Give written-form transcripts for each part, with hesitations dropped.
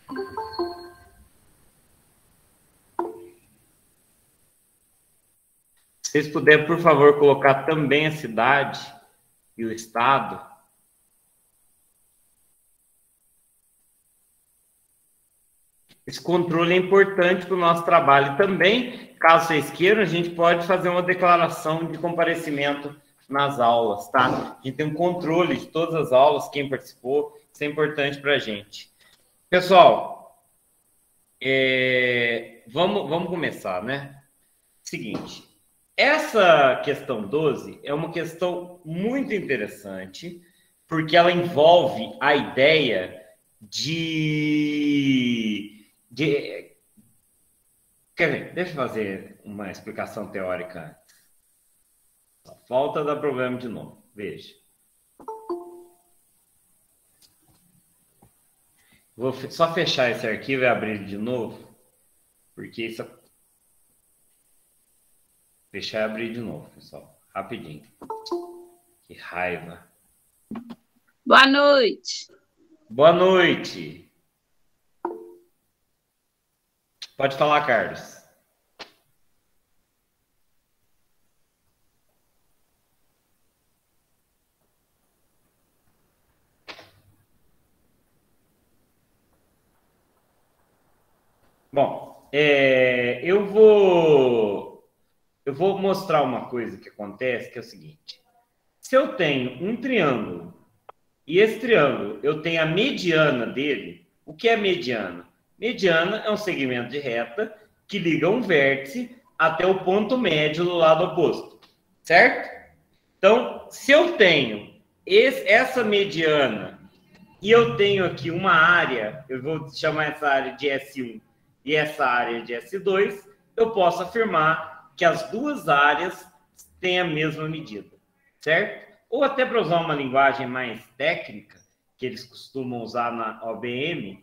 Se vocês puderem, por favor, colocar também a cidade e o estado. Esse controle é importante para o nosso trabalho. E também, caso vocês queiram, a gente pode fazer uma declaração de comparecimento nas aulas, tá? A gente tem um controle de todas as aulas, quem participou, isso é importante para a gente. Pessoal, vamos começar, né? Seguinte, essa questão 12 é uma questão muito interessante, porque ela envolve a ideia Quer ver, deixa eu fazer uma explicação teórica antes. Falta dar problema de novo. Veja. Vou só fechar esse arquivo e abrir ele de novo, porque isso... Fechar e abrir de novo, pessoal. Rapidinho. Que raiva. Boa noite. Boa noite. Pode falar, Carlos. Bom, eu vou mostrar uma coisa que acontece, que é o seguinte. Se eu tenho um triângulo, e esse triângulo, eu tenho a mediana dele, o que é mediana? Mediana é um segmento de reta que liga um vértice até o ponto médio do lado oposto, certo? Então, se eu tenho essa mediana e eu tenho aqui uma área, eu vou chamar essa área de S1 e essa área de S2, eu posso afirmar que as duas áreas têm a mesma medida, certo? Ou até para usar uma linguagem mais técnica, que eles costumam usar na OBM,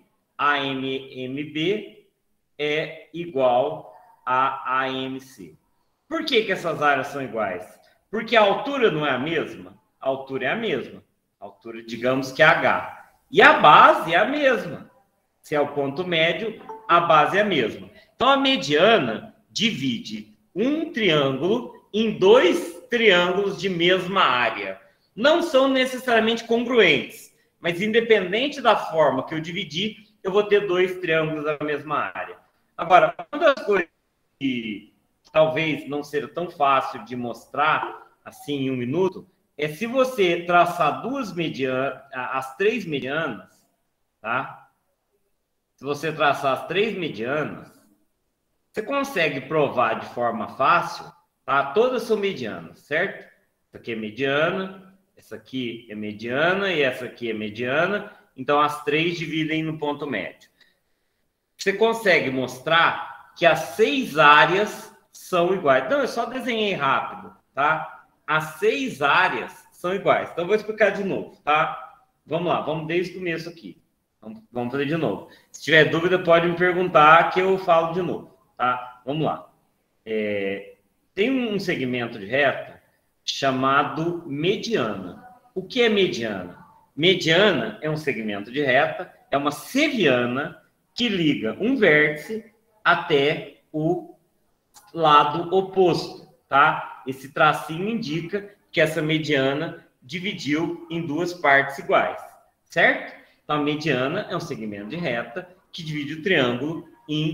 AMMB é igual a AMC. Por que essas áreas são iguais? Porque a altura não é a mesma? A altura é a mesma. A altura, digamos que é H. E a base é a mesma. Se é o ponto médio, a base é a mesma. Então, a mediana divide um triângulo em dois triângulos de mesma área. Não são necessariamente congruentes, mas independente da forma que eu dividir, eu vou ter dois triângulos da mesma área. Agora, uma das coisas que talvez não seja tão fácil de mostrar assim em um minuto é se você traçar as três medianas, tá? Se você traçar as três medianas, você consegue provar de forma fácil, tá? Todas são medianas, certo? Essa aqui é mediana, essa aqui é mediana e essa aqui é mediana. Então, as três dividem no ponto médio. Você consegue mostrar que as 6 áreas são iguais. Não, eu só desenhei rápido, tá? As 6 áreas são iguais. Então, eu vou explicar de novo, tá? Vamos lá, vamos desde o começo aqui. Vamos fazer de novo. Se tiver dúvida, pode me perguntar que eu falo de novo, tá? Vamos lá. Tem um segmento de reta chamado mediana. O que é mediana? Mediana é um segmento de reta, é uma seviana que liga um vértice até o lado oposto, tá? Esse tracinho indica que essa mediana dividiu em duas partes iguais, certo? Então, a mediana é um segmento de reta que divide o triângulo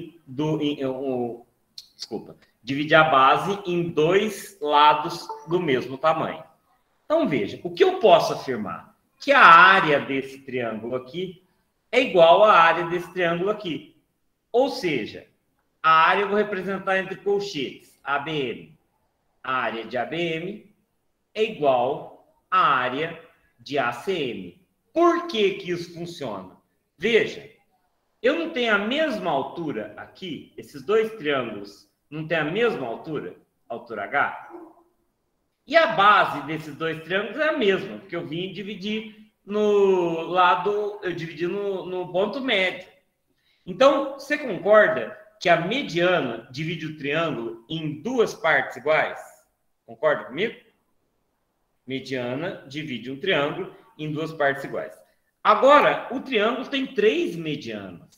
divide a base em dois lados do mesmo tamanho. Então, veja, o que eu posso afirmar? Que a área desse triângulo aqui é igual à área desse triângulo aqui. Ou seja, a área eu vou representar entre colchetes, ABM. A área de ABM é igual à área de ACM. Por que isso funciona? Veja, eu não tenho a mesma altura aqui, esses dois triângulos não têm a mesma altura, altura H? E a base desses dois triângulos é a mesma, porque eu vim dividir no lado, eu dividi no ponto médio. Então, você concorda que a mediana divide o triângulo em duas partes iguais? Concorda comigo? Mediana divide um triângulo em duas partes iguais. Agora, o triângulo tem 3 medianas.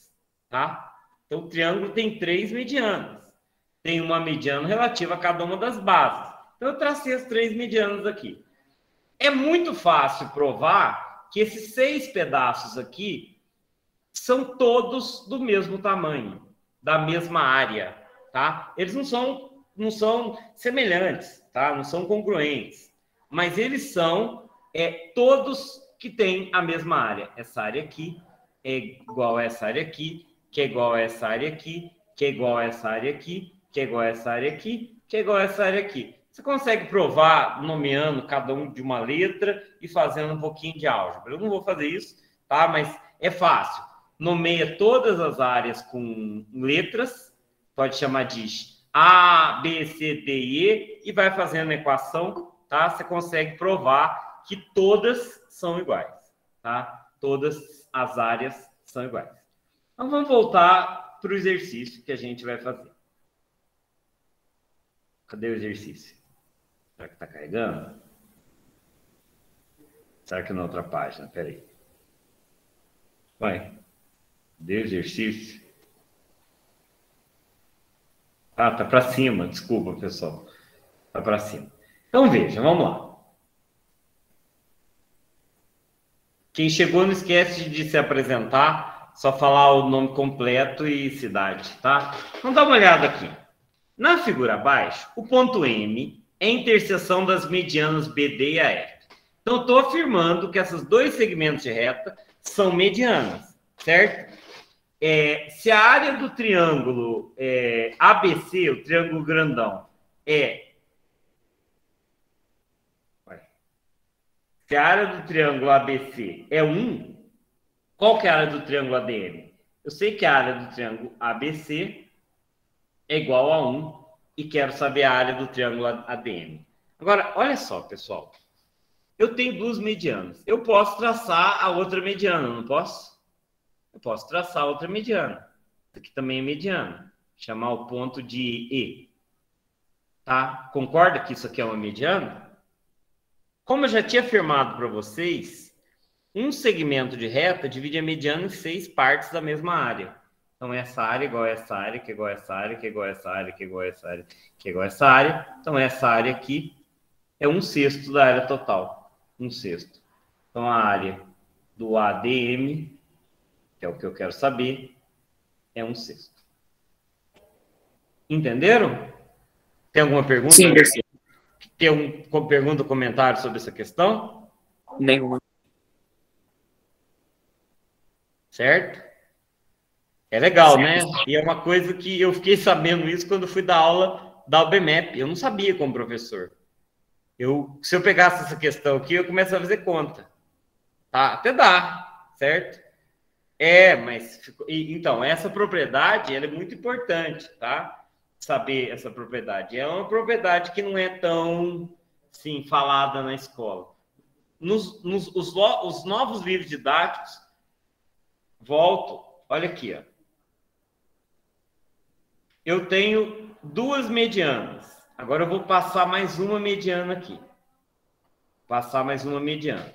tá? Então, o triângulo tem 3 medianas. Tem uma mediana relativa a cada uma das bases. Então, eu tracei as 3 medianas aqui. É muito fácil provar que esses 6 pedaços aqui são todos do mesmo tamanho, da mesma área, tá? Eles não são semelhantes, tá? Não são congruentes, mas eles são todos que têm a mesma área. Essa área aqui é igual a essa área aqui, que é igual a essa área aqui, que é igual a essa área aqui, que é igual a essa área aqui, que é igual a essa área aqui. Você consegue provar nomeando cada um de uma letra e fazendo um pouquinho de álgebra. Eu não vou fazer isso, tá? Mas é fácil. Nomeia todas as áreas com letras, pode chamar de A, B, C, D e E, e vai fazendo a equação, tá? Você consegue provar que todas são iguais, tá? Todas as áreas são iguais. Então, vamos voltar para o exercício que a gente vai fazer. Cadê o exercício? Será que está carregando? Será que na outra página? Espera aí. Vai. Cadê o exercício? Ah, tá para cima. Desculpa, pessoal. Tá para cima. Então, veja, vamos lá. Quem chegou, não esquece de se apresentar, só falar o nome completo e cidade, tá? Vamos dar uma olhada aqui. Na figura abaixo, o ponto M é a interseção das medianas BD e AF. Então, eu estou afirmando que esses 2 segmentos de reta são medianas, certo? Se a área do triângulo ABC, o triângulo grandão, se a área do triângulo ABC é 1, qual que é a área do triângulo ADM? Eu sei que a área do triângulo ABC é igual a 1 e quero saber a área do triângulo ADM. Agora, olha só, pessoal. Eu tenho 2 medianas. Eu posso traçar a outra mediana, não posso? Eu posso traçar a outra mediana. Isso aqui também é mediana. Chamar o ponto de E. Tá? Concorda que isso aqui é uma mediana? Como eu já tinha afirmado para vocês, um segmento de reta divide a mediana em 6 partes da mesma área. Então, essa área é igual a essa área, que é igual a essa área, que é igual a essa área, que é igual a essa área, que é igual a essa área. Então, essa área aqui é 1/6 da área total. 1/6. Então, a área do ADM, que é o que eu quero saber, é 1/6. Entenderam? Tem alguma pergunta? Sim, Tem alguma pergunta ou comentário sobre essa questão? nenhuma. Certo? É legal, né? E é uma coisa que eu fiquei sabendo isso quando fui dar aula da UBMEP. Eu não sabia como professor. Se eu pegasse essa questão aqui, eu começo a fazer conta. Tá? Até dá, certo? Mas... Então, essa propriedade, ela é muito importante, tá? Saber essa propriedade. É uma propriedade que não é tão, assim, falada na escola. Os novos livros didáticos, volto, olha aqui, ó. Eu tenho 2 medianas. Agora eu vou passar mais uma mediana aqui. Passar mais uma mediana.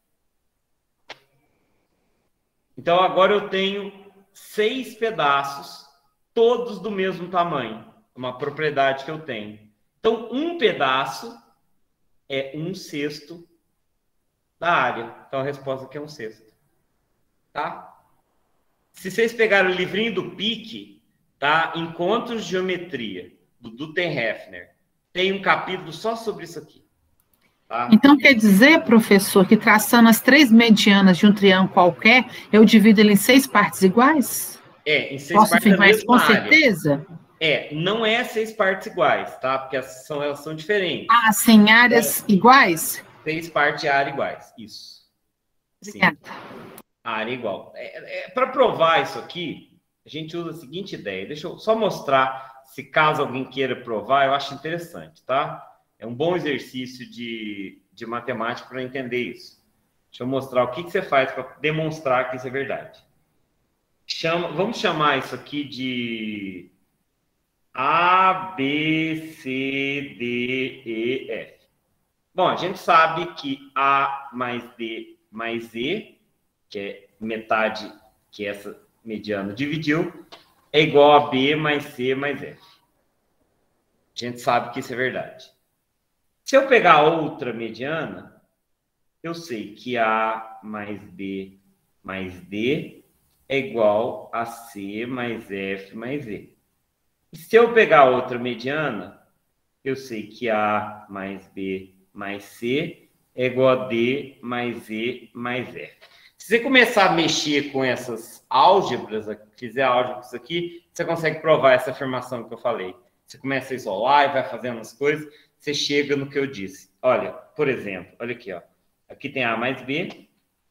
Então, agora eu tenho 6 pedaços, todos do mesmo tamanho. Uma propriedade que eu tenho. Então, um pedaço é 1/6 da área. Então, a resposta aqui é 1/6. Tá? Se vocês pegarem o livrinho do PIC, tá? Encontros de Geometria, do Duten Hefner, tem um capítulo só sobre isso aqui. Tá? Então, quer dizer, professor, que traçando as 3 medianas de um triângulo qualquer, eu divido ele em 6 partes iguais? Em 6 Posso partes da afirmar isso com mesma área. certeza? Não é 6 partes iguais, tá? Porque elas são diferentes. Ah, sim, áreas iguais? 6 partes de área iguais, isso. Sim. A área igual. Para provar isso aqui, a gente usa a seguinte ideia. Deixa eu só mostrar, se caso alguém queira provar, eu acho interessante, tá? É um bom exercício de matemática para entender isso. Deixa eu mostrar o que você faz para demonstrar que isso é verdade. Vamos chamar isso aqui de A, B, C, D, E, F. Bom, a gente sabe que A mais D mais E, que é metade, que é essa mediana dividiu, é igual a B mais C mais F. A gente sabe que isso é verdade. Se eu pegar outra mediana, eu sei que A mais B mais D é igual a C mais F mais E. E se eu pegar outra mediana, eu sei que A mais B mais C é igual a D mais E mais F. Se você começar a mexer com essas álgebras, fizer álgebra com isso aqui, você consegue provar essa afirmação que eu falei. Você começa a isolar e vai fazendo as coisas, você chega no que eu disse. Olha, por exemplo, olha aqui, ó. Aqui tem A mais B,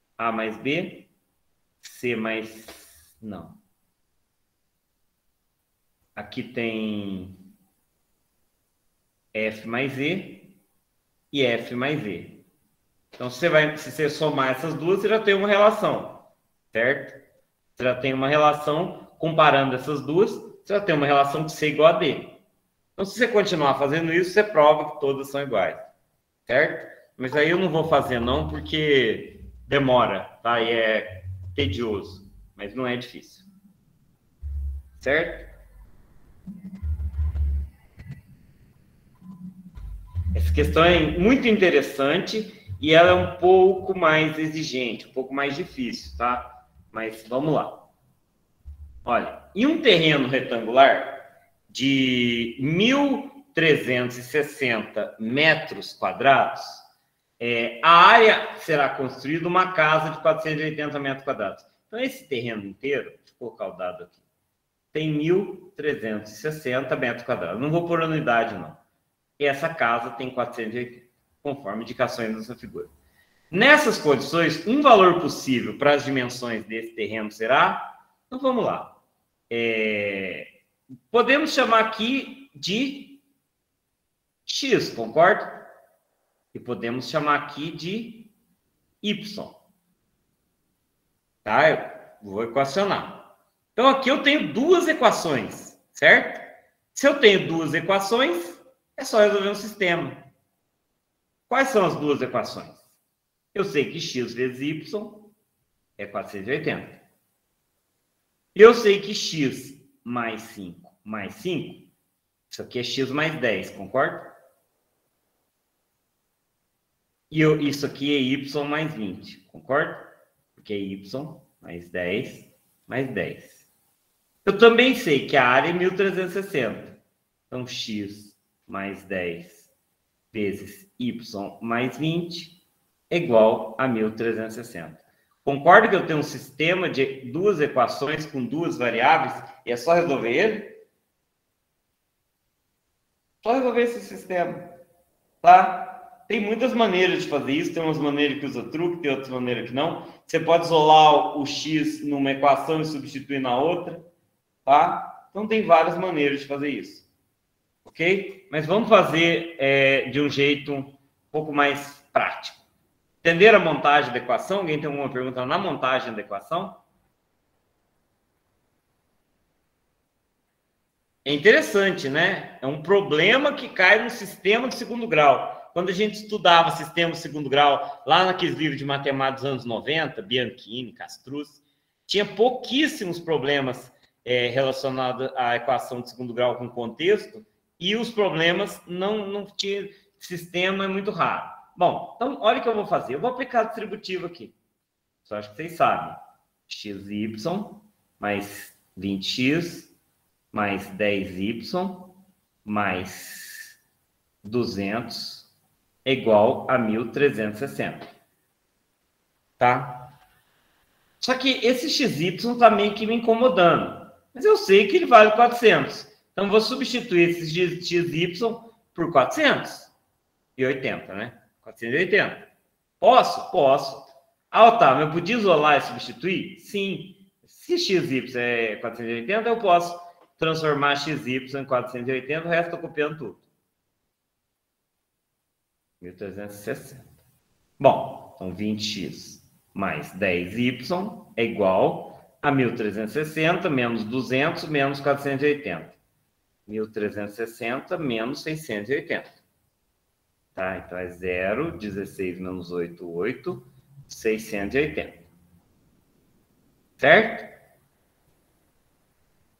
C mais... Não. Aqui tem F mais E e F mais E. Então, se você somar essas duas, você já tem uma relação, certo? Você já tem uma relação, comparando essas duas, você já tem uma relação de C igual a D. Então, se você continuar fazendo isso, você prova que todas são iguais, certo? Mas aí eu não vou fazer não, porque demora, tá? E é tedioso, mas não é difícil. Certo? Essa questão é muito interessante e ela é um pouco mais exigente, um pouco mais difícil, tá? Mas vamos lá. Olha, em um terreno retangular de 1.360 metros quadrados, a área será construída uma casa de 480 metros quadrados. Então, esse terreno inteiro, deixa eu colocar o dado aqui, tem 1.360 metros quadrados. Não vou pôr unidade, não. E essa casa tem 480, conforme indicações dessa figura. Nessas condições, um valor possível para as dimensões desse terreno será... Então, vamos lá. Podemos chamar aqui de X, concorda? E podemos chamar aqui de Y. Tá? Eu vou equacionar. Então, aqui eu tenho duas equações, certo? Se eu tenho duas equações, é só resolver um sistema. Quais são as duas equações? Eu sei que X vezes Y é 480. E eu sei que X mais 5 mais 5, isso aqui é X mais 10, concorda? E isso aqui é Y mais 20, concorda? Porque é Y mais 10 mais 10. Eu também sei que a área é 1.360. Então, X mais 10 vezes Y mais 20 é igual a 1.360. Concorda que eu tenho um sistema de duas equações com duas variáveis e é só resolver ele? Só resolver esse sistema, tá? Tem muitas maneiras de fazer isso, tem umas maneiras que usa truque, tem outras maneiras que não. Você pode isolar o X numa equação e substituir na outra, tá? Então, tem várias maneiras de fazer isso, ok? Mas vamos fazer de um jeito um pouco mais prático. Entenderam a montagem da equação? Alguém tem alguma pergunta na montagem da equação? É interessante, né? É um problema que cai no sistema de segundo grau. Quando a gente estudava sistema de segundo grau, lá naqueles livros de matemática dos anos 90, Bianchini, Castrucci, tinha pouquíssimos problemas relacionados à equação de segundo grau com contexto, e os problemas não tinha, sistema é muito raro. Bom, então olha o que eu vou fazer. Eu vou aplicar a distributiva aqui. Só acho que vocês sabem. XY mais 20x mais 10y mais 200 é igual a 1.360. Tá? Só que esse xy está meio que me incomodando. Mas eu sei que ele vale 400. Então, vou substituir esse xy por 480, né? 480. Posso? Posso. Ah, Otávio, eu podia isolar e substituir? Sim. Se xy é 480, eu posso transformar xy em 480, o resto eu estou copiando tudo. 1.360. Bom, então 20x mais 10y é igual a 1.360 menos 200 menos 480. 1.360 menos 680. Tá? Então é 0, 16 menos 8, 8, 680. Certo?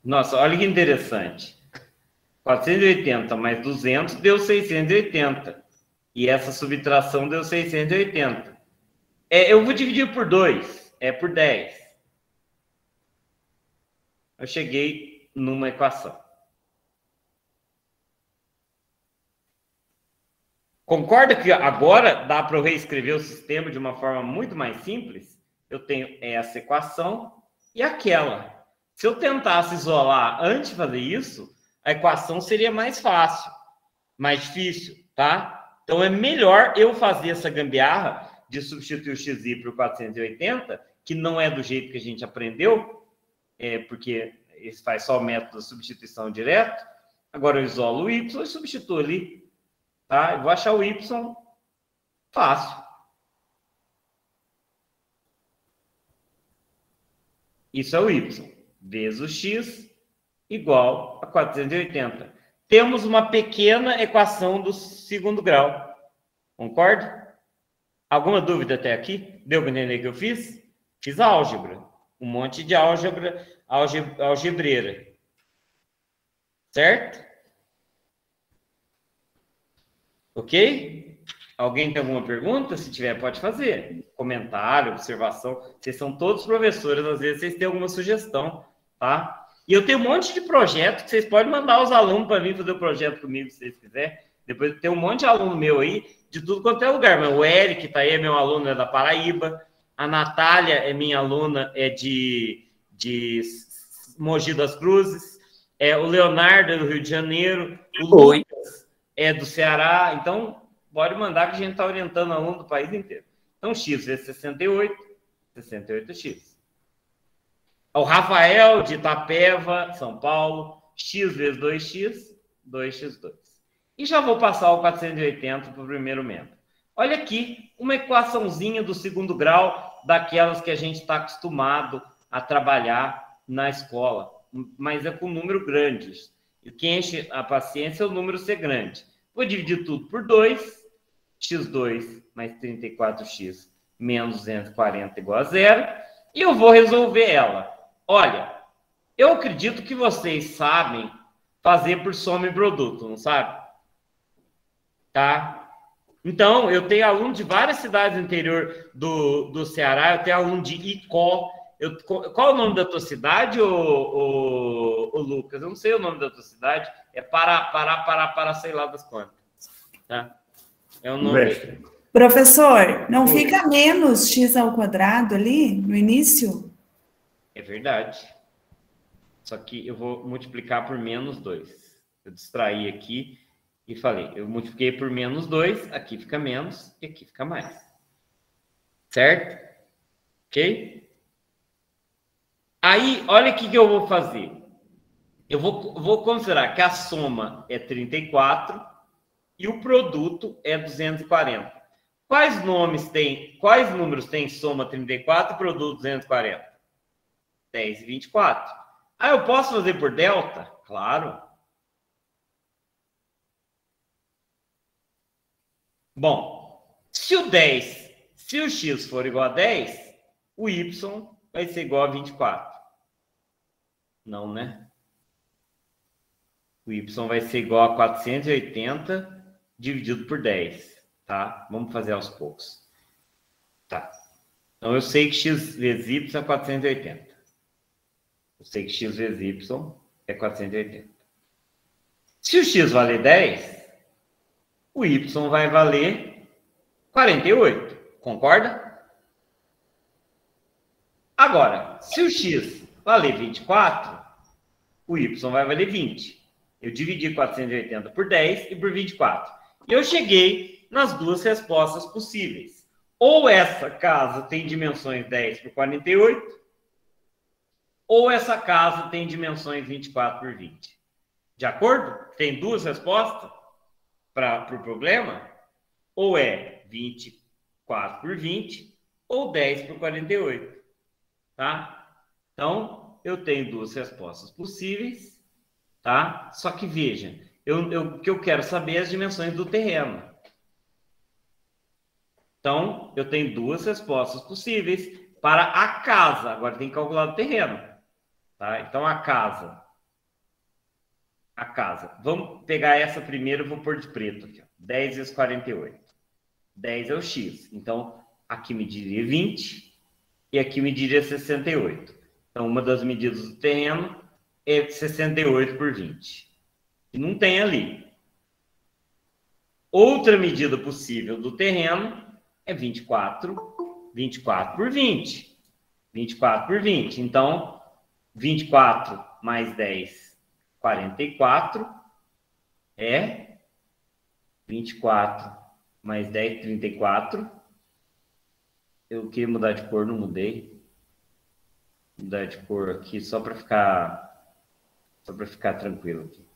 Nossa, olha que interessante. 480 mais 200 deu 680. E essa subtração deu 680. Eu vou dividir por 2. É por 10. Eu cheguei numa equação. Concorda que agora dá para eu reescrever o sistema de uma forma muito mais simples? Eu tenho essa equação e aquela. Se eu tentasse isolar antes de fazer isso, a equação seria mais fácil, mais difícil, tá? Então é melhor eu fazer essa gambiarra de substituir o xi por 480, que não é do jeito que a gente aprendeu, porque esse faz só o método da substituição direto. Agora eu isolo o y e substituo ali. Tá? Eu vou achar o y fácil. Isso é o y. Vezes o x igual a 480. Temos uma pequena equação do segundo grau. Concorda? Alguma dúvida até aqui? Deu para entender o que eu fiz? Fiz álgebra. Um monte de algebreira. Certo? Ok? Alguém tem alguma pergunta? Se tiver, pode fazer. Comentário, observação. Vocês são todos professores, às vezes vocês têm alguma sugestão, tá? E eu tenho um monte de projeto que vocês podem mandar os alunos para mim fazer o projeto comigo, se vocês quiserem. Depois tem um monte de aluno meu aí, de tudo quanto é lugar. Mas o Eric tá aí, é meu aluno, é da Paraíba. A Natália é minha aluna, é de Mogi das Cruzes. O Leonardo é do Rio de Janeiro. O Lucas é do Ceará. Então, pode mandar que a gente está orientando aluno do país inteiro. Então, x vezes 68, 68x. O Rafael, de Itapeva, São Paulo, x vezes 2x, 2x2. E já vou passar o 480 para o primeiro membro. Olha aqui, uma equaçãozinha do segundo grau, daquelas que a gente está acostumado a trabalhar na escola, mas é com número grande. E o que enche a paciência é o número ser grande. Vou dividir tudo por 2, x2 mais 34x menos 240 igual a 0, e eu vou resolver ela. Olha, eu acredito que vocês sabem fazer por soma e produto, não sabe? Tá? Então, eu tenho aluno de várias cidades do interior do Ceará, eu tenho aluno de Icó. Qual é o nome da tua cidade, ô Lucas? Eu não sei o nome da tua cidade. É Pará, sei lá das quantas. Tá? É o nome. Professor, não fica menos x ao quadrado ali, no início? É verdade. Só que eu vou multiplicar por menos 2. Eu distraí aqui e falei, eu multipliquei por menos 2, aqui fica menos e aqui fica mais. Certo? Ok? Aí, olha o que eu vou fazer. Eu vou considerar que a soma é 34 e o produto é 240. Quais números tem soma 34 e produto 240? 10 e 24. Ah, eu posso fazer por delta? Claro. Bom, se o x for igual a 10, o y vai ser igual a 24. Não, né? O y vai ser igual a 480 dividido por 10, tá? Vamos fazer aos poucos. Tá. Então, eu sei que x vezes y é 480. Eu sei que x vezes y é 480. Se o x valer 10, o y vai valer 48. Concorda? Agora, se o x valer 24, o y vai valer 20. Eu dividi 480 por 10 e por 24. E eu cheguei nas duas respostas possíveis. Ou essa casa tem dimensões 10 por 48, ou essa casa tem dimensões 24 por 20. De acordo? Tem duas respostas para o problema? Ou é 24 por 20, ou 10 por 48. Tá? Então, eu tenho duas respostas possíveis, tá? Só que veja, o que eu quero saber é as dimensões do terreno. Então, eu tenho duas respostas possíveis para a casa. Agora tem que calcular o terreno. Tá? Então, a casa a casa. Vamos pegar essa primeiro, eu vou pôr de preto aqui. Ó. 10 vezes 48. 10 é o x. Então, aqui mediria 20 e aqui mediria 68. Então, uma das medidas do terreno é 68 por 20. E não tem ali. Outra medida possível do terreno é 24 por 20. 24 por 20. Então, 24 mais 10, 44 é 24 mais 10, 34. Eu queria mudar de cor, não mudei. Mudar de cor aqui só para ficar tranquilo aqui.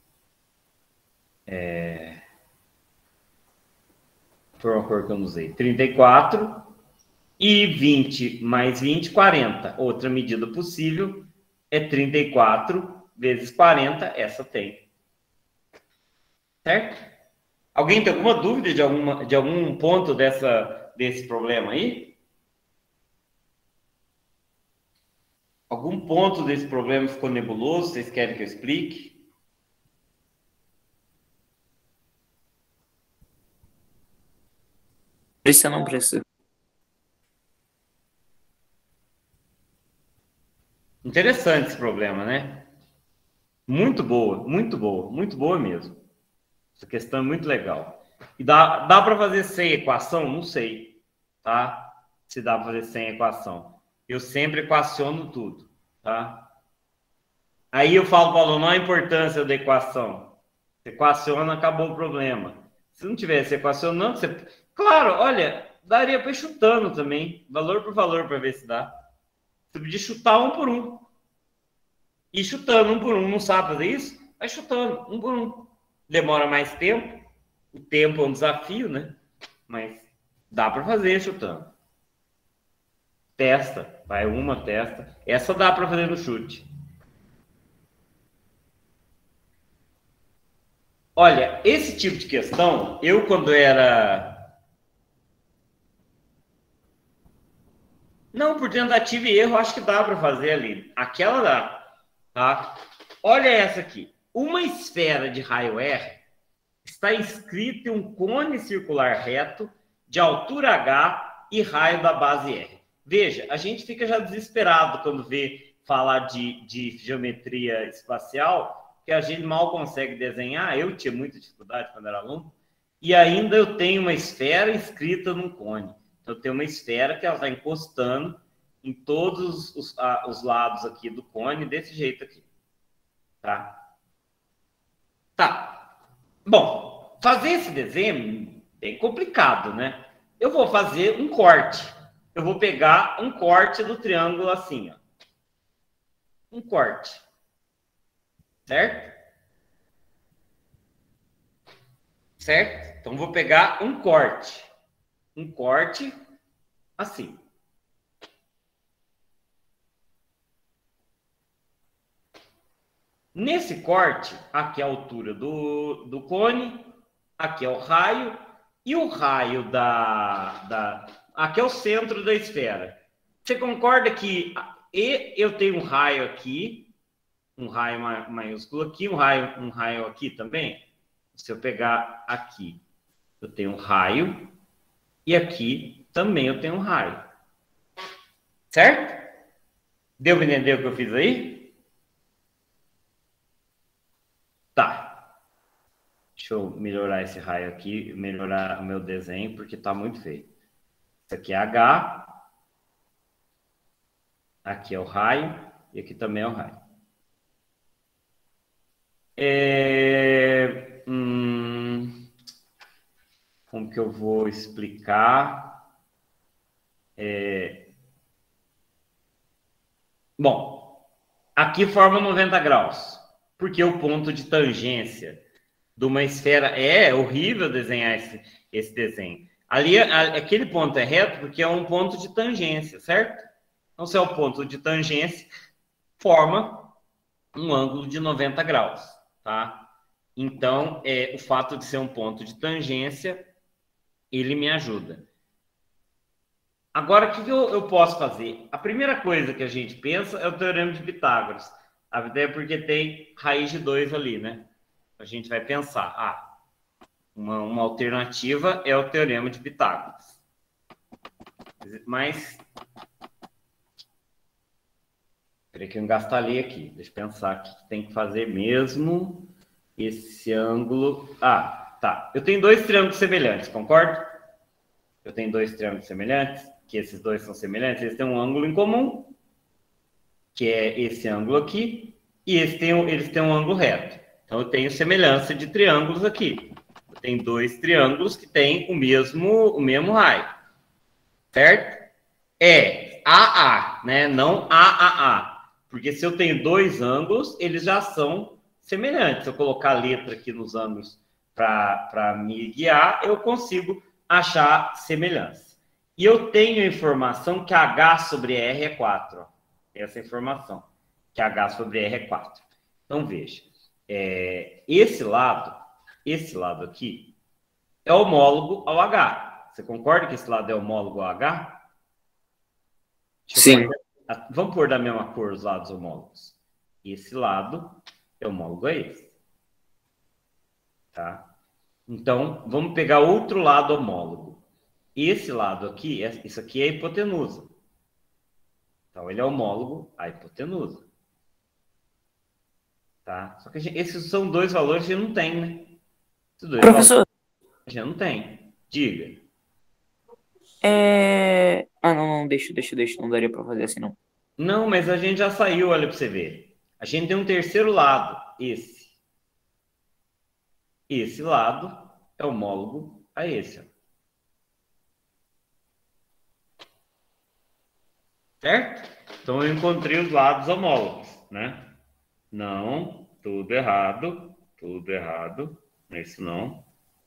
Foi uma cor que eu não usei. 34 e 20 mais 20, 40. Outra medida possível é 34 vezes 40. Essa tem. Certo? Alguém tem alguma dúvida de algum ponto desse problema aí? Algum ponto desse problema ficou nebuloso? Vocês querem que eu explique? Precisa não precisa. Interessante esse problema, né? Muito boa, muito boa, muito boa mesmo. Essa questão é muito legal. E dá para fazer sem equação? Não sei, tá? Se dá para fazer sem equação. Eu sempre equaciono tudo, tá? Aí eu falo para o aluno a importância da equação. Você equaciona, acabou o problema. Se não tivesse equacionando, você... Claro, olha, daria para ir chutando também, valor por valor, para ver se dá. Você podia chutar um por um. E chutando um por um. Não sabe fazer isso? Vai chutando um por um. Demora mais tempo. O tempo é um desafio, né? Mas dá para fazer chutando. Testa. Vai uma, testa. Essa dá para fazer no chute. Olha, esse tipo de questão, eu quando era... Não, por tentativa e erro, acho que dá para fazer ali. Aquela dá, tá? Olha essa aqui. Uma esfera de raio R está inscrita em um cone circular reto de altura H e raio da base R. Veja, a gente fica já desesperado quando vê falar de geometria espacial, que a gente mal consegue desenhar. Eu tinha muita dificuldade quando era aluno. E ainda eu tenho uma esfera inscrita num cone. Então, eu tenho uma esfera que ela está encostando em todos os lados aqui do cone, desse jeito aqui. Tá? Tá. Bom, fazer esse desenho é bem complicado, né? Eu vou fazer um corte. Eu vou pegar um corte do triângulo assim, ó. Um corte. Certo? Certo? Então, vou pegar um corte. Um corte assim. Nesse corte, aqui é a altura do cone, aqui é o raio, e o raio aqui é o centro da esfera. Você concorda que eu tenho um raio aqui, um raio maiúsculo aqui, um raio aqui também? Se eu pegar aqui, eu tenho um raio, e aqui também eu tenho um raio. Certo? Deu para entender o que eu fiz aí? Tá. Deixa eu melhorar esse raio aqui, melhorar o meu desenho, porque tá muito feio. Isso aqui é H. Aqui é o raio. E aqui também é o raio. Como que eu vou explicar? Bom, aqui forma 90 graus. Porque o ponto de tangência de uma esfera... É horrível desenhar esse desenho. Ali, aquele ponto é reto porque é um ponto de tangência, certo? Então, se é o ponto de tangência, forma um ângulo de 90 graus, tá? Então, o fato de ser um ponto de tangência, ele me ajuda. Agora, o que eu posso fazer? A primeira coisa que a gente pensa é o Teorema de Pitágoras. Até porque tem raiz de 2 ali, né? a gente vai pensar, uma alternativa é o Teorema de Pitágoras. Mas... Peraí que eu engastalhei aqui. Deixa eu pensar aqui. Tem que fazer mesmo esse ângulo... tá. Eu tenho dois triângulos semelhantes, concorda? Eu tenho dois triângulos semelhantes, que esses dois são semelhantes, eles têm um ângulo em comum, que é esse ângulo aqui, e eles têm um ângulo reto. Então, eu tenho semelhança de triângulos aqui. Eu tenho dois triângulos que têm o mesmo raio. Certo? É AA, né? Não AAA. Porque se eu tenho dois ângulos, eles já são semelhantes. Se eu colocar a letra aqui nos ângulos para me guiar, eu consigo achar semelhança. E eu tenho a informação que H sobre R é 4. Ó. Essa informação, que H sobre R é 4. Então, veja. Esse lado aqui, é homólogo ao H. Você concorda que esse lado é homólogo ao H? Sim. Vamos pôr da mesma cor os lados homólogos. Esse lado é homólogo a esse. Tá? Então, vamos pegar outro lado homólogo. Esse lado aqui, isso aqui é a hipotenusa. Então, ele é homólogo à hipotenusa. Tá? Só que esses são dois valores que a gente não tem, né? Professor. A gente não tem. Diga. Não, deixa. Não daria para fazer assim, não. Não, mas a gente já saiu, olha para você ver. A gente tem um terceiro lado, esse. Esse lado é homólogo a esse. Ó. Certo? Então, eu encontrei os lados homólogos, né? Não, tudo errado. Isso não.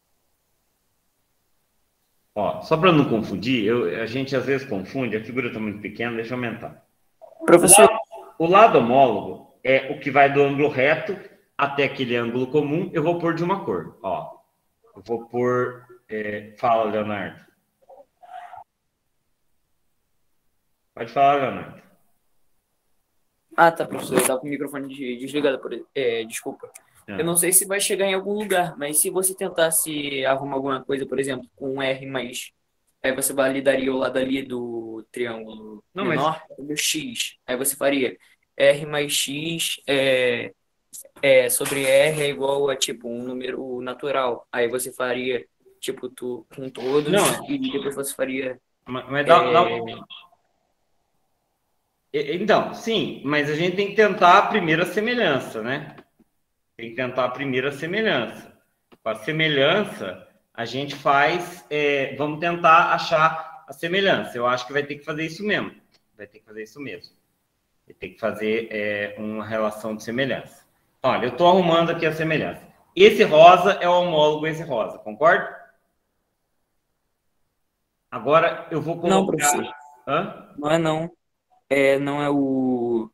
Ó, só para não confundir, a gente às vezes confunde, a figura está muito pequena, deixa eu aumentar. Professor. O lado homólogo é o que vai do ângulo reto até aquele ângulo comum. Eu vou pôr de uma cor. Ó, eu vou pôr... fala, Leonardo. Pode falar, Leonardo. Tá, professor. Eu tava com o microfone desligado. Desculpa. Eu não sei se vai chegar em algum lugar, mas se você tentasse arrumar alguma coisa, por exemplo, com um R mais... Aí você validaria o lado ali do triângulo menor do X. Aí você faria R mais X sobre R é igual a, tipo, um número natural. Aí você faria, tipo, com todos e depois você faria... Mas Então, sim, mas a gente tem que tentar a primeira semelhança, né? Tem que tentar a primeira semelhança. Com a semelhança, a gente faz... vamos tentar achar a semelhança. Eu acho que vai ter que fazer isso mesmo. Vai ter que fazer uma relação de semelhança. Olha, eu estou arrumando aqui a semelhança. Esse rosa é o homólogo a esse rosa, concorda? Agora, eu vou colocar... Não, professor. Hã? Não é não. Não é o...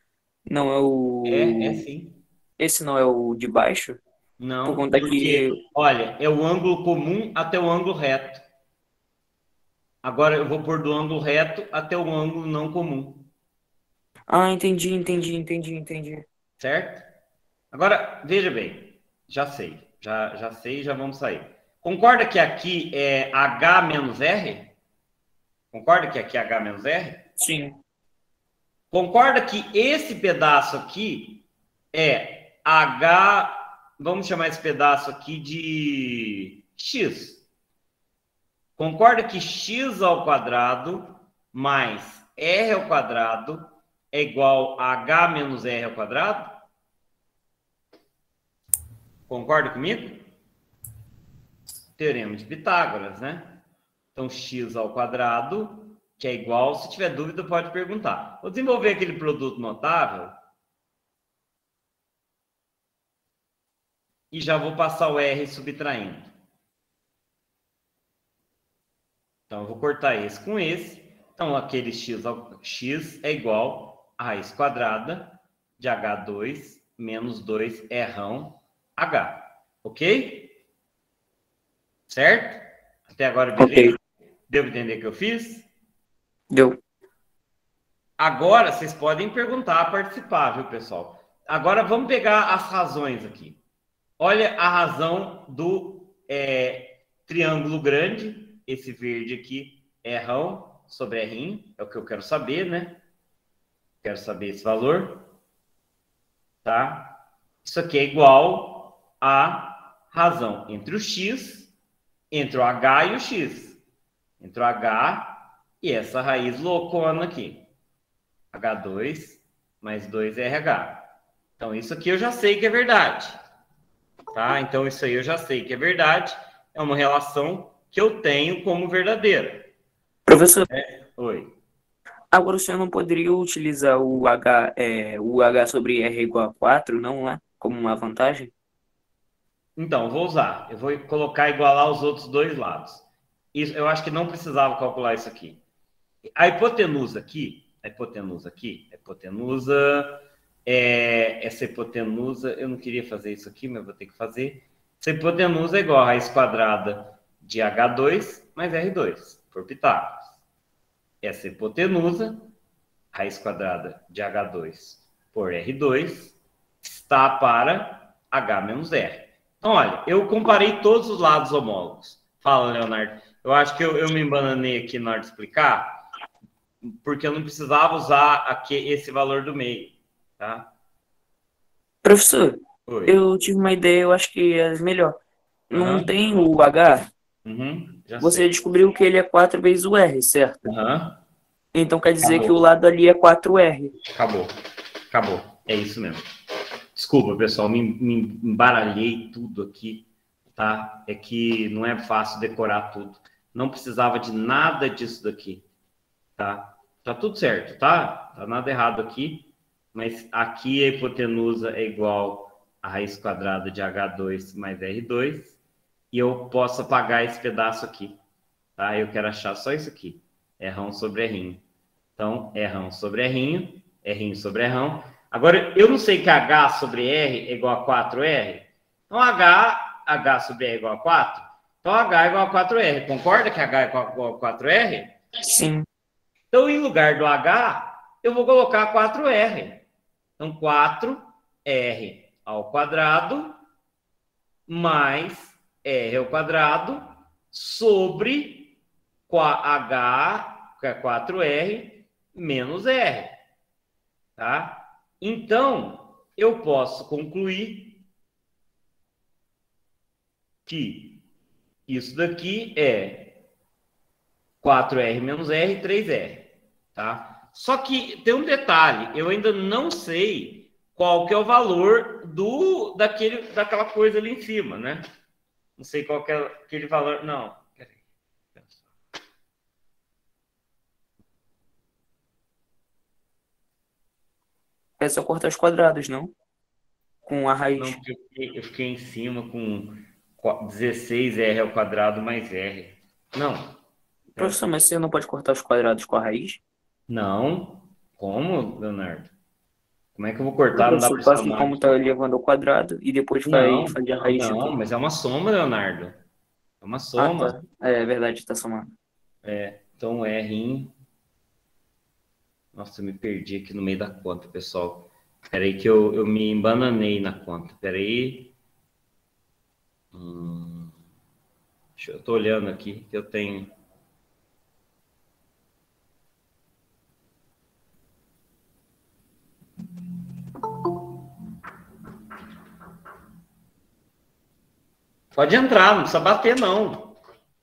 É sim. Esse não é o de baixo? Não, por conta porque, que... olha, é o ângulo comum até o ângulo reto. Agora eu vou pôr do ângulo reto até o ângulo não comum. Entendi. Certo? Agora, veja bem. Já sei. Já sei, já vamos sair. Concorda que aqui é H menos R? Concorda que aqui é H menos R? Sim. Concorda que esse pedaço aqui é H... Vamos chamar esse pedaço aqui de X. Concorda que X ao quadrado mais R ao quadrado é igual a H menos R ao quadrado? Concorda comigo? Teorema de Pitágoras, né? Então, X ao quadrado, que é igual... Se tiver dúvida, pode perguntar. Vou desenvolver aquele produto notável... E já vou passar o R subtraindo. Então, eu vou cortar esse com esse. Então, aquele x é igual a raiz quadrada de H2 menos 2 Rão H. Ok? Certo? Até agora, beleza? Okay. Deu para entender o que eu fiz? Deu. Agora, vocês podem perguntar, participar, viu, pessoal? Agora, vamos pegar as razões aqui. Olha a razão do triângulo grande, esse verde aqui é rão sobre R', é o que eu quero saber, né? Quero saber esse valor, tá? Isso aqui é igual a razão entre o x, entre o h e o x. Entre o h e essa raiz loucona aqui. H2 mais 2RH. Então, isso aqui eu já sei que é verdade. Tá? Então, isso aí eu já sei que é verdade. É uma relação que eu tenho como verdadeira. Professor, Oi. agora o senhor não poderia utilizar o H sobre R igual a 4, não é? Como uma vantagem? Então, vou usar. Eu vou colocar igualar os outros dois lados. Isso, eu acho que não precisava calcular isso aqui. A hipotenusa aqui, essa hipotenusa, eu não queria fazer isso aqui, mas vou ter que fazer. Essa hipotenusa é igual a raiz quadrada de H2 mais R2, por Pitágoras. Essa hipotenusa, raiz quadrada de H2 por R2, está para H menos R. Então, olha, eu comparei todos os lados homólogos. Fala, Leonardo. Eu acho que eu me embananei aqui na hora de explicar, porque eu não precisava usar aqui esse valor do meio, tá? Professor, Oi. eu tive uma ideia, eu acho que é melhor. Não Uhum. tem o H? Já Você sei. descobriu que ele é 4 vezes o R, certo? Uhum. Então quer dizer Acabou. que o lado ali é 4R. Acabou. É isso mesmo. Desculpa, pessoal, me embaralhei tudo aqui, tá? É que não é fácil decorar tudo. Não precisava de nada disso daqui, tá? Tá tudo certo, tá? Tá nada errado aqui, mas aqui a hipotenusa é igual a raiz quadrada de H2 mais R2, e eu posso apagar esse pedaço aqui, tá? Eu quero achar só isso aqui, R sobre R'. Então, R sobre R sobre R. Agora, eu não sei que H sobre R é igual a 4R. Então, H sobre R é igual a 4. Então, H é igual a 4R. Concorda que H é igual a 4R? Sim. Então, em lugar do H, eu vou colocar 4R. Então, 4R ao quadrado mais R ao quadrado sobre H, que é 4R, menos R. Tá? Então, eu posso concluir que isso daqui é 4R menos R, 3R. Tá? Só que tem um detalhe, eu ainda não sei qual que é o valor daquela coisa ali em cima, né? Não sei qual que é aquele valor. Não, peraí. É só cortar os quadrados, não? Com a raiz. Não, porque eu fiquei em cima com 16R ao quadrado mais R. Não. Professor, mas você não pode cortar os quadrados com a raiz? Não. Como, Leonardo? Como é que eu vou cortar? Não dá Professor, para faça somar. como está elevando ao quadrado e depois vai fazer a raiz. Não, mas é uma soma, Leonardo. É uma Ah, soma. tá. É verdade, está somando. Então, R. Nossa, eu me perdi aqui no meio da conta, pessoal. Peraí que eu me embananei na conta. Peraí. Eu tô olhando aqui que eu tenho. Pode entrar, não precisa bater, não.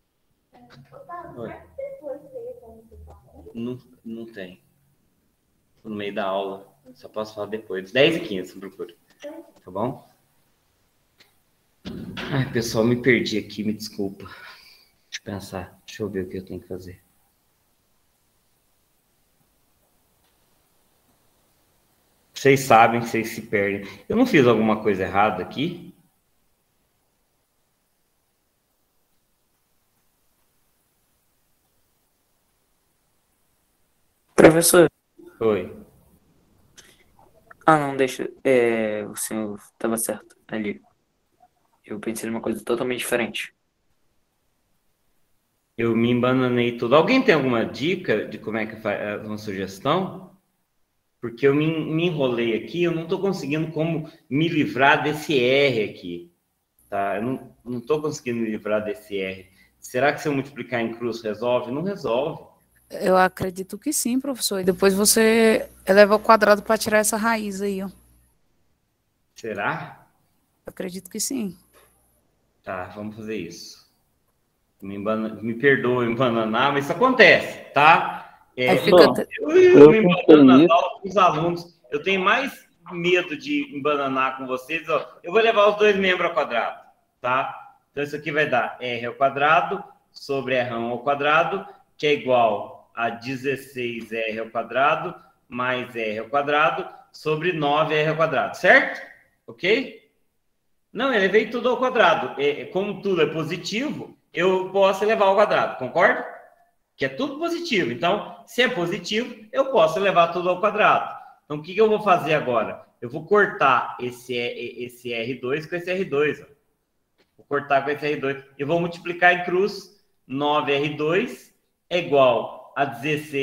Não tem. Tô no meio da aula. Só posso falar depois. 10h15, procura. Tá bom? Ai, pessoal, me perdi aqui, me desculpa. Deixa eu pensar. Deixa eu ver o que eu tenho que fazer. Vocês sabem que vocês se perdem. Eu não fiz alguma coisa errada aqui? Professor. Oi. Ah, não, deixa. O senhor estava certo ali. Eu pensei numa coisa totalmente diferente. Eu me embananei tudo. Alguém tem alguma dica de como é que faz uma sugestão? Porque eu me enrolei aqui, eu não estou conseguindo como me livrar desse R aqui. tá? Eu não estou conseguindo me livrar desse R. Será que se eu multiplicar em cruz resolve? Não resolve. Eu acredito que sim, professor. E depois você eleva ao quadrado para tirar essa raiz aí, ó. Será? Eu acredito que sim. Tá, vamos fazer isso. Me perdoe me embananar, mas isso acontece, tá? Aí fica... Bom, Eu me embanano nas isso. aulas com os alunos. Eu tenho mais medo de embananar com vocês. Ó. Eu vou levar os dois membros ao quadrado, tá? Então, isso aqui vai dar R ao quadrado sobre R ao quadrado, que é igual a 16R ao quadrado mais R ao quadrado sobre 9R ao quadrado, certo? Ok? Não, eu levei tudo ao quadrado. Como tudo é positivo, eu posso levar ao quadrado, concorda? Que é tudo positivo. Então, se é positivo, eu posso levar tudo ao quadrado. Então, o que eu vou fazer agora? Eu vou cortar esse R2 com esse R2. Ó. Vou cortar com esse R2. Eu vou multiplicar em cruz. 9R2 é igual a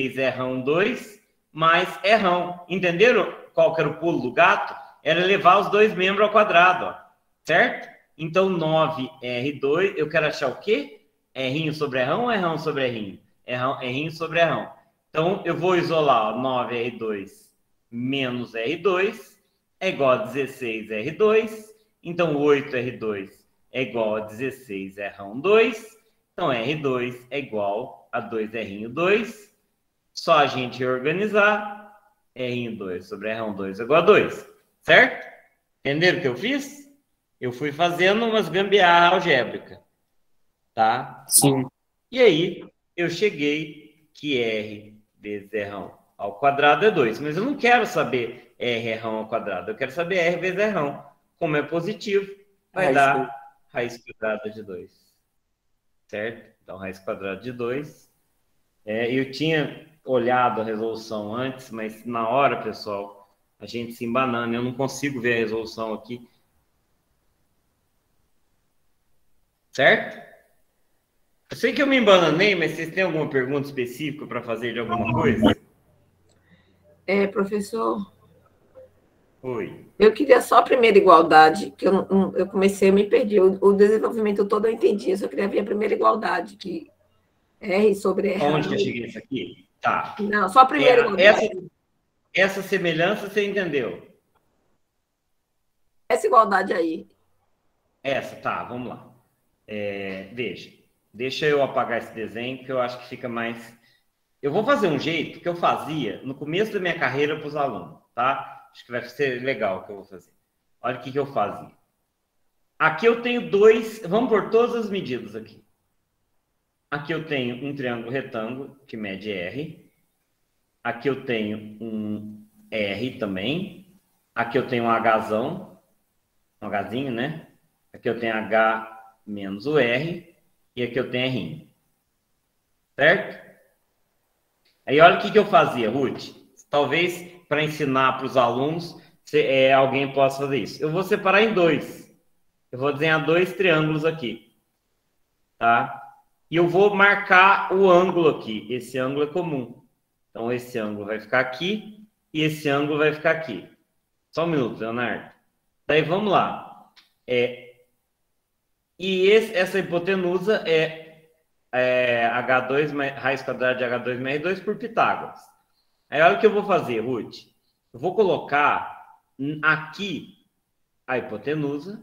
16R2 mais R1. Entenderam qual que era o pulo do gato? Era levar os dois membros ao quadrado, ó. Certo? Então, 9R2, eu quero achar o quê? R sobre R1 ou R1 sobre R? R sobre R1. Então, eu vou isolar, ó, 9R2 menos R2 é igual a 16R2. Então, 8R2 é igual a 16R2. Então, R2 é igual a 2R2. Só a gente reorganizar. R2 sobre R2 é igual a 2. Certo? Entenderam o que eu fiz? Eu fui fazendo umas gambiarra algébrica. Tá? Sim. E aí, eu cheguei que R vezes R1 ao quadrado é 2. Mas eu não quero saber R1 ao quadrado. Eu quero saber R vezes R1. Como é positivo, vai dar raiz quadrada de 2. Certo? Então, raiz quadrada de 2. Eu tinha olhado a resolução antes, mas na hora, pessoal, a gente se embanana. Eu não consigo ver a resolução aqui. Certo? Eu sei que eu me embananei, mas vocês têm alguma pergunta específica para fazer de alguma coisa? Professor, Oi. eu queria só a primeira igualdade, que eu comecei, eu me perdi. O desenvolvimento todo eu entendi, eu só queria ver a primeira igualdade, que R sobre R. Onde que eu cheguei isso aqui? Tá. Não, só a primeira igualdade. Essa semelhança você entendeu? Essa igualdade aí. Essa, tá, vamos lá. Veja, deixa eu apagar esse desenho, que eu acho que fica mais... Eu vou fazer um jeito que eu fazia no começo da minha carreira para os alunos, tá? Acho que vai ser legal o que eu vou fazer. Olha o que eu fazia. Aqui eu tenho dois... Vamos por todas as medidas aqui. Aqui eu tenho um triângulo retângulo, que mede R. Aqui eu tenho um R também. Aqui eu tenho um Hzão. Um Hzinho, né? Aqui eu tenho H menos o R. E aqui eu tenho R. Certo? Aí olha o que eu fazia, Ruth. Talvez para ensinar para os alunos, alguém possa fazer isso. Eu vou separar em dois. Eu vou desenhar dois triângulos aqui. Tá? E eu vou marcar o ângulo aqui. Esse ângulo é comum. Então, esse ângulo vai ficar aqui e esse ângulo vai ficar aqui. Só um minuto, Leonardo. Daí, vamos lá. Essa hipotenusa é H2 raiz quadrada de H2 mais R2 por Pitágoras. Aí, olha o que eu vou fazer, Ruth. Eu vou colocar aqui a hipotenusa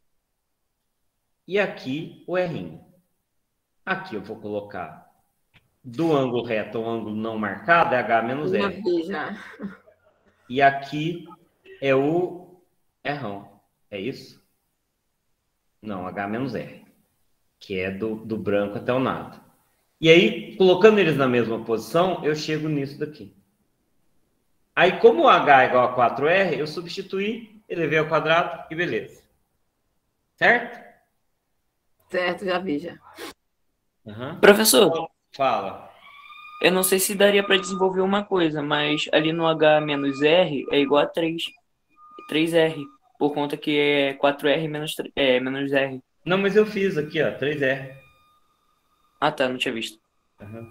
e aqui o R. Aqui eu vou colocar do ângulo reto ao ângulo não marcado, é H menos R. E aqui é o R. É isso? Não, H menos R. Que é do branco até o nada. E aí, colocando eles na mesma posição, eu chego nisso daqui. Aí, como o H é igual a 4R, eu substituí, elevei ao quadrado e beleza. Certo? Certo, já vi, já. Uhum. Professor, Fala. eu não sei se daria para desenvolver uma coisa, mas ali no H menos R é igual a 3. 3R, por conta que é 4R menos R. Não, mas eu fiz aqui, ó, 3R. Ah, tá, não tinha visto. Uhum.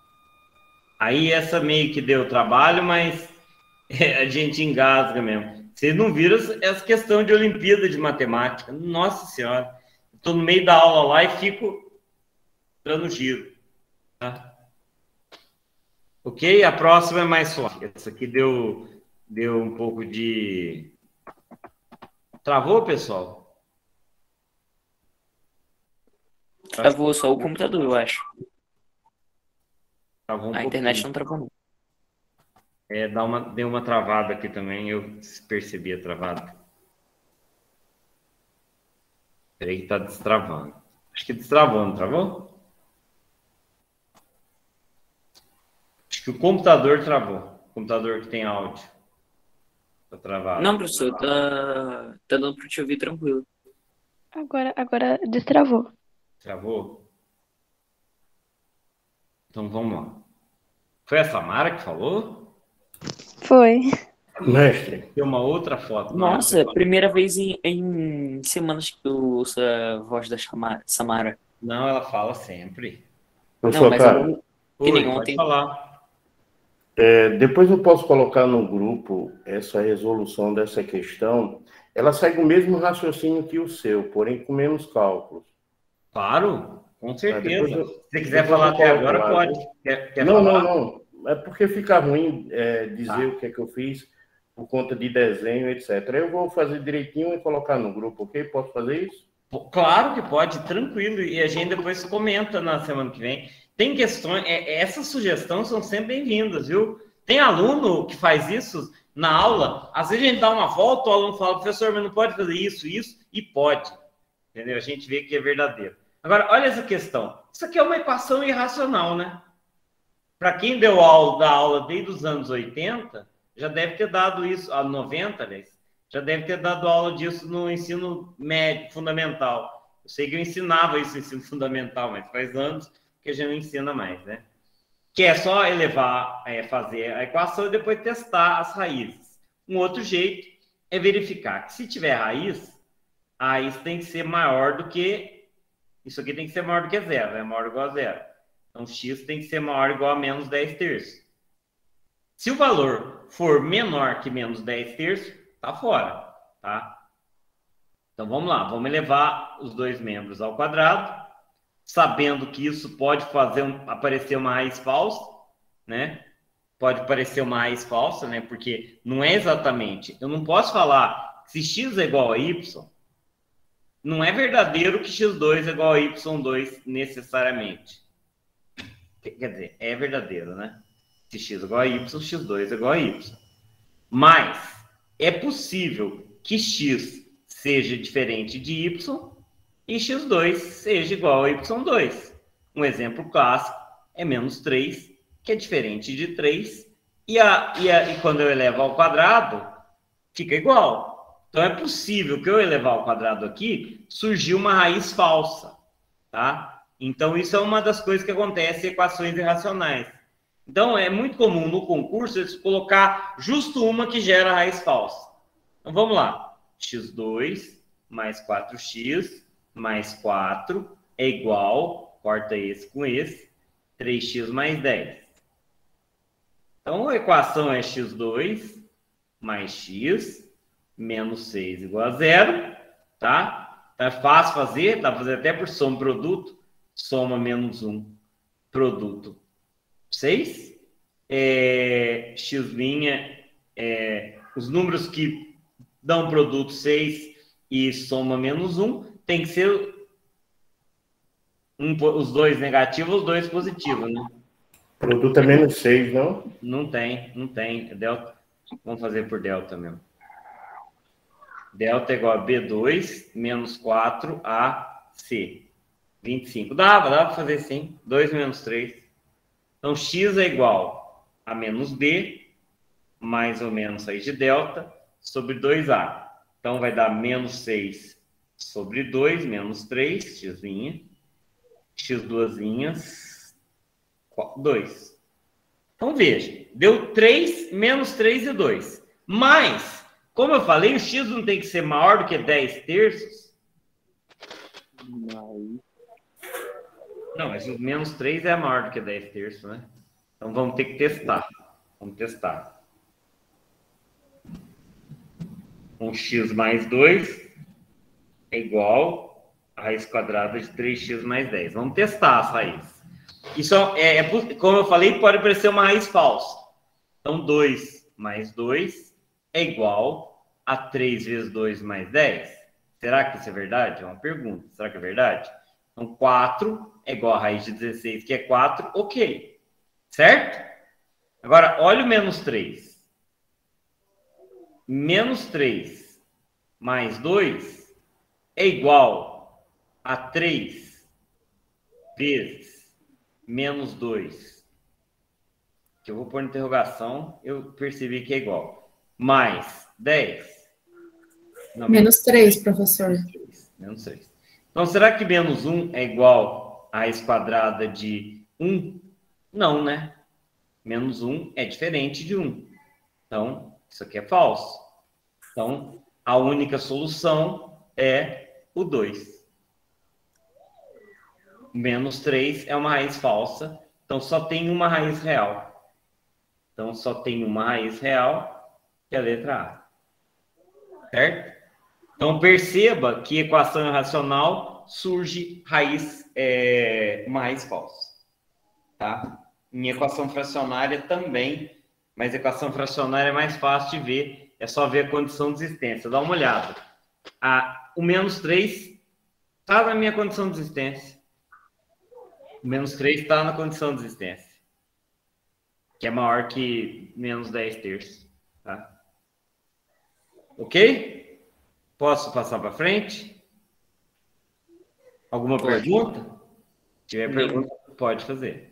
Aí essa meio que deu trabalho, mas a gente engasga mesmo. Vocês não viram essa questão de Olimpíada de Matemática. Nossa Senhora. Estou no meio da aula lá e fico dando giro. Tá? Ok? A próxima é mais suave. Essa aqui deu um pouco de... Travou, pessoal? Travou só o computador, eu acho. Travou um A internet não travou, não. Deu uma travada aqui também, eu percebi a travada. Peraí que tá destravando. Acho que destravou, não travou? Acho que o computador travou. O computador que tem áudio. Tá travado. Não, professor, tá dando para te ouvir tranquilo. Agora destravou. Travou? Então vamos lá. Foi a Samara que falou? Foi. Mestre. Tem uma outra foto. Nossa, primeira vez em semanas que eu ouço a voz da Samara. Não, ela fala sempre. Professor, mas cara, eu que nem Pode ontem. falar. depois eu posso colocar no grupo essa resolução dessa questão. Ela segue o mesmo raciocínio que o seu, porém com menos cálculos. Claro, com certeza. depois Se você quiser falar até agora, pode. Quer Não, falar? não. É porque fica ruim dizer o que é que eu fiz por conta de desenho, etc. Eu vou fazer direitinho e colocar no grupo, ok? Posso fazer isso? Claro que pode, tranquilo. E a gente depois comenta na semana que vem. Tem questões, essas sugestões são sempre bem-vindas, viu? Tem aluno que faz isso na aula, às vezes a gente dá uma volta, o aluno fala, professor, mas não pode fazer isso, e pode. Entendeu? A gente vê que é verdadeiro. Agora, olha essa questão. Isso aqui é uma equação irracional, né? Para quem deu aula desde os anos 80, já deve ter dado isso, 90, aliás, já deve ter dado aula disso no ensino médio, fundamental. Eu sei que eu ensinava isso no ensino fundamental, mas faz anos que a gente não ensina mais, né? Que é só elevar, fazer a equação e depois testar as raízes. Um outro jeito é verificar que se tiver raiz, a raiz tem que ser maior do que... Isso aqui tem que ser maior do que zero, maior ou igual a zero. Então, x tem que ser maior ou igual a menos 10 terços. Se o valor for menor que menos 10 terços, tá fora, tá? Então, vamos lá. Vamos elevar os dois membros ao quadrado, sabendo que isso pode aparecer uma raiz falsa, né? Pode parecer uma raiz falsa, né? Porque não é exatamente... Eu não posso falar que se x é igual a y, não é verdadeiro que x2 é igual a y2 necessariamente. Quer dizer, é verdadeiro, né? Se x é igual a y, x2 é igual a y. Mas é possível que x seja diferente de y e x2 seja igual a y2. Um exemplo clássico é menos 3, que é diferente de 3, e quando eu elevo ao quadrado, fica igual. Então é possível que eu elevar ao quadrado aqui, surgiu uma raiz falsa, tá? Então isso é uma das coisas que acontece em equações irracionais. Então é muito comum no concurso eles colocar justo uma que gera raiz falsa. Então vamos lá. x2 mais 4x mais 4 é igual, corta esse com esse, 3x mais 10. Então a equação é x2 mais x menos 6 igual a zero, tá? É fácil fazer, dá para fazer até por soma produto, soma menos 1, produto 6. X', os números que dão produto 6 e soma menos 1, tem que ser os dois negativos, os dois positivos, né? Produto é menos 6, não? Não tem. É delta. Vamos fazer por delta mesmo. Delta é igual a B2 menos 4AC. 25. Dava para fazer sim. 2 menos 3. Então, x é igual a menos B, mais ou menos aí de delta, sobre 2A. Então, vai dar menos 6 sobre 2, menos 3, x', x2', 2. Então, veja. Deu 3, menos 3 e 2. Mas... Como eu falei, o x não tem que ser maior do que 10 terços? Não, mas o menos 3 é maior do que 10 terços, né? Então vamos ter que testar. Vamos testar. com x mais 2 é igual a raiz quadrada de 3x mais 10. Vamos testar essa raiz. Isso como eu falei, pode parecer uma raiz falsa. Então, 2 mais 2 é igual a 3 vezes 2 mais 10. Será que isso é verdade? É uma pergunta. Será que é verdade? Então, 4 é igual a raiz de 16, que é 4. Ok. Certo? Agora, olha o menos 3. Menos 3 mais 2 é igual a 3 vezes menos 2. Que eu vou pôr na interrogação, eu percebi que é igual. Mais 10. Não, menos 3, professor. Menos 3. Então, será que menos 1 é igual a raiz quadrada de 1? Não, né? Menos 1 é diferente de 1. Então, isso aqui é falso. Então, a única solução é o 2. Menos 3 é uma raiz falsa. Então, só tem uma raiz real. Então, só tem uma raiz real, que é a letra A. Certo? Então, perceba que equação irracional surge uma raiz falsa. Tá? Em equação fracionária também, mas equação fracionária é mais fácil de ver, é só ver a condição de existência. Dá uma olhada. O menos 3 está na minha condição de existência. O menos 3 está na condição de existência, que é maior que menos 10 terços. Tá? Ok? Posso passar para frente? Alguma pergunta? Se tiver pergunta, pode fazer.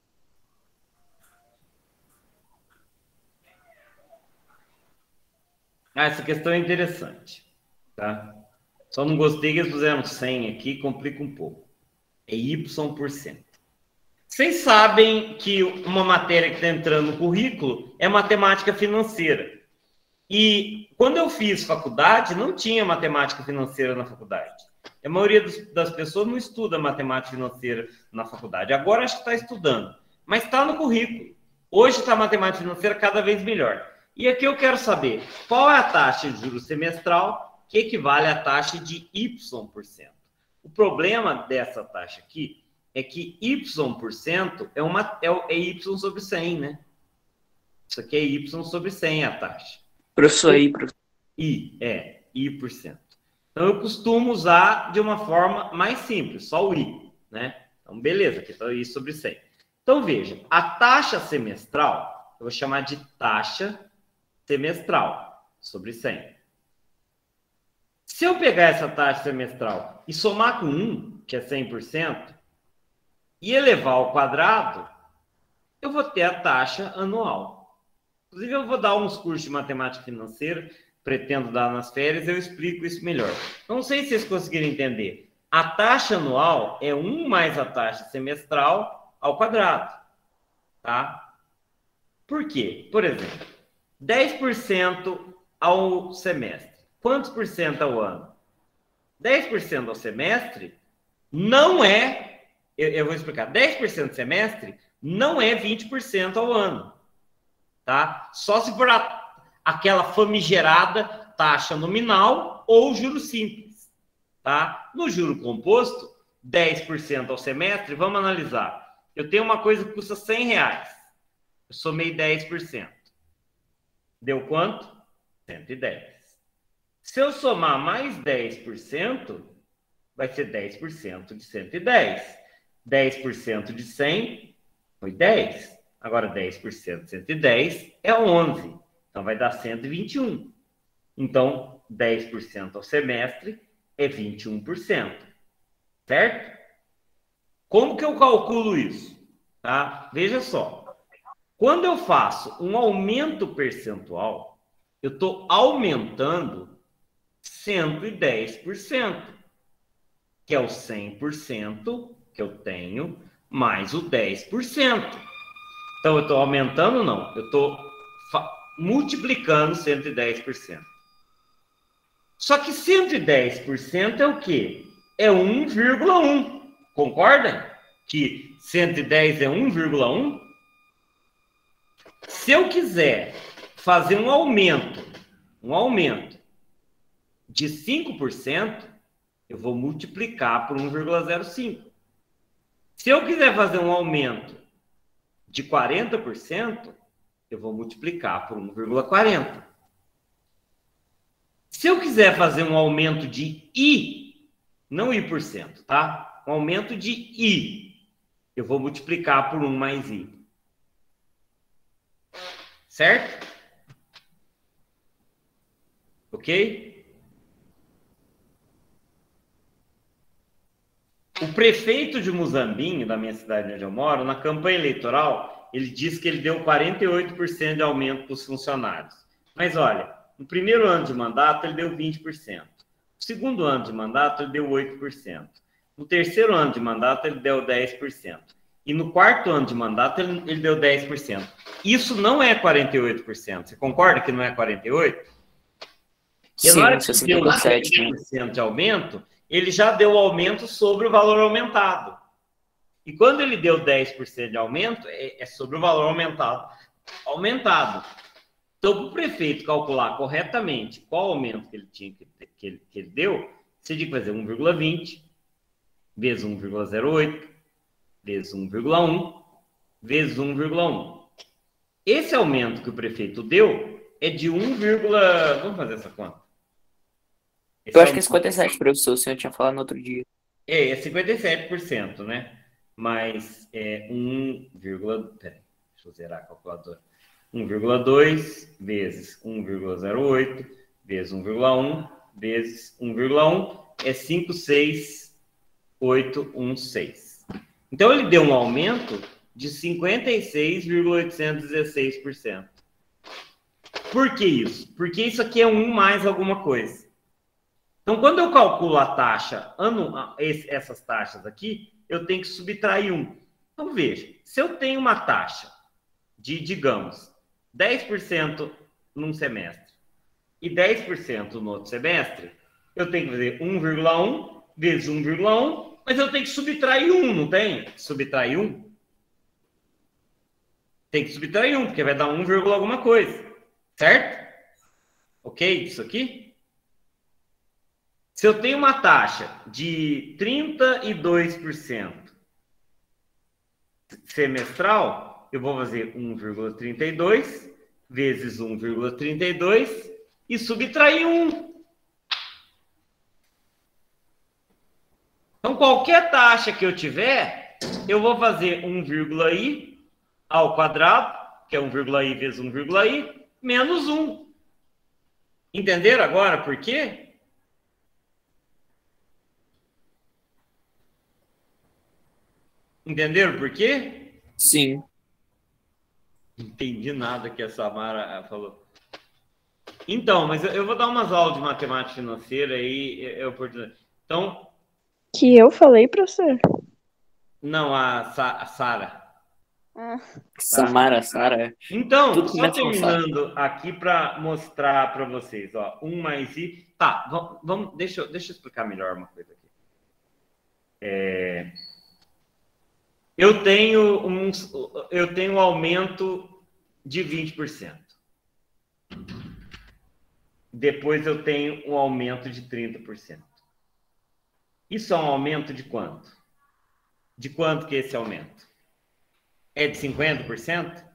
Essa questão é interessante, tá? Só não gostei que eles fizeram 100 aqui, complica um pouco. É Y%. Vocês sabem que uma matéria que está entrando no currículo é matemática financeira. E quando eu fiz faculdade, não tinha matemática financeira na faculdade. A maioria das pessoas não estuda matemática financeira na faculdade. Agora acho que está estudando, mas está no currículo. Hoje está a matemática financeira cada vez melhor. E aqui eu quero saber qual é a taxa de juros semestral que equivale à taxa de Y%. O problema dessa taxa aqui é que Y% é Y sobre 100, né? Isso aqui é Y sobre 100 a taxa. Professor, professor. I%. Então, eu costumo usar de uma forma mais simples, só o I, né? Então, beleza, aqui está o I sobre 100. Então, veja, a taxa semestral, eu vou chamar de taxa semestral sobre 100. Se eu pegar essa taxa semestral e somar com 1, que é 100%, e elevar ao quadrado, eu vou ter a taxa anual. Inclusive, eu vou dar uns cursos de matemática financeira, pretendo dar nas férias, eu explico isso melhor. Não sei se vocês conseguiram entender. A taxa anual é 1 mais a taxa semestral ao quadrado. Tá? Por quê? Por exemplo, 10% ao semestre. Quantos por cento ao ano? 10% ao semestre não é... Eu vou explicar. 10% ao semestre não é 20% ao ano. Tá? Só se for aquela famigerada taxa nominal ou juro simples. Tá? No juro composto, 10% ao semestre, vamos analisar. Eu tenho uma coisa que custa R$100. Eu somei 10%. Deu quanto? 110. Se eu somar mais 10%, vai ser 10% de 110. 10% de 100 foi 10. Agora, 10% de 110 é 11. Então, vai dar 121. Então, 10% ao semestre é 21%. Certo? Como que eu calculo isso? Tá? Veja só. Quando eu faço um aumento percentual, eu estou aumentando 110%, que é o 100% que eu tenho, mais o 10%. Então, eu estou aumentando, não. Eu estou multiplicando 110%. Só que 110% é o quê? É 1,1. Concordam? Que 110 é 1,1? Se eu quiser fazer um aumento de 5%, eu vou multiplicar por 1,05. Se eu quiser fazer um aumento de 40%, eu vou multiplicar por 1,40. Se eu quiser fazer um aumento de I, não I%, tá? Um aumento de I, eu vou multiplicar por 1 mais I. Certo? Ok? O prefeito de Muzambinho, da minha cidade onde eu moro, na campanha eleitoral, ele disse que ele deu 48% de aumento para os funcionários. Mas olha, no primeiro ano de mandato ele deu 20%. No segundo ano de mandato ele deu 8%. No terceiro ano de mandato ele deu 10%. E no quarto ano de mandato ele deu 10%. Isso não é 48%. Você concorda que não é 48%? E Sim, na hora que deu 67, né? 10% de aumento, ele já deu o aumento sobre o valor aumentado. E quando ele deu 10% de aumento, é sobre o valor aumentado. Então, para o prefeito calcular corretamente qual aumento que ele tinha que ele deu, você tinha que fazer 1,20 vezes 1,08 vezes 1,1 vezes 1,1. Esse aumento que o prefeito deu é de 1, vamos fazer essa conta. Eu acho que é 57, professor, o senhor tinha falado no outro dia. É 57%, né? Mas é 1, peraí, deixa eu zerar a calculadora. 1,2 vezes 1,08 vezes 1,1 vezes 1,1 é 56816. Então, ele deu um aumento de 56,816%. Por que isso? Porque isso aqui é 1 mais alguma coisa. Então, quando eu calculo a taxa, essas taxas aqui, eu tenho que subtrair 1. Então, veja, se eu tenho uma taxa de, digamos, 10% num semestre e 10% no outro semestre, eu tenho que fazer 1,1 vezes 1,1, mas eu tenho que subtrair 1, não tem? Subtrair 1? Tem que subtrair 1, porque vai dar 1, alguma coisa. Certo? Ok? Isso aqui? Se eu tenho uma taxa de 32% semestral, eu vou fazer 1,32 vezes 1,32 e subtrair 1. Então, qualquer taxa que eu tiver, eu vou fazer 1,i ao quadrado, que é 1,i vezes 1,i, menos 1. Entenderam agora por quê? Entenderam por quê? Sim. Não entendi nada que a Samara falou. Então, mas eu vou dar umas aulas de matemática financeira aí, é oportunidade. Então... Que eu falei, professor? Não, a Sara. Ah. Sara. Então, Tudo só começa com terminando aqui para mostrar para vocês, ó, 1 mais i. Tá, vamos, deixa eu explicar melhor uma coisa aqui. Eu tenho um aumento de 20%. Depois eu tenho um aumento de 30%. Isso é um aumento de quanto? De quanto que é esse aumento? É de 50%?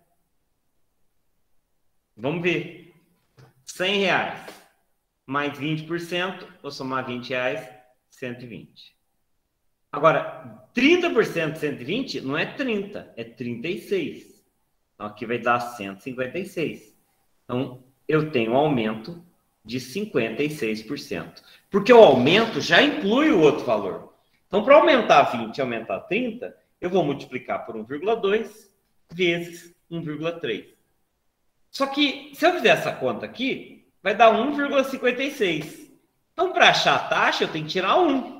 Vamos ver. R$100 mais 20%, vou somar R$20, 120. Agora, 30% de 120 não é 30, é 36. Então, aqui vai dar 156. Então, eu tenho um aumento de 56%. Porque o aumento já inclui o outro valor. Então, para aumentar 20 e aumentar 30, eu vou multiplicar por 1,2 vezes 1,3. Só que, se eu fizer essa conta aqui, vai dar 1,56. Então, para achar a taxa, eu tenho que tirar 1.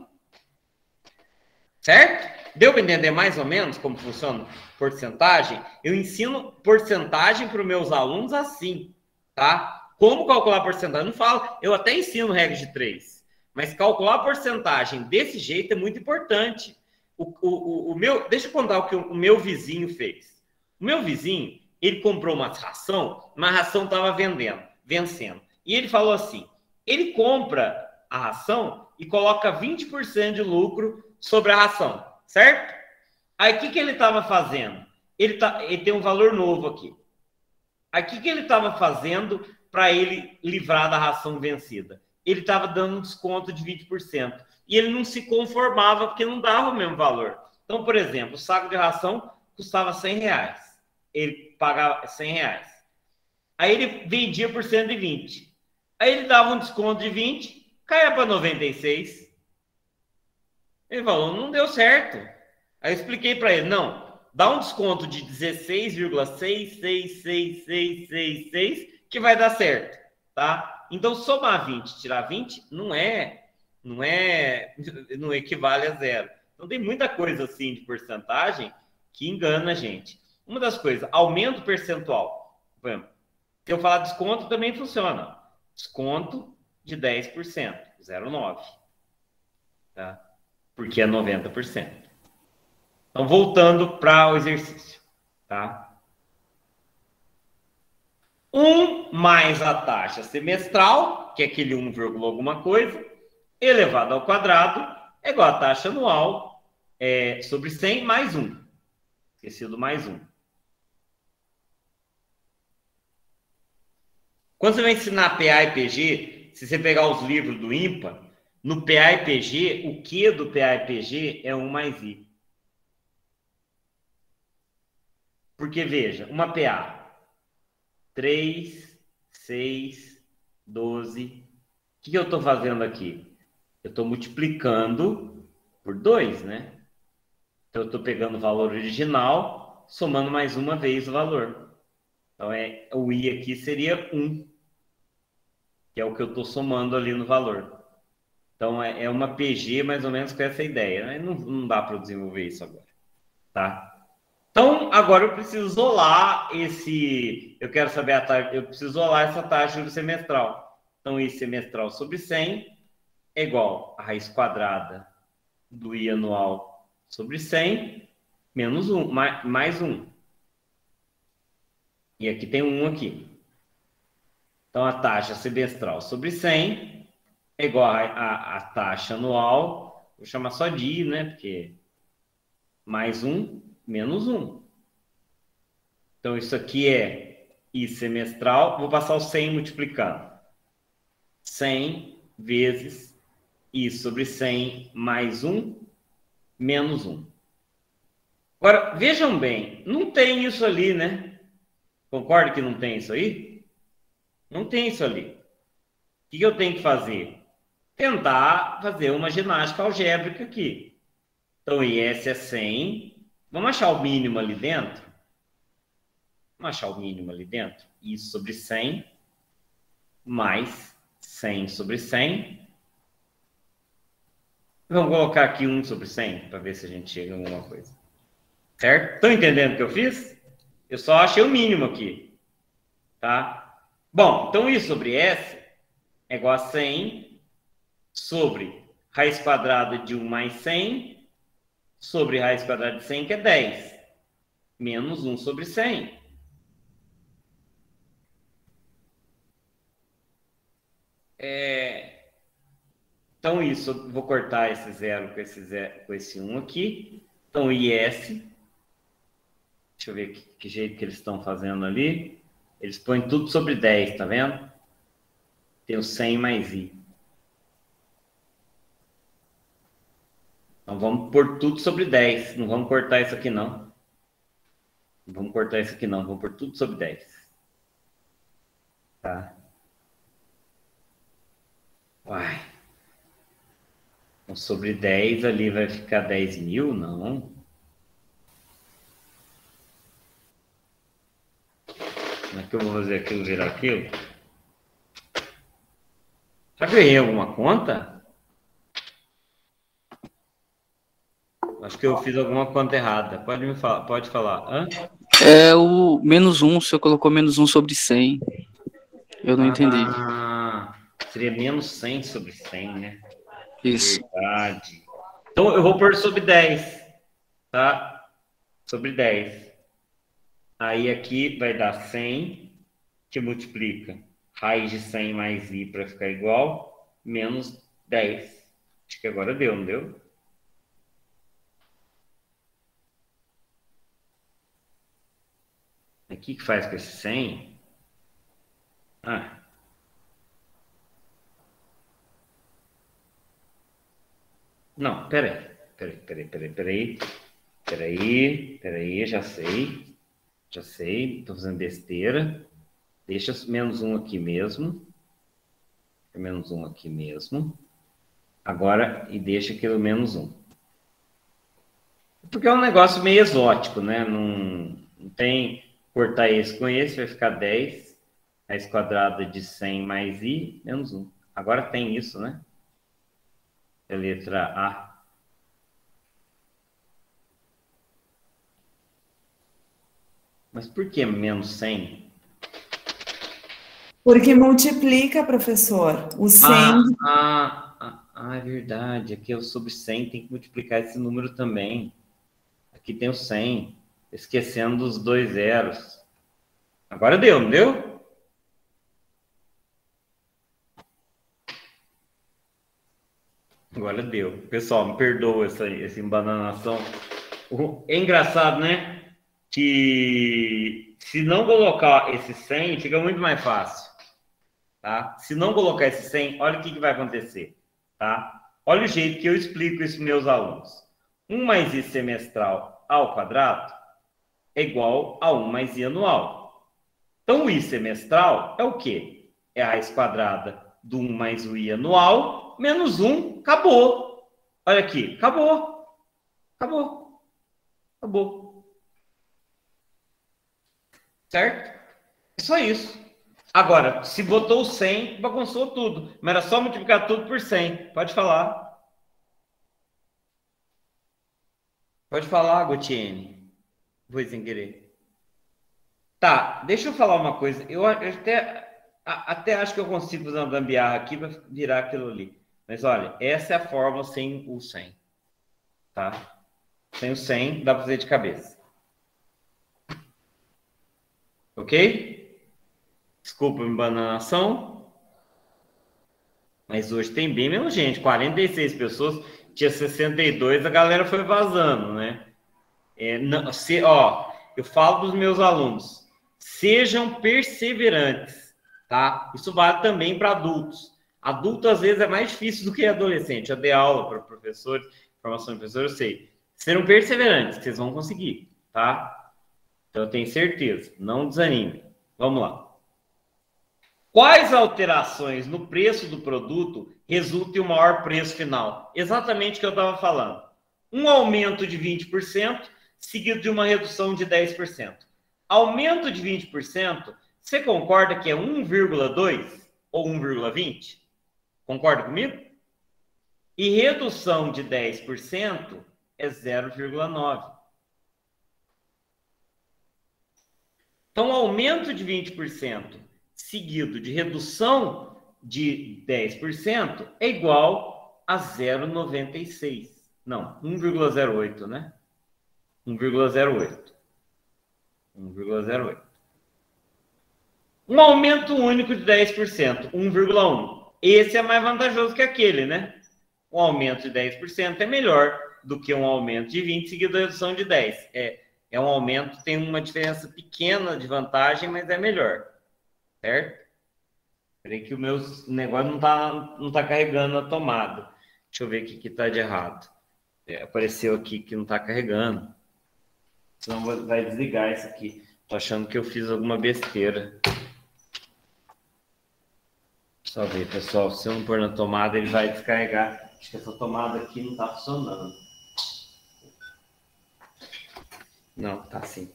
Certo? Deu para entender mais ou menos como funciona porcentagem? Eu ensino porcentagem para os meus alunos assim, tá? Como calcular porcentagem? Eu não falo, eu até ensino regra de 3, mas calcular a porcentagem desse jeito é muito importante. Deixa eu contar o que o meu vizinho fez. O meu vizinho, ele comprou uma ração estava vencendo. E ele falou assim, ele compra a ração e coloca 20% de lucro sobre a ração, certo? Aí, o que ele estava fazendo? Ele tem um valor novo aqui. Aí, o que ele estava fazendo para ele livrar da ração vencida? Ele estava dando um desconto de 20%. E ele não se conformava, porque não dava o mesmo valor. Então, por exemplo, o saco de ração custava R$100. Ele pagava R$100. Aí ele vendia por 120. Aí ele dava um desconto de 20, caía para 96. Ele falou, não deu certo. Aí eu expliquei para ele, não, dá um desconto de 16,66666 que vai dar certo, tá? Então, somar 20 e tirar 20 não equivale a zero. Então, tem muita coisa assim de porcentagem que engana a gente. Uma das coisas, aumento percentual. Por exemplo, se eu falar desconto, também funciona. Desconto de 10%, 0,9. Tá? Porque é 90%. Então, voltando para o exercício. Tá? 1 mais a taxa semestral, que é aquele 1, alguma coisa, elevado ao quadrado, é igual a taxa anual sobre 100 mais 1. Esqueci do mais 1. Quando você vai ensinar PA e PG, se você pegar os livros do IMPA, no PA e PG, o Q do PA e PG é 1 mais I. Porque, veja, uma PA, 3, 6, 12. O que eu estou fazendo aqui? Eu estou multiplicando por 2, né? Então, eu estou pegando o valor original, somando mais uma vez o valor. Então, o I aqui seria 1, que é o que eu estou somando ali no valor. Então, é uma PG mais ou menos com essa ideia, né? Não dá para desenvolver isso agora, tá? Então, agora eu preciso isolar eu quero saber a taxa, eu preciso isolar essa taxa do semestral. Então, I semestral sobre 100 é igual a raiz quadrada do I anual sobre 100 menos 1, mais 1. E aqui tem 1 aqui. Então, a taxa semestral sobre 100 é igual a taxa anual, vou chamar só de I, né? Porque mais 1 menos 1. Então, isso aqui é I semestral. Vou passar o 100 multiplicando. 100 vezes I sobre 100 mais 1 menos 1. Agora, vejam bem, não tem isso ali, né? Concorda que não tem isso aí? Não tem isso ali. O que eu tenho que fazer? Tentar fazer uma ginástica algébrica aqui. Então, IS é 100. Vamos achar o mínimo ali dentro? Vamos achar o mínimo ali dentro? I sobre 100 mais 100 sobre 100. Vamos colocar aqui 1 sobre 100 para ver se a gente chega em alguma coisa. Certo? Estão entendendo o que eu fiz? Eu só achei o mínimo aqui. Tá? Bom, então I sobre S é igual a 100 sobre raiz quadrada de 1 mais 100 sobre raiz quadrada de 100, que é 10, menos 1 sobre 100. Então, isso, eu vou cortar esse 0 com esse 1 aqui. Então, IS, deixa eu ver que jeito que eles estão fazendo ali. Eles põem tudo sobre 10, tá vendo? Tem o 100 mais I. Então, vamos pôr tudo sobre 10. Não vamos cortar isso aqui, não. Não vamos cortar isso aqui, não. Vamos pôr tudo sobre 10. Tá? Uai. Então, sobre 10 ali vai ficar 10 mil? Não. Como é que eu vou fazer aquilo virar aquilo? Será que eu errei alguma conta? Acho que eu fiz alguma conta errada. Pode falar. Hã? É o menos 1, o senhor colocou menos 1 sobre 100. Eu não entendi. Seria menos 100 sobre 100, né? Isso. Verdade. Então, eu vou pôr sobre 10. Tá? Sobre 10. Aí, aqui vai dar 100, que multiplica raiz de 100 mais I para ficar igual, menos 10. Acho que agora deu, não deu? Aqui que faz com esse 100? Ah. Não, peraí, já sei, tô fazendo besteira, deixa menos 1 aqui mesmo, menos 1 aqui mesmo, agora, e deixa aqui o menos 1, porque é um negócio meio exótico, né, não tem, cortar esse com esse, vai ficar 10, raiz quadrada de 100 mais i, menos 1, agora tem isso, né? A letra A. Mas por que menos 100? Porque multiplica, professor. O 100... É verdade. Aqui é o sobre 100, tem que multiplicar esse número também. Aqui tem o 100. Esquecendo dos 2 zeros. Agora deu, não deu? Agora deu. Pessoal, me perdoa essa embananação. É engraçado, né? Que se não colocar esse 100, fica muito mais fácil. Tá? Se não colocar esse 100, olha o que vai acontecer. Tá? Olha o jeito que eu explico isso para meus alunos. 1 mais i semestral ao quadrado é igual a 1 mais i anual. Então, o i semestral é o quê? É a raiz quadrada do 1 mais o i anual, menos 1, acabou. Olha aqui, acabou. Certo? É só isso. Agora, se botou o 100, bagunçou tudo. Mas era só multiplicar tudo por 100. Pode falar. Pode falar, Gotiene. Foi sem querer. Tá, deixa eu falar uma coisa. Eu até acho que eu consigo fazer uma gambiarra aqui para virar aquilo ali. Mas olha, essa é a fórmula sem o 100. Tá? Sem o 100, dá para fazer de cabeça. Ok? Desculpa a embanação. Mas hoje tem bem menos gente. 46 pessoas, tinha 62, a galera foi vazando, né? Eu falo dos meus alunos. Sejam perseverantes, tá? Isso vale também para adultos. Adulto, às vezes, é mais difícil do que adolescente. Eu dei aula para professores, formação de professor, eu sei. Serão perseverantes, que vocês vão conseguir, tá? Então, eu tenho certeza. Não desanime. Vamos lá. Quais alterações no preço do produto resultam em um maior preço final? Exatamente o que eu estava falando. Um aumento de 20%, seguido de uma redução de 10%. Aumento de 20%, você concorda que é 1,2 ou 1,20? Concorda comigo? E redução de 10% é 0,9. Então, aumento de 20% seguido de redução de 10% é igual a 0,96. Não, 1,08, né? 1,08. 1,08. Um aumento único de 10%, 1,1. Esse é mais vantajoso que aquele, né? Um aumento de 10% é melhor do que um aumento de 20 seguido da redução de 10. É um aumento, tem uma diferença pequena de vantagem, mas é melhor. Certo? Peraí que o meu negócio não tá carregando a tomada. Deixa eu ver o que está de errado. Apareceu aqui que não está carregando. Senão vai desligar isso aqui. Tô achando que eu fiz alguma besteira. Só ver, pessoal. Se eu não pôr na tomada, ele vai descarregar. Acho que essa tomada aqui não está funcionando. Não, tá sim.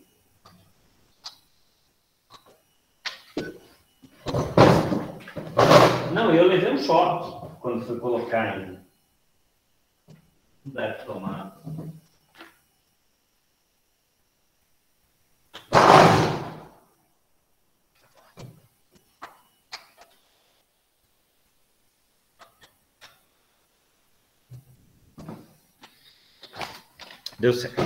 Não, eu levei um choque quando fui colocar ainda. Não deve tomar. Deu certo.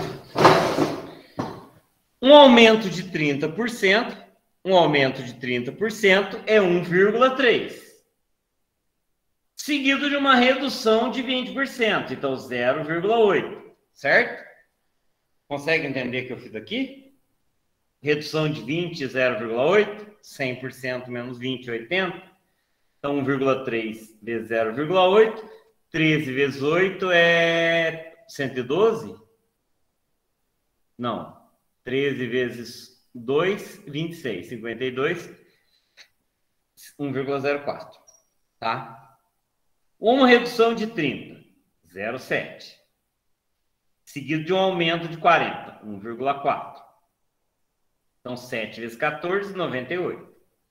Um aumento de 30%, é 1,3. seguido de uma redução de 20%, então 0,8, certo? Consegue entender o que eu fiz aqui? Redução de 20, 0,8, 100% menos 20, 80. Então, 1,3 vezes 0,8, 13 vezes 8 é 112? Não. 13 vezes 2, 26. 52, 1,04. Tá? Uma redução de 30, 0,7. Seguido de um aumento de 40, 1,4. Então, 7 vezes 14, 98.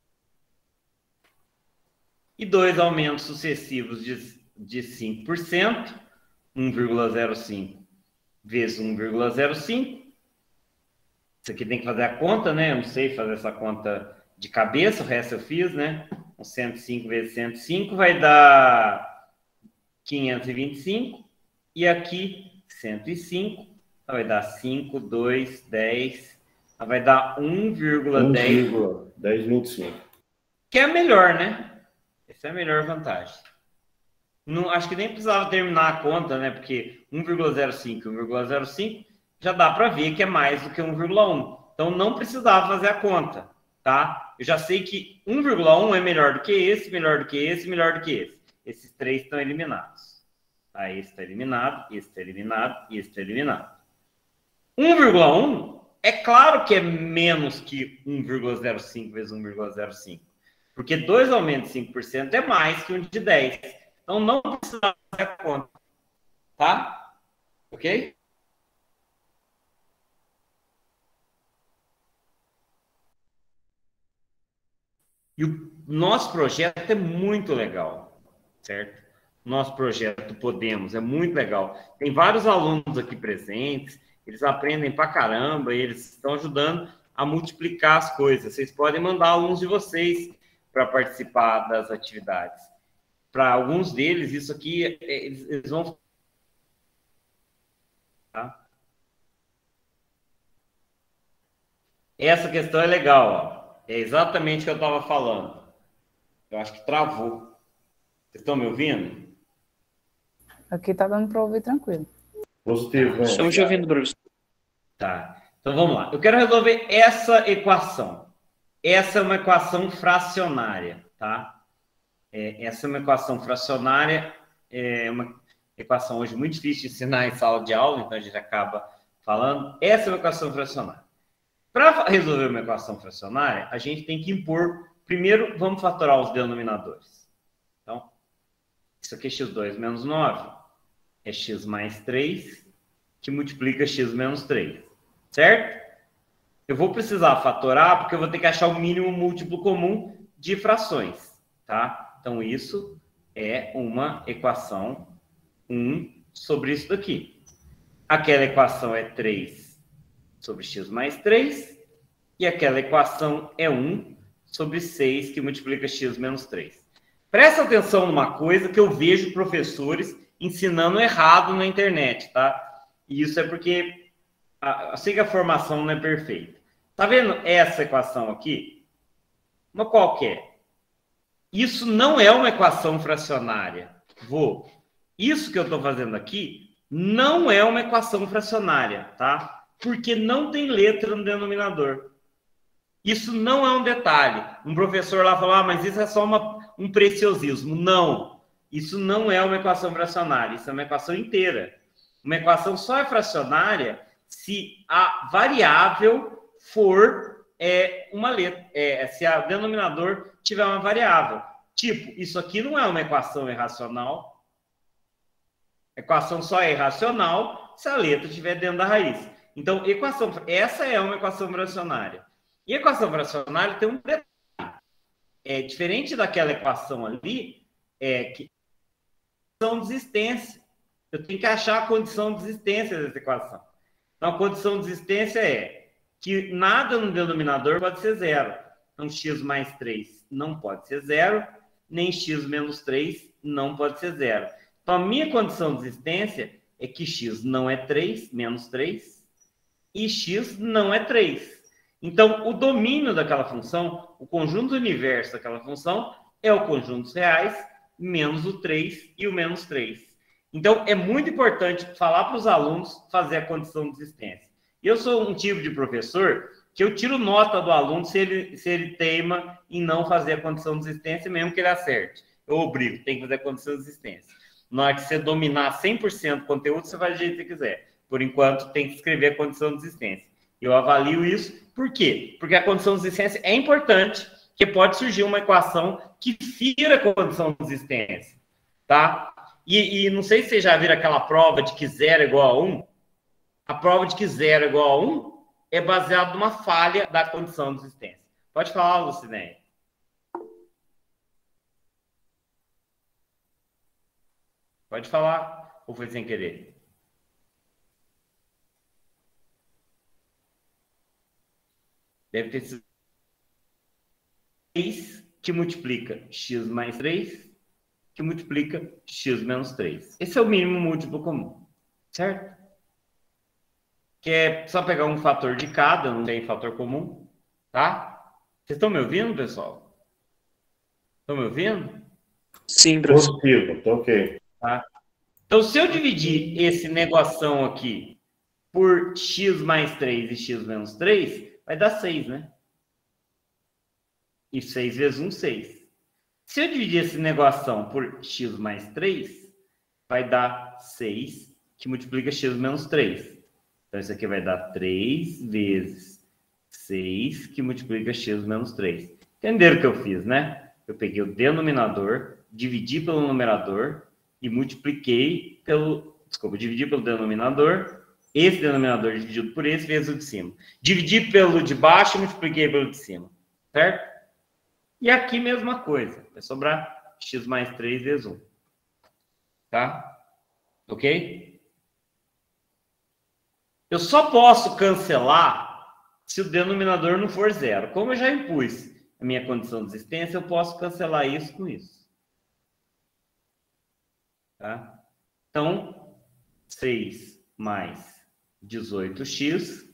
E dois aumentos sucessivos de 5%, 1,05 vezes 1,05. Isso aqui tem que fazer a conta, né? Eu não sei fazer essa conta de cabeça, o resto eu fiz, né? 105 vezes 105 vai dar 525. E aqui, 105, vai dar 5, 2, 10, vai dar 1,10. 1,1025. Que é a melhor, né? Essa é a melhor vantagem. Não, acho que nem precisava terminar a conta, né? Porque 1,05 e 1,05 já dá para ver que é mais do que 1,1. Então, não precisava fazer a conta, tá? Eu já sei que 1,1 é melhor do que esse, melhor do que esse, melhor do que esse. Esses três estão eliminados. Tá? Esse está eliminado, esse está eliminado e esse está eliminado. 1,1 é claro que é menos que 1,05 vezes 1,05. Porque 2 aumentos de 5% é mais que um de 10. Então, não precisa fazer a conta. Tá? Ok? E o nosso projeto é muito legal, certo? Nosso projeto Podemos é muito legal. Tem vários alunos aqui presentes, eles aprendem pra caramba, e eles estão ajudando a multiplicar as coisas. Vocês podem mandar alunos de vocês para participar das atividades. Para alguns deles, isso aqui, eles vão... Tá? Essa questão é legal, ó. É exatamente o que eu estava falando. Eu acho que travou. Vocês estão me ouvindo? Aqui tá dando para ouvir tranquilo. Positivo, né? Estamos te ouvindo, professor. Tá. Então, vamos lá. Eu quero resolver essa equação. Essa é uma equação fracionária, tá? Essa é uma equação fracionária, é uma equação hoje muito difícil de ensinar em sala de aula, então a gente acaba falando. Essa é uma equação fracionária. Para resolver uma equação fracionária, a gente tem que impor... Primeiro, vamos fatorar os denominadores. Então, isso aqui é x2 menos 9. É x mais 3, que multiplica x menos 3. Certo? Eu vou precisar fatorar, porque eu vou ter que achar o mínimo múltiplo comum de frações. Tá? Então, isso é uma equação 1 sobre isso daqui. Aquela equação é 3 sobre x mais 3. E aquela equação é 1 sobre 6, que multiplica x menos 3. Presta atenção numa coisa que eu vejo professores ensinando errado na internet, tá? E isso é porque eu sei que a formação não é perfeita. Tá vendo essa equação aqui? Uma qualquer. Isso não é uma equação fracionária. Isso que eu estou fazendo aqui não é uma equação fracionária, tá? Porque não tem letra no denominador. Isso não é um detalhe. Um professor lá falou, mas isso é só um preciosismo. Não, isso não é uma equação fracionária, isso é uma equação inteira. Uma equação só é fracionária se a variável for uma letra, se a denominador tiver uma variável. Tipo, isso aqui não é uma equação irracional. A equação só é irracional se a letra estiver dentro da raiz. Então, essa é uma equação fracionária. E a equação fracionária tem um detalhe. Diferente daquela equação ali, que condição de existência. Eu tenho que achar a condição de existência dessa equação. Então, a condição de existência é que nada no denominador pode ser zero. Então, x mais 3 não pode ser zero, nem x menos 3 não pode ser zero. Então, a minha condição de existência é que x não é 3, menos 3, e x não é 3. Então, o domínio daquela função, o conjunto do universo daquela função, é o conjunto dos reais menos o 3 e o menos 3. Então, é muito importante falar para os alunos fazer a condição de existência. Eu sou um tipo de professor que eu tiro nota do aluno se ele teima em não fazer a condição de existência, mesmo que ele acerte. Eu obrigo, tem que fazer a condição de existência. Na hora que você dominar 100% do conteúdo, você faz do jeito que você quiser. Por enquanto, tem que escrever a condição de existência. Eu avalio isso. Por quê? Porque a condição de existência é importante, porque pode surgir uma equação que fira a condição de existência. Tá? E não sei se vocês já viram aquela prova de que 0 é igual a 1. A prova de que 0 é igual a 1 é baseada numa falha da condição de existência. Pode falar, Lucinéia. Pode falar, ou foi sem querer? Deve ter sido 3 que multiplica x mais 3, que multiplica x menos 3. Esse é o mínimo múltiplo comum, certo? Que é só pegar um fator de cada, não tem fator comum, tá? Vocês estão me ouvindo, pessoal? Estão me ouvindo? Sim, professor. Positivo, ok. Tá? Então, se eu dividir esse negoção aqui por x mais 3 e x menos 3, vai dar 6, né? E 6 vezes 1, 6. Se eu dividir esse negoção por x mais 3, vai dar 6, que multiplica x menos 3. Então, isso aqui vai dar 3 vezes 6, que multiplica x menos 3. Entenderam o que eu fiz, né? Eu peguei o denominador, dividi pelo numerador e multipliquei pelo... Desculpa, dividi pelo denominador, esse denominador dividido por esse vezes o de cima. Dividi pelo de baixo e multipliquei pelo de cima, certo? E aqui, mesma coisa. Vai sobrar x mais 3 vezes 1. Tá? Ok? Eu só posso cancelar se o denominador não for 0. Como eu já impus a minha condição de existência, eu posso cancelar isso com isso. Tá? Então, 6 mais 18x,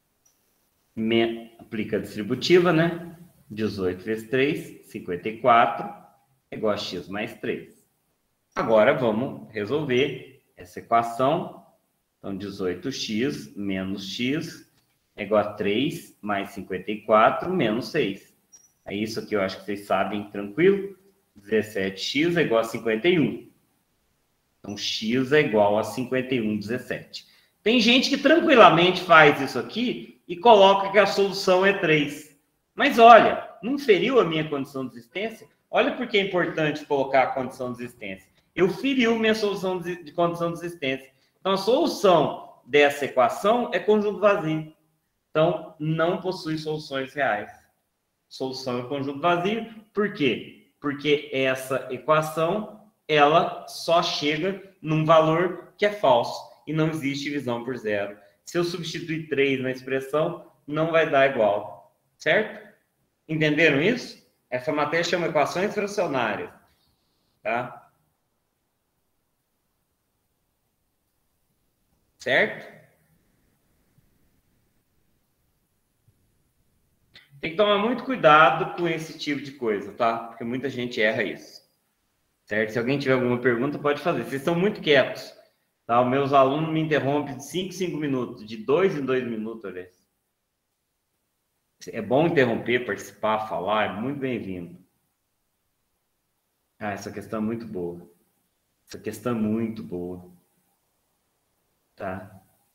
aplica a distributiva, né? 18 vezes 3, 54, é igual a x mais 3. Agora, vamos resolver essa equação. Então, 18x menos x é igual a 3 mais 54 menos 6. É isso que eu acho que vocês sabem, tranquilo? 17x é igual a 51. Então, x é igual a 51,17. Tem gente que tranquilamente faz isso aqui e coloca que a solução é 3. Mas olha, não feriu a minha condição de existência? Olha por que é importante colocar a condição de existência. Eu feriu minha solução de condição de existência. Então, a solução dessa equação é conjunto vazio. Então, não possui soluções reais. Solução é conjunto vazio. Por quê? Porque essa equação, ela só chega num valor que é falso. E não existe divisão por 0. Se eu substituir 3 na expressão, não vai dar igual. Certo? Entenderam isso? Essa matéria chama equações fracionárias. Tá? Certo? Tem que tomar muito cuidado com esse tipo de coisa, tá? Porque muita gente erra isso. Certo? Se alguém tiver alguma pergunta, pode fazer. Vocês estão muito quietos. Tá? Os meus alunos me interrompem de 5 em 5 minutos, de 2 em 2 minutos, olha. É bom interromper, participar, falar, é muito bem-vindo. Ah, essa questão é muito boa. Essa questão é muito boa. Tá?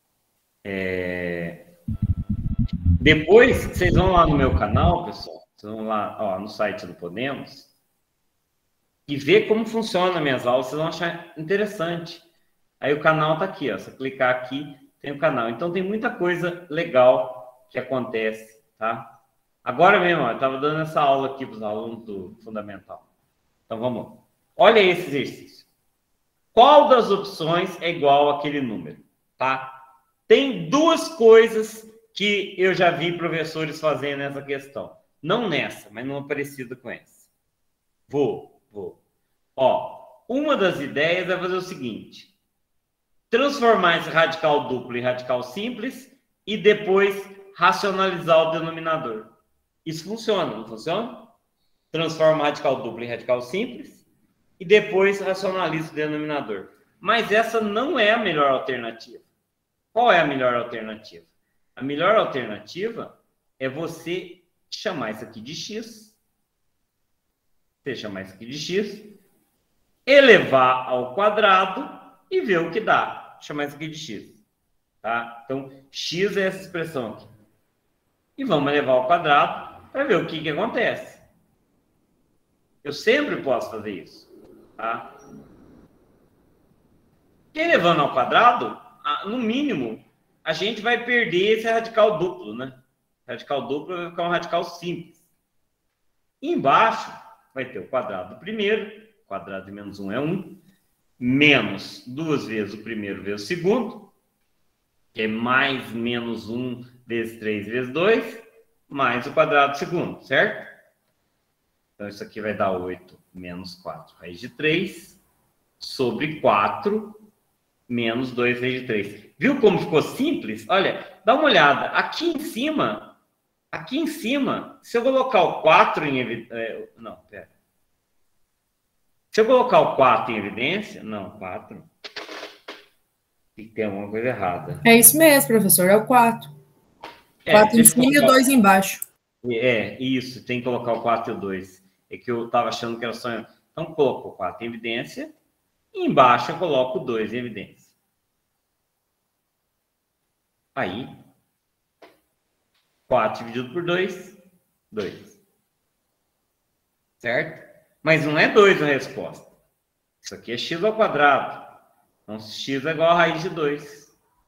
Depois, vocês vão lá no meu canal, pessoal. Vocês vão lá, ó, no site do Podemos e ver como funciona as minhas aulas. Vocês vão achar interessante. Aí o canal tá aqui, ó. Se eu clicar aqui, tem o canal. Então, tem muita coisa legal que acontece, tá? Agora mesmo, ó, eu estava dando essa aula aqui para os alunos do Fundamental. Então, vamos lá. Olha esse exercício. Qual das opções é igual àquele número? Tá? Tem duas coisas que eu já vi professores fazendo nessa questão. Não nessa, mas numa parecida com essa. Vou. Ó, uma das ideias é fazer o seguinte. Transformar esse radical duplo em radical simples e depois racionalizar o denominador. Isso funciona, não funciona? Transforma radical duplo em radical simples e depois racionaliza o denominador. Mas essa não é a melhor alternativa. Qual é a melhor alternativa? A melhor alternativa é você chamar isso aqui de x, você chamar isso aqui de x, elevar ao quadrado e ver o que dá. Chamar isso aqui de x. Tá? Então, x é essa expressão aqui. E vamos elevar ao quadrado para ver o que acontece. Eu sempre posso fazer isso. Tá? E elevando ao quadrado, no mínimo, a gente vai perder esse radical duplo, né? Radical duplo vai ficar um radical simples. E embaixo vai ter o quadrado do primeiro, quadrado de menos 1 é 1, menos 2 vezes o primeiro vezes o segundo, que é mais menos 1 vezes 3 vezes 2, mais o quadrado do segundo, certo? Então, isso aqui vai dar 8 menos 4 raiz de 3, sobre 4 menos 2 raiz de 3. Viu como ficou simples? Olha, dá uma olhada. Aqui em cima, se eu colocar o 4 em evidência... Não, pera. Se eu colocar o 4 em evidência... Não, 4... Tem que ter alguma coisa errada. É isso mesmo, professor, é o 4. 4 em cima e o 2 embaixo. Isso, tem que colocar o 4 e o 2. É que eu estava achando que era só... Então, coloco o 4 em evidência e embaixo eu coloco o 2 em evidência. Aí, 4 dividido por 2, 2. Certo? Mas não é 2 a resposta. Isso aqui é x ao quadrado. Então, x é igual a raiz de 2.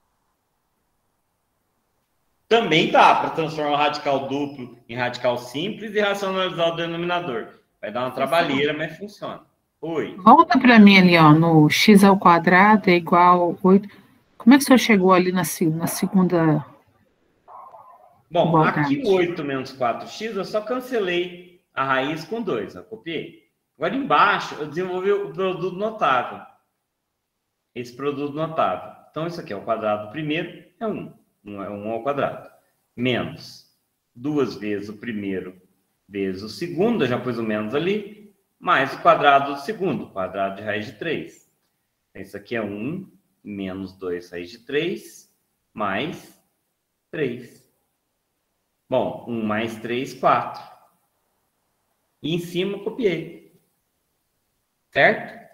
Também dá para transformar o radical duplo em radical simples e racionalizar o denominador. Vai dar uma trabalheira, mas funciona. Oi. Volta para mim ali, ó, no x ao quadrado é igual a 8. Como é que o senhor chegou ali na segunda... Bom, aqui o 8 menos 4x, eu só cancelei a raiz com 2, eu copiei. Agora embaixo, eu desenvolvi o produto notável. Esse produto notável. Então, isso aqui é o quadrado do primeiro, é 1. 1 é 1 ao quadrado. Menos 2 vezes o primeiro vezes o segundo, eu já pus o menos ali, mais o quadrado do segundo, quadrado de raiz de 3. Então, isso aqui é 1 menos 2 raiz de 3, mais 3. Bom, 1 mais 3, 4. E em cima, copiei. Certo?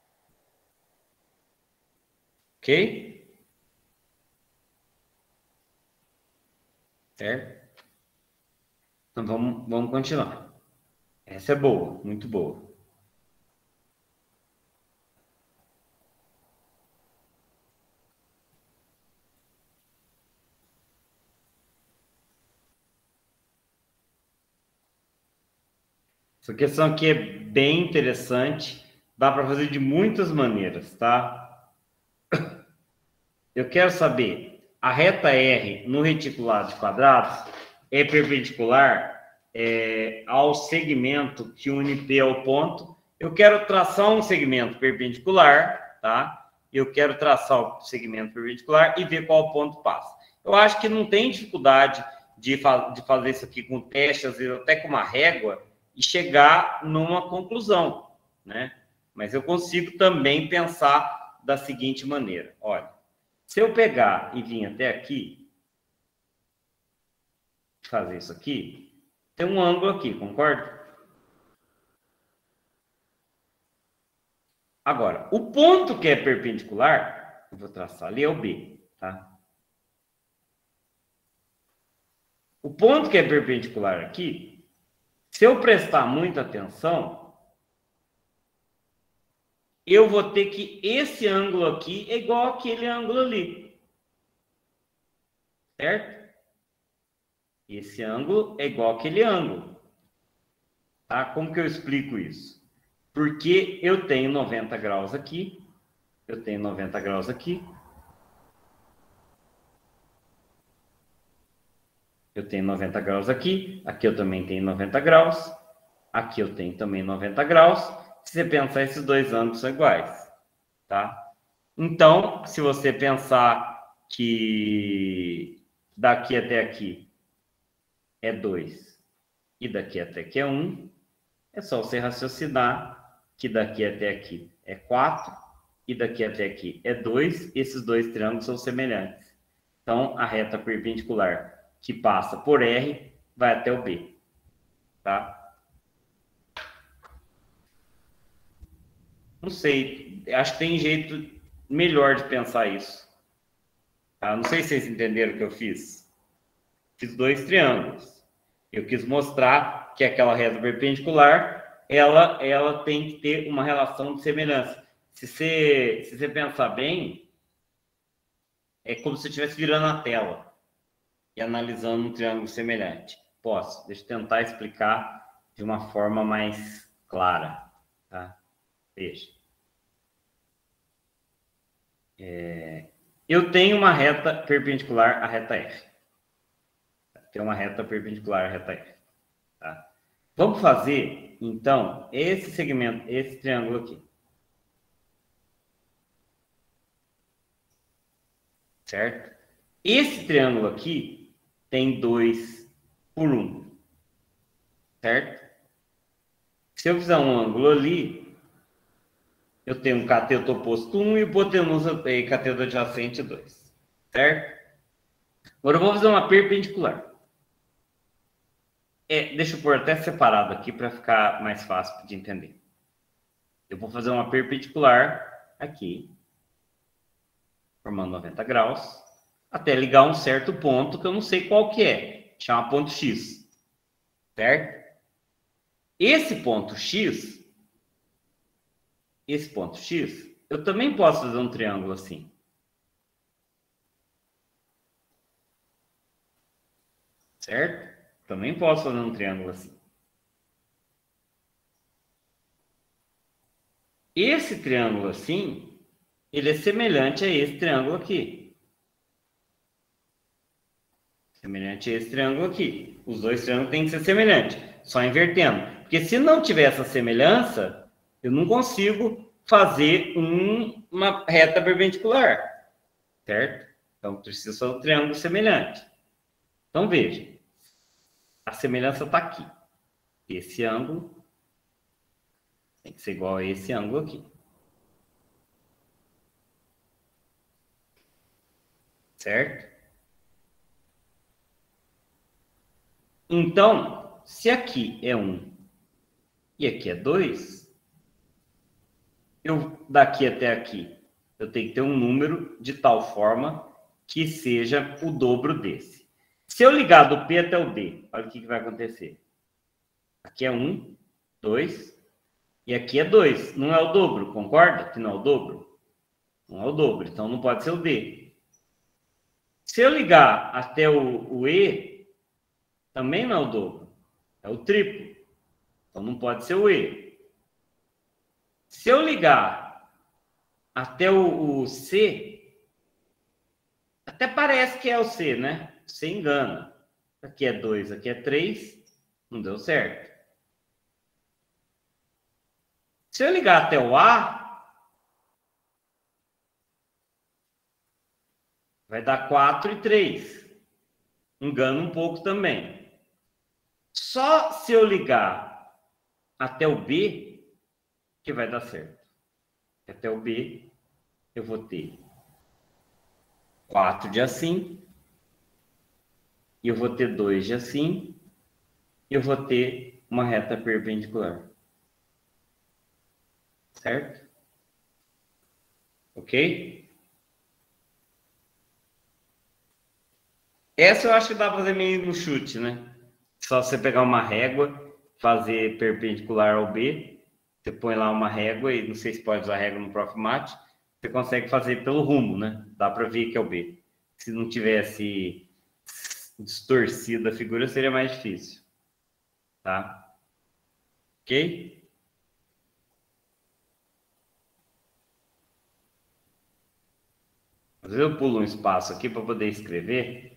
Ok? Certo? Então, vamos continuar. Essa é boa, muito boa. Essa questão aqui é bem interessante. Dá para fazer de muitas maneiras, tá? Eu quero saber, a reta R no reticulado de quadrados é perpendicular ao segmento que une P ao ponto. Eu quero traçar um segmento perpendicular, tá? Eu quero traçar o segmento perpendicular e ver qual ponto passa. Eu acho que não tem dificuldade de fazer isso aqui com teste, às vezes até com uma régua, e chegar numa conclusão, né? Mas eu consigo também pensar da seguinte maneira. Olha, se eu pegar e vir até aqui, fazer isso aqui, tem um ângulo aqui, concorda? Agora, o ponto que é perpendicular, eu vou traçar ali, é o B, tá? O ponto que é perpendicular aqui, se eu prestar muita atenção, eu vou ter que esse ângulo aqui é igual àquele ângulo ali. Certo? Esse ângulo é igual àquele ângulo. Tá? Como que eu explico isso? Porque eu tenho 90 graus aqui, eu tenho 90 graus aqui, eu tenho 90 graus aqui, aqui eu também tenho 90 graus, aqui eu tenho também 90 graus. Se você pensar, esses dois ângulos são iguais, tá? Então, se você pensar que daqui até aqui é 2 e daqui até aqui é 1, é só você raciocinar que daqui até aqui é 4 e daqui até aqui é 2. Esses dois triângulos são semelhantes. Então, a reta perpendicular que passa por R vai até o B. Tá? Não sei, acho que tem jeito melhor de pensar isso. Tá? Não sei se vocês entenderam o que eu fiz. Fiz dois triângulos. Eu quis mostrar que aquela reta perpendicular, ela tem que ter uma relação de semelhança. Se você pensar bem, é como se eu estivesse virando a tela e analisando um triângulo semelhante. Posso? Deixa eu tentar explicar de uma forma mais clara. Tá? Veja. Eu tenho uma reta perpendicular à reta F. Tem uma reta perpendicular à reta F. Tá? Vamos fazer, então, esse segmento, esse triângulo aqui. Certo? Esse triângulo aqui tem 2 por 1. Certo? Se eu fizer um ângulo ali, eu tenho um cateto oposto 1 e hipotenusa e cateto adjacente 2. Certo? Agora eu vou fazer uma perpendicular. Deixa eu pôr até separado aqui para ficar mais fácil de entender. Eu vou fazer uma perpendicular aqui, formando 90 graus, até ligar um certo ponto que eu não sei qual que é. Chama ponto X. Certo? Esse ponto X, eu também posso fazer um triângulo assim. Certo? Também posso fazer um triângulo assim. Esse triângulo assim, ele é semelhante a esse triângulo aqui. Semelhante a esse triângulo aqui. Os dois triângulos têm que ser semelhantes, só invertendo. Porque se não tiver essa semelhança, eu não consigo fazer uma reta perpendicular. Certo? Então, precisa ser um triângulo semelhante. Então, veja. A semelhança está aqui. Esse ângulo tem que ser igual a esse ângulo aqui. Certo? Então, se aqui é 1 e aqui é 2, daqui até aqui, eu tenho que ter um número de tal forma que seja o dobro desse. Se eu ligar do P até o D, olha o que vai acontecer. Aqui é 1, 2, e aqui é 2. Não é o dobro, concorda que não é o dobro? Não é o dobro, então não pode ser o D. Se eu ligar até o E, também não é o dobro, é o triplo. Então não pode ser o E. Se eu ligar até o C, até parece que é o C, né? Você engana. Aqui é 2, aqui é 3. Não deu certo. Se eu ligar até o A, vai dar 4 e 3. Engana um pouco também. Só se eu ligar até o B, que vai dar certo. Até o B, eu vou ter 4 de assim. E eu vou ter 2 de assim, e eu vou ter uma reta perpendicular. Certo? Ok? Essa eu acho que dá para fazer meio no chute, né? Só você pegar uma régua, fazer perpendicular ao B, você põe lá uma régua, e não sei se pode usar régua no Profmat, você consegue fazer pelo rumo, né? Dá para ver que é o B. Se não tivesse distorcida a figura, seria mais difícil. Tá? Ok? Às vezes eu pulo um espaço aqui para poder escrever.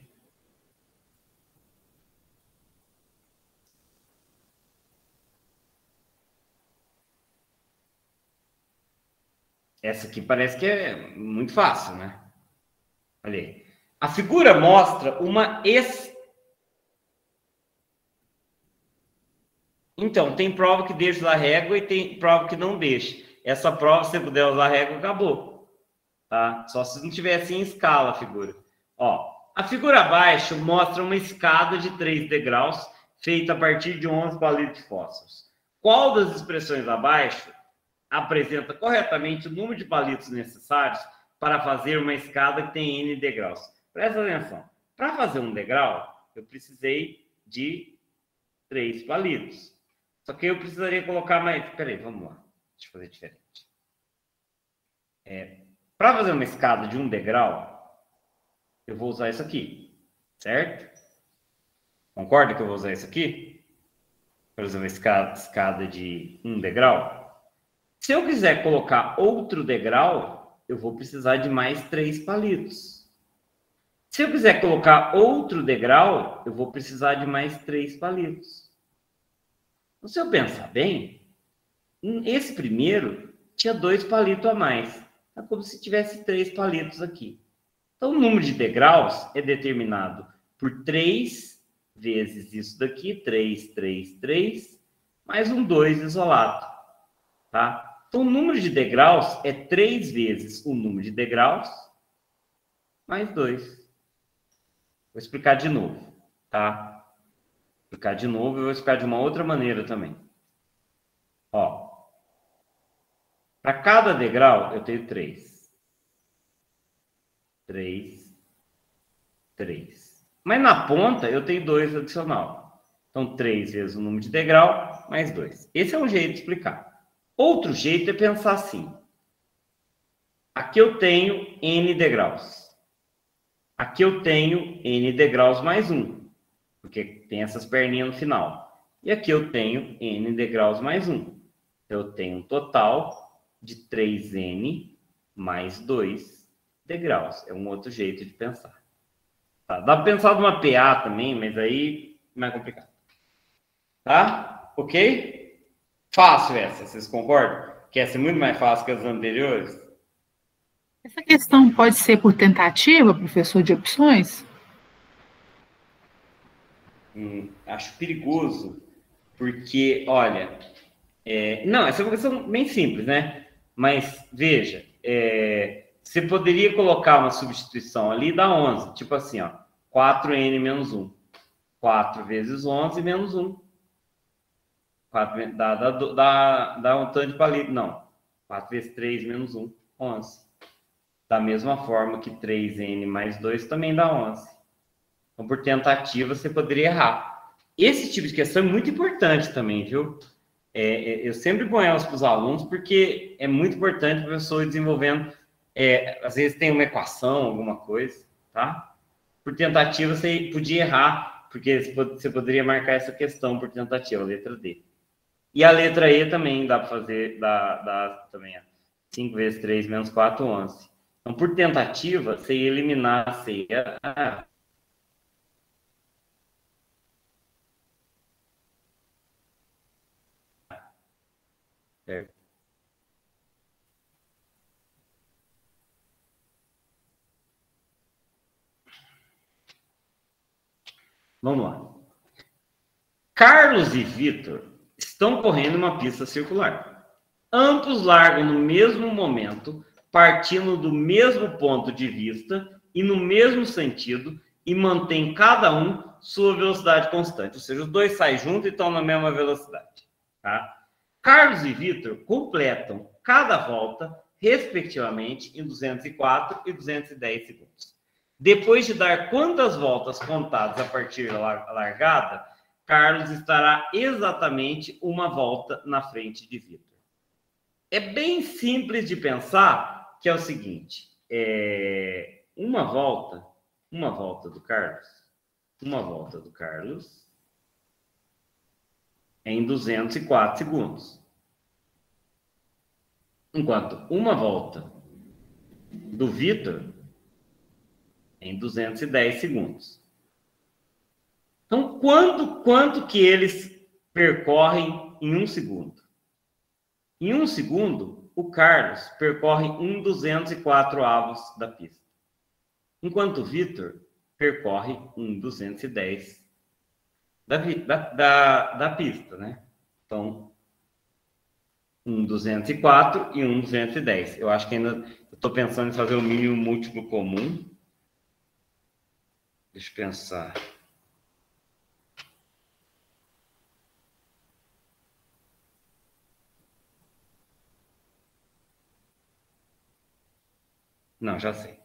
Essa aqui parece que é muito fácil, né? Olha aí. A figura mostra uma Então, tem prova que deixa usar régua e tem prova que não deixa. Essa prova, se você puder usar régua, acabou. Tá? Só se não tivesse em escala a figura. Ó, a figura abaixo mostra uma escada de 3 degraus feita a partir de 11 palitos de fósforos. Qual das expressões abaixo apresenta corretamente o número de palitos necessários para fazer uma escada que tem N degraus? Presta atenção. Para fazer um degrau, eu precisei de 3 palitos. Só que eu precisaria colocar mais... Peraí, vamos lá. Deixa eu fazer diferente. Para fazer uma escada de 1 degrau, eu vou usar isso aqui. Certo? Concorda que eu vou usar isso aqui? Para fazer uma escada de 1 degrau? Se eu quiser colocar outro degrau, eu vou precisar de mais 3 palitos. Se eu quiser colocar outro degrau, eu vou precisar de mais 3 palitos. Então, se eu pensar bem, esse primeiro tinha 2 palitos a mais. É como se tivesse 3 palitos aqui. Então, o número de degraus é determinado por 3 vezes isso daqui, 3, 3, 3, mais um 2 isolado. Tá? Então, o número de degraus é 3 vezes o número de degraus mais 2. Vou explicar de novo, tá? Vou explicar de novo e vou explicar de uma outra maneira também. Ó, para cada degrau eu tenho 3. 3, 3. Mas na ponta eu tenho 2 adicional. Então, 3 vezes o número de degrau mais 2. Esse é um jeito de explicar. Outro jeito é pensar assim. Aqui eu tenho N degraus. Aqui eu tenho N degraus mais 1, porque tem essas perninhas no final. E aqui eu tenho N degraus mais 1. Eu tenho um total de 3N mais 2 degraus. É um outro jeito de pensar. Tá? Dá para pensar numa PA também, mas aí é mais complicado. Tá? Ok? Fácil essa, vocês concordam? Que essa é muito mais fácil que as anteriores? Essa questão pode ser por tentativa, professor, de opções? Acho perigoso, porque, olha, não, essa é uma questão bem simples, né? Mas, veja, você poderia colocar uma substituição ali e dar 11, tipo assim, ó, 4N menos 1. 4 vezes 11 menos 1. 4, dá um tanto de palito, não. 4 vezes 3 menos 1, 11. Da mesma forma que 3N mais 2 também dá 11. Então, por tentativa, você poderia errar. Esse tipo de questão é muito importante também, viu? Eu sempre ponho elas para os alunos, porque é muito importante o professor ir desenvolvendo. Às vezes tem uma equação, alguma coisa, tá? Por tentativa, você podia errar, porque você poderia marcar essa questão por tentativa, a letra D. E a letra E também dá para fazer, dá também, 5 vezes 3 menos 4, 11. Então, por tentativa, você ia eliminar a C. Certo. Vamos lá. Carlos e Vitor estão correndo uma pista circular. Ambos largam no mesmo momento, partindo do mesmo ponto de vista e no mesmo sentido, e mantém cada um sua velocidade constante. Ou seja, os dois saem juntos e estão na mesma velocidade. Tá? Carlos e Vitor completam cada volta, respectivamente, em 204 e 210 segundos. Depois de dar quantas voltas contadas a partir da largada, Carlos estará exatamente uma volta na frente de Vitor. É bem simples de pensar, que é o seguinte, uma volta do Carlos é em 204 segundos. Enquanto uma volta do Vitor é em 210 segundos. Então, quanto que eles percorrem em 1 segundo? Em 1 segundo, o Carlos percorre 1/204 da pista. Enquanto o Vitor percorre 1/210 da pista, né? Então, um 204 e um 210. Eu acho que ainda estou pensando em fazer o mínimo múltiplo comum. Deixa eu pensar. Não, já sei.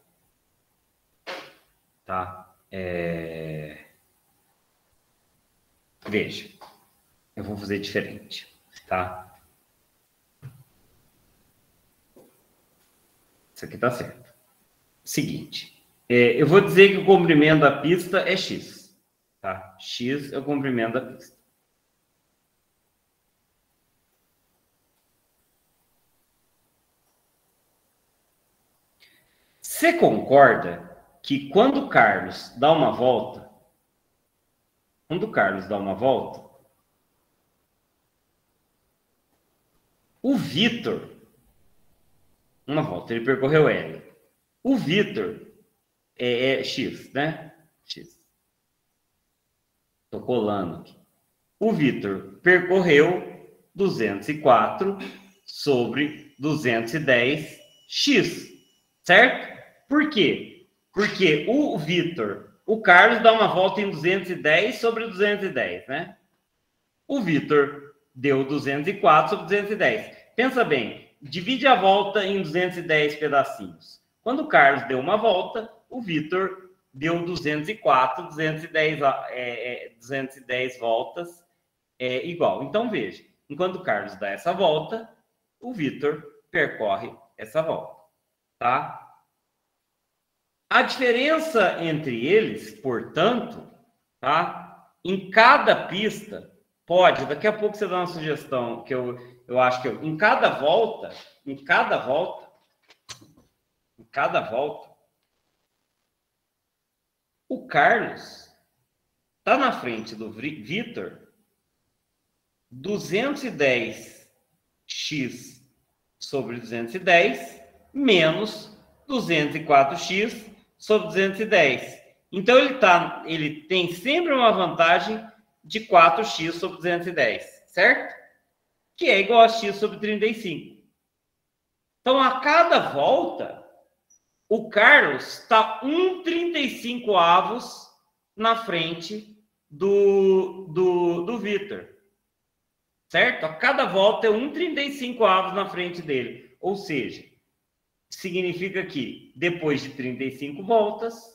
Tá? Veja, eu vou fazer diferente, tá? Isso aqui tá certo. Seguinte, eu vou dizer que o comprimento da pista é x, tá? X é o comprimento da pista. Você concorda que quando o Carlos dá uma volta, o Vitor, uma volta, ele percorreu L. O Vitor é X, né? X. Estou colando aqui. O Vitor percorreu 204 sobre 210x, certo? Por quê? Porque o Carlos dá uma volta em 210 sobre 210, né? O Vitor deu 204 sobre 210. Pensa bem, divide a volta em 210 pedacinhos. Quando o Carlos deu uma volta, o Vitor deu 204, 210 voltas igual. Então, veja, enquanto o Carlos dá essa volta, o Vitor percorre essa volta, tá? A diferença entre eles, portanto, tá? Em cada pista, pode, daqui a pouco você dá uma sugestão, que eu acho que em cada volta, o Carlos está na frente do Vitor 210x sobre 210 menos 204x sobre 210. Então, ele tem sempre uma vantagem de 4x sobre 210, certo? Que é igual a x sobre 35. Então, a cada volta, o Carlos está 1/35 na frente do Vitor. Certo? A cada volta é 1/35 na frente dele. Ou seja, significa que depois de 35 voltas,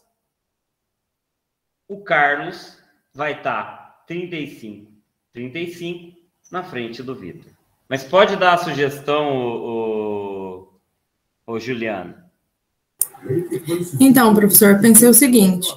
o Carlos vai estar 35 na frente do Vitor. Mas pode dar a sugestão, o Juliano? Então, professor, pensei o seguinte,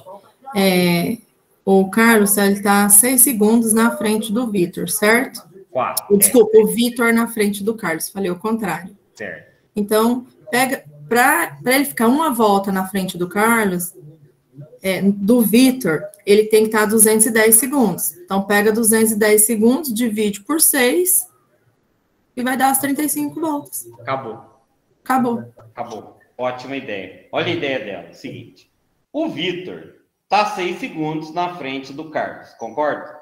o Carlos está 6 segundos na frente do Vitor, certo? 4. Desculpa, o Vitor na frente do Carlos, falei o contrário. Certo. Então, para ele ficar uma volta na frente do Carlos, do Vitor, ele tem que estar 210 segundos. Então, pega 210 segundos, divide por 6 e vai dar as 35 voltas. Acabou. Ótima ideia. Olha a ideia dela. Seguinte. O Vitor está 6 segundos na frente do Carlos. Concorda?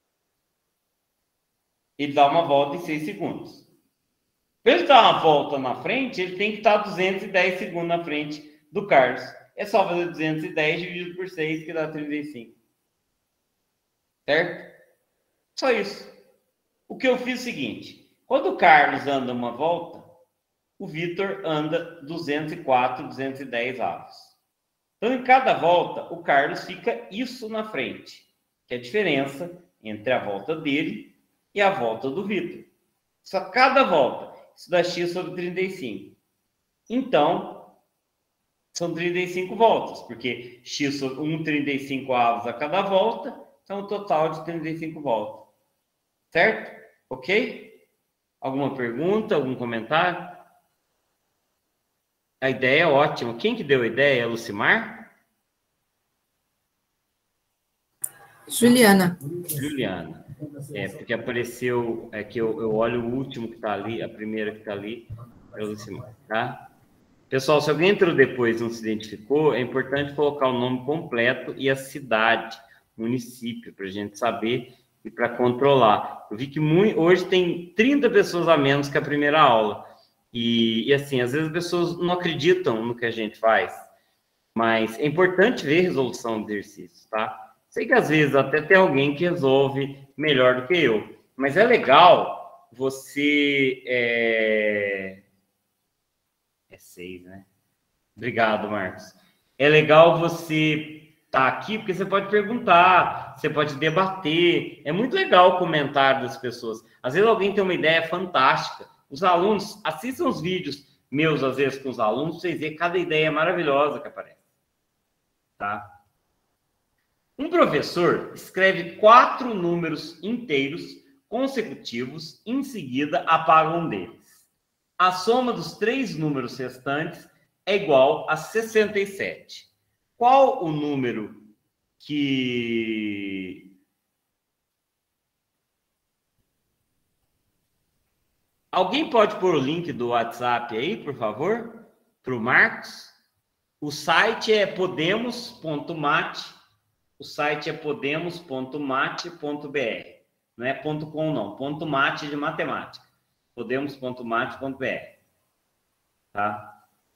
Ele dá uma volta em 6 segundos. Para ele dar uma volta na frente, ele tem que estar 210 segundos na frente do Carlos. É só fazer 210 dividido por 6, que dá 35. Certo? Só isso. O que eu fiz é o seguinte. Quando o Carlos anda uma volta, o Vitor anda 204, 210 avos. Então, em cada volta, o Carlos fica isso na frente, que é a diferença entre a volta dele e a volta do Vitor. Só cada volta. Isso dá x sobre 35. Então, são 35 voltas, porque x sobre 1/35 avos a cada volta, então um total de 35 voltas. Certo? Ok? Alguma pergunta, algum comentário? A ideia é ótima. Quem que deu a ideia? É a Lucimar? Juliana. Porque apareceu, que eu olho o último que está ali, a primeira que está ali, é a Lucimar, tá? Pessoal, se alguém entrou depois e não se identificou, é importante colocar o nome completo e a cidade, município, para a gente saber e para controlar. Eu vi que hoje tem 30 pessoas a menos que a primeira aula. E assim, às vezes as pessoas não acreditam no que a gente faz, mas é importante ver resolução de exercícios, tá? Sei que às vezes até tem alguém que resolve melhor do que eu, mas é legal você... É 6, né? Obrigado, Marcos. É legal você estar aqui, porque você pode perguntar, você pode debater. É muito legal o comentário das pessoas. Às vezes alguém tem uma ideia fantástica. Os alunos, assistam os vídeos meus, às vezes, com os alunos, vocês verem cada ideia maravilhosa que aparece. Tá? Um professor escreve 4 números inteiros consecutivos, em seguida apaga um deles. A soma dos 3 números restantes é igual a 67. Qual o número que... Alguém pode pôr o link do WhatsApp aí, por favor? Para o Marcos? O site é podemos.mate. O site é podemos.mate.br. Não é .com, não. .mate de matemática. podemos.mate.br. Tá?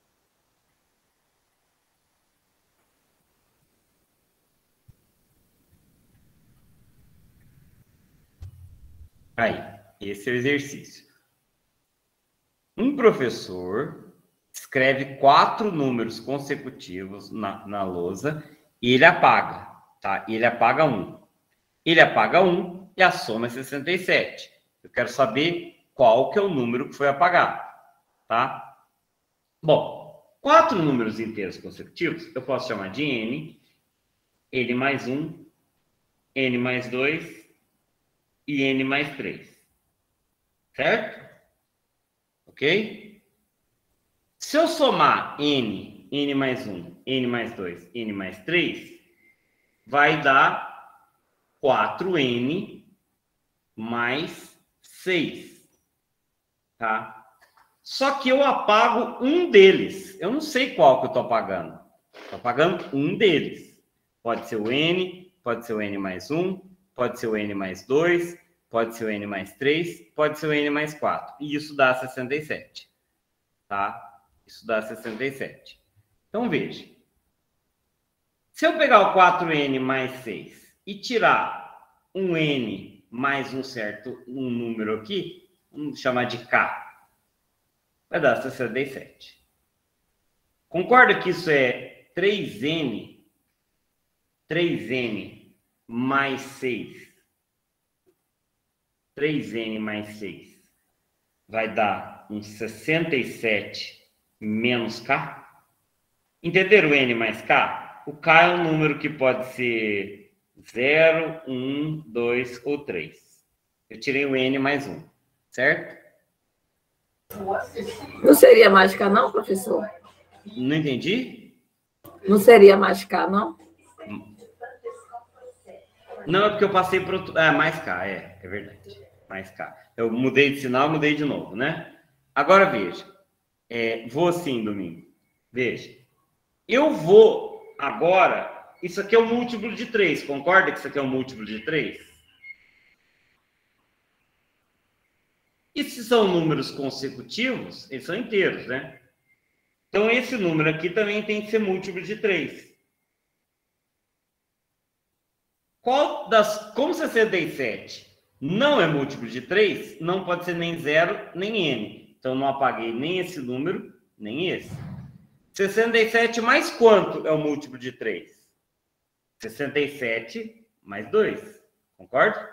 Aí, esse é o exercício. Um professor escreve 4 números consecutivos na lousa e ele apaga, tá? Ele apaga 1. Ele apaga 1 e a soma é 67. Eu quero saber qual que é o número que foi apagado, tá? Bom, 4 números inteiros consecutivos, eu posso chamar de n mais 1, n mais 2 e n mais 3. Certo? Ok? Se eu somar n mais 1, n mais 2, n mais 3, vai dar 4n mais 6. Tá? Só que eu apago um deles. Eu não sei qual que eu estou apagando. Estou apagando um deles. Pode ser o n, pode ser o n mais 1, pode ser o n mais 2, pode ser o n mais 3, pode ser o n mais 4. E isso dá 67. Tá? Isso dá 67. Então, veja. Se eu pegar o 4n mais 6 e tirar um n mais um número aqui, vamos chamar de k, vai dar 67. Concorda que isso é 3n mais 6? 3n mais 6 vai dar um 67 menos k? Entenderam o n mais k? O k é um número que pode ser 0, 1, 2 ou 3. Eu tirei o n mais 1, certo? Não seria mais k, não, professor? Não entendi? Não seria mais k, não? Não, é porque eu passei para outro... Ah, mais k, é verdade. Mais k. Eu mudei de sinal, mudei de novo, né? Agora, veja. Vou assim, domingo. Veja. Eu vou agora... Isso aqui é um múltiplo de 3. Concorda que isso aqui é um múltiplo de 3? E se são números consecutivos, eles são inteiros, né? Então, esse número aqui também tem que ser múltiplo de 3. Como 67 não é múltiplo de 3, não pode ser nem 0, nem n. Então, não apaguei nem esse número, nem esse. 67 mais quanto é o múltiplo de 3? 67 mais 2. Concorda?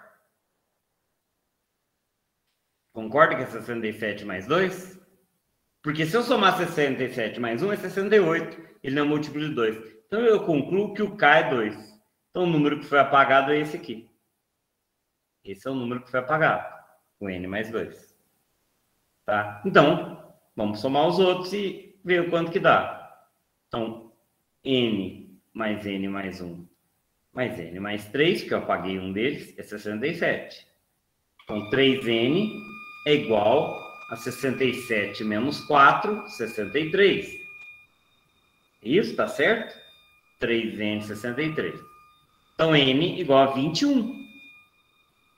Concorda que é 67 mais 2? Porque se eu somar 67 mais 1 é 68. Ele não é múltiplo de 2. Então, eu concluo que o k é 2. Então, o número que foi apagado é esse aqui. Esse é o número que foi apagado. O n mais 2. Tá? Então, vamos somar os outros e ver o quanto que dá. Então, n mais n mais 1 mais n mais 3, que eu apaguei um deles, é 67. Então, 3n é igual a 67 menos 4, 63. Isso, tá certo? 3n, 63. Então, n igual a 21.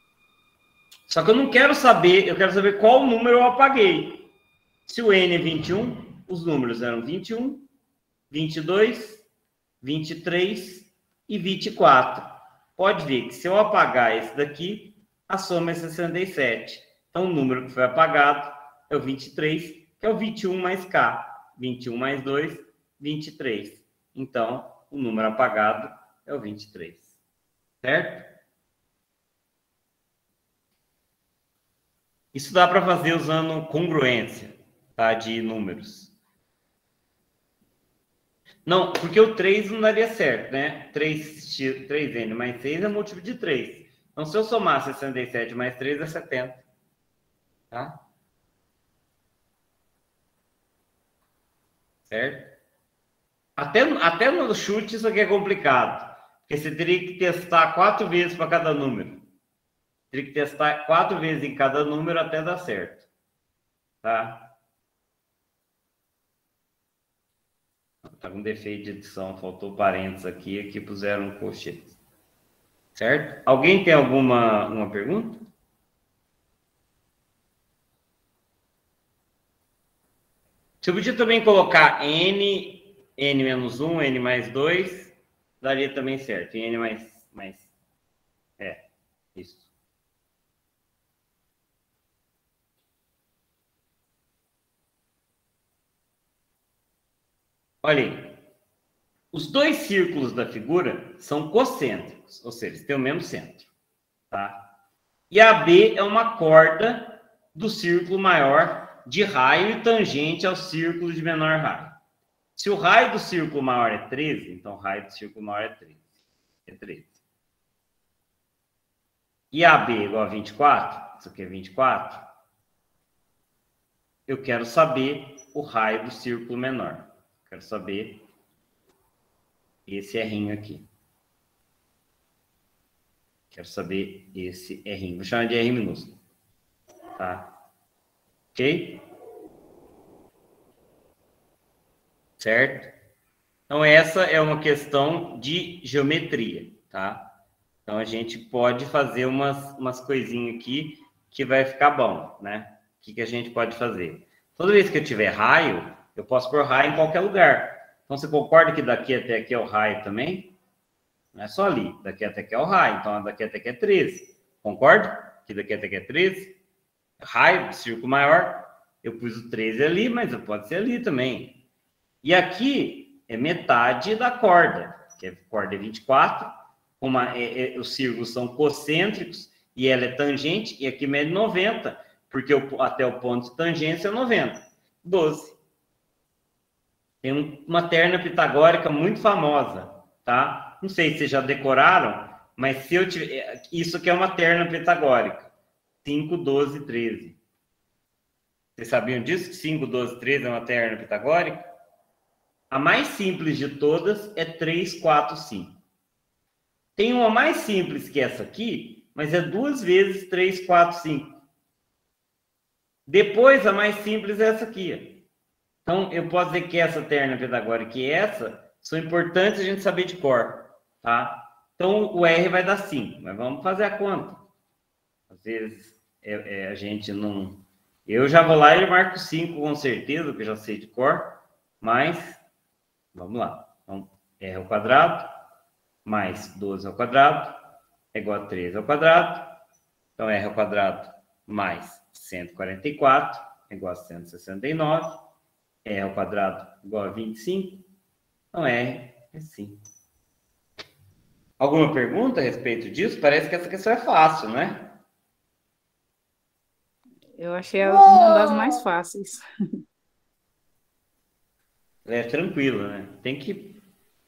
Só que eu não quero saber, eu quero saber qual número eu apaguei. Se o n é 21, os números eram 21, 22, 23 e 24. Pode ver que se eu apagar esse daqui, a soma é 67. Então, o número que foi apagado é o 23, que é o 21 mais K. 21 mais 2, 23. Então, o número apagado é o 23. Certo? Isso dá para fazer usando congruência, tá? De números. Não, porque o 3 não daria certo, né? 3n mais 6 é múltiplo de 3. Então, se eu somar 67 mais 3 é 70. Tá? Certo? Até no chute isso aqui é complicado. Porque você teria que testar 4 vezes para cada número. Teria que testar 4 vezes em cada número até dar certo. Tá? Tá com defeito de edição, faltou parênteses aqui puseram um colchete. Certo? Alguém tem uma pergunta? Se eu podia também colocar n menos 1, n mais 2, daria também certo. E n mais... isso. Olha aí. Os dois círculos da figura são concêntricos, ou seja, eles têm o mesmo centro. Tá? E a B é uma corda do círculo maior de raio e tangente ao círculo de menor raio. Se o raio do círculo maior é 13, então o raio do círculo maior é 13. É 13. E AB é igual a 24, isso aqui é 24, eu quero saber o raio do círculo menor. Quero saber esse R'inho aqui. Quero saber esse R'inho. Vou chamar de R minúsculo. Tá? Ok? Certo? Então, essa é uma questão de geometria, tá? Então, a gente pode fazer umas coisinhas aqui que vai ficar bom, né? O que a gente pode fazer? Toda vez que eu tiver raio, eu posso pôr raio em qualquer lugar. Então, você concorda que daqui até aqui é o raio também? Não é só ali. Daqui até aqui é o raio. Então, daqui até aqui é 13. Concorda? Que daqui até aqui é 13. Raio, círculo maior. Eu pus o 13 ali, mas pode ser ali também. E aqui é metade da corda. Que a corda é 24. Os círculos são concêntricos e ela é tangente. E aqui mede 90. Porque até o ponto de tangência é 90. 12. Tem uma terna pitagórica muito famosa, tá? Não sei se vocês já decoraram, mas se eu tiver... Isso aqui é uma terna pitagórica. 5, 12, 13. Vocês sabiam disso? Que 5, 12, 13 é uma terna pitagórica? A mais simples de todas é 3, 4, 5. Tem uma mais simples que essa aqui, mas é 2 vezes 3, 4, 5. Depois, a mais simples é essa aqui, ó. Então, eu posso dizer que essa terna pitagórica e essa são importantes a gente saber de cor, tá? Então, o R vai dar 5, mas vamos fazer a conta. Às vezes, a gente não... Eu já vou lá e marco 5 com certeza, porque eu já sei de cor, mas, vamos lá. Então, R ao quadrado mais 12 ao quadrado é igual a 13 ao quadrado. Então, R ao quadrado mais 144 é igual a 169. R ao quadrado igual a 25. Então, R é 5. Alguma pergunta a respeito disso? Parece que essa questão é fácil, não é? Eu achei ela uma das mais fáceis. É tranquilo, né? Tem que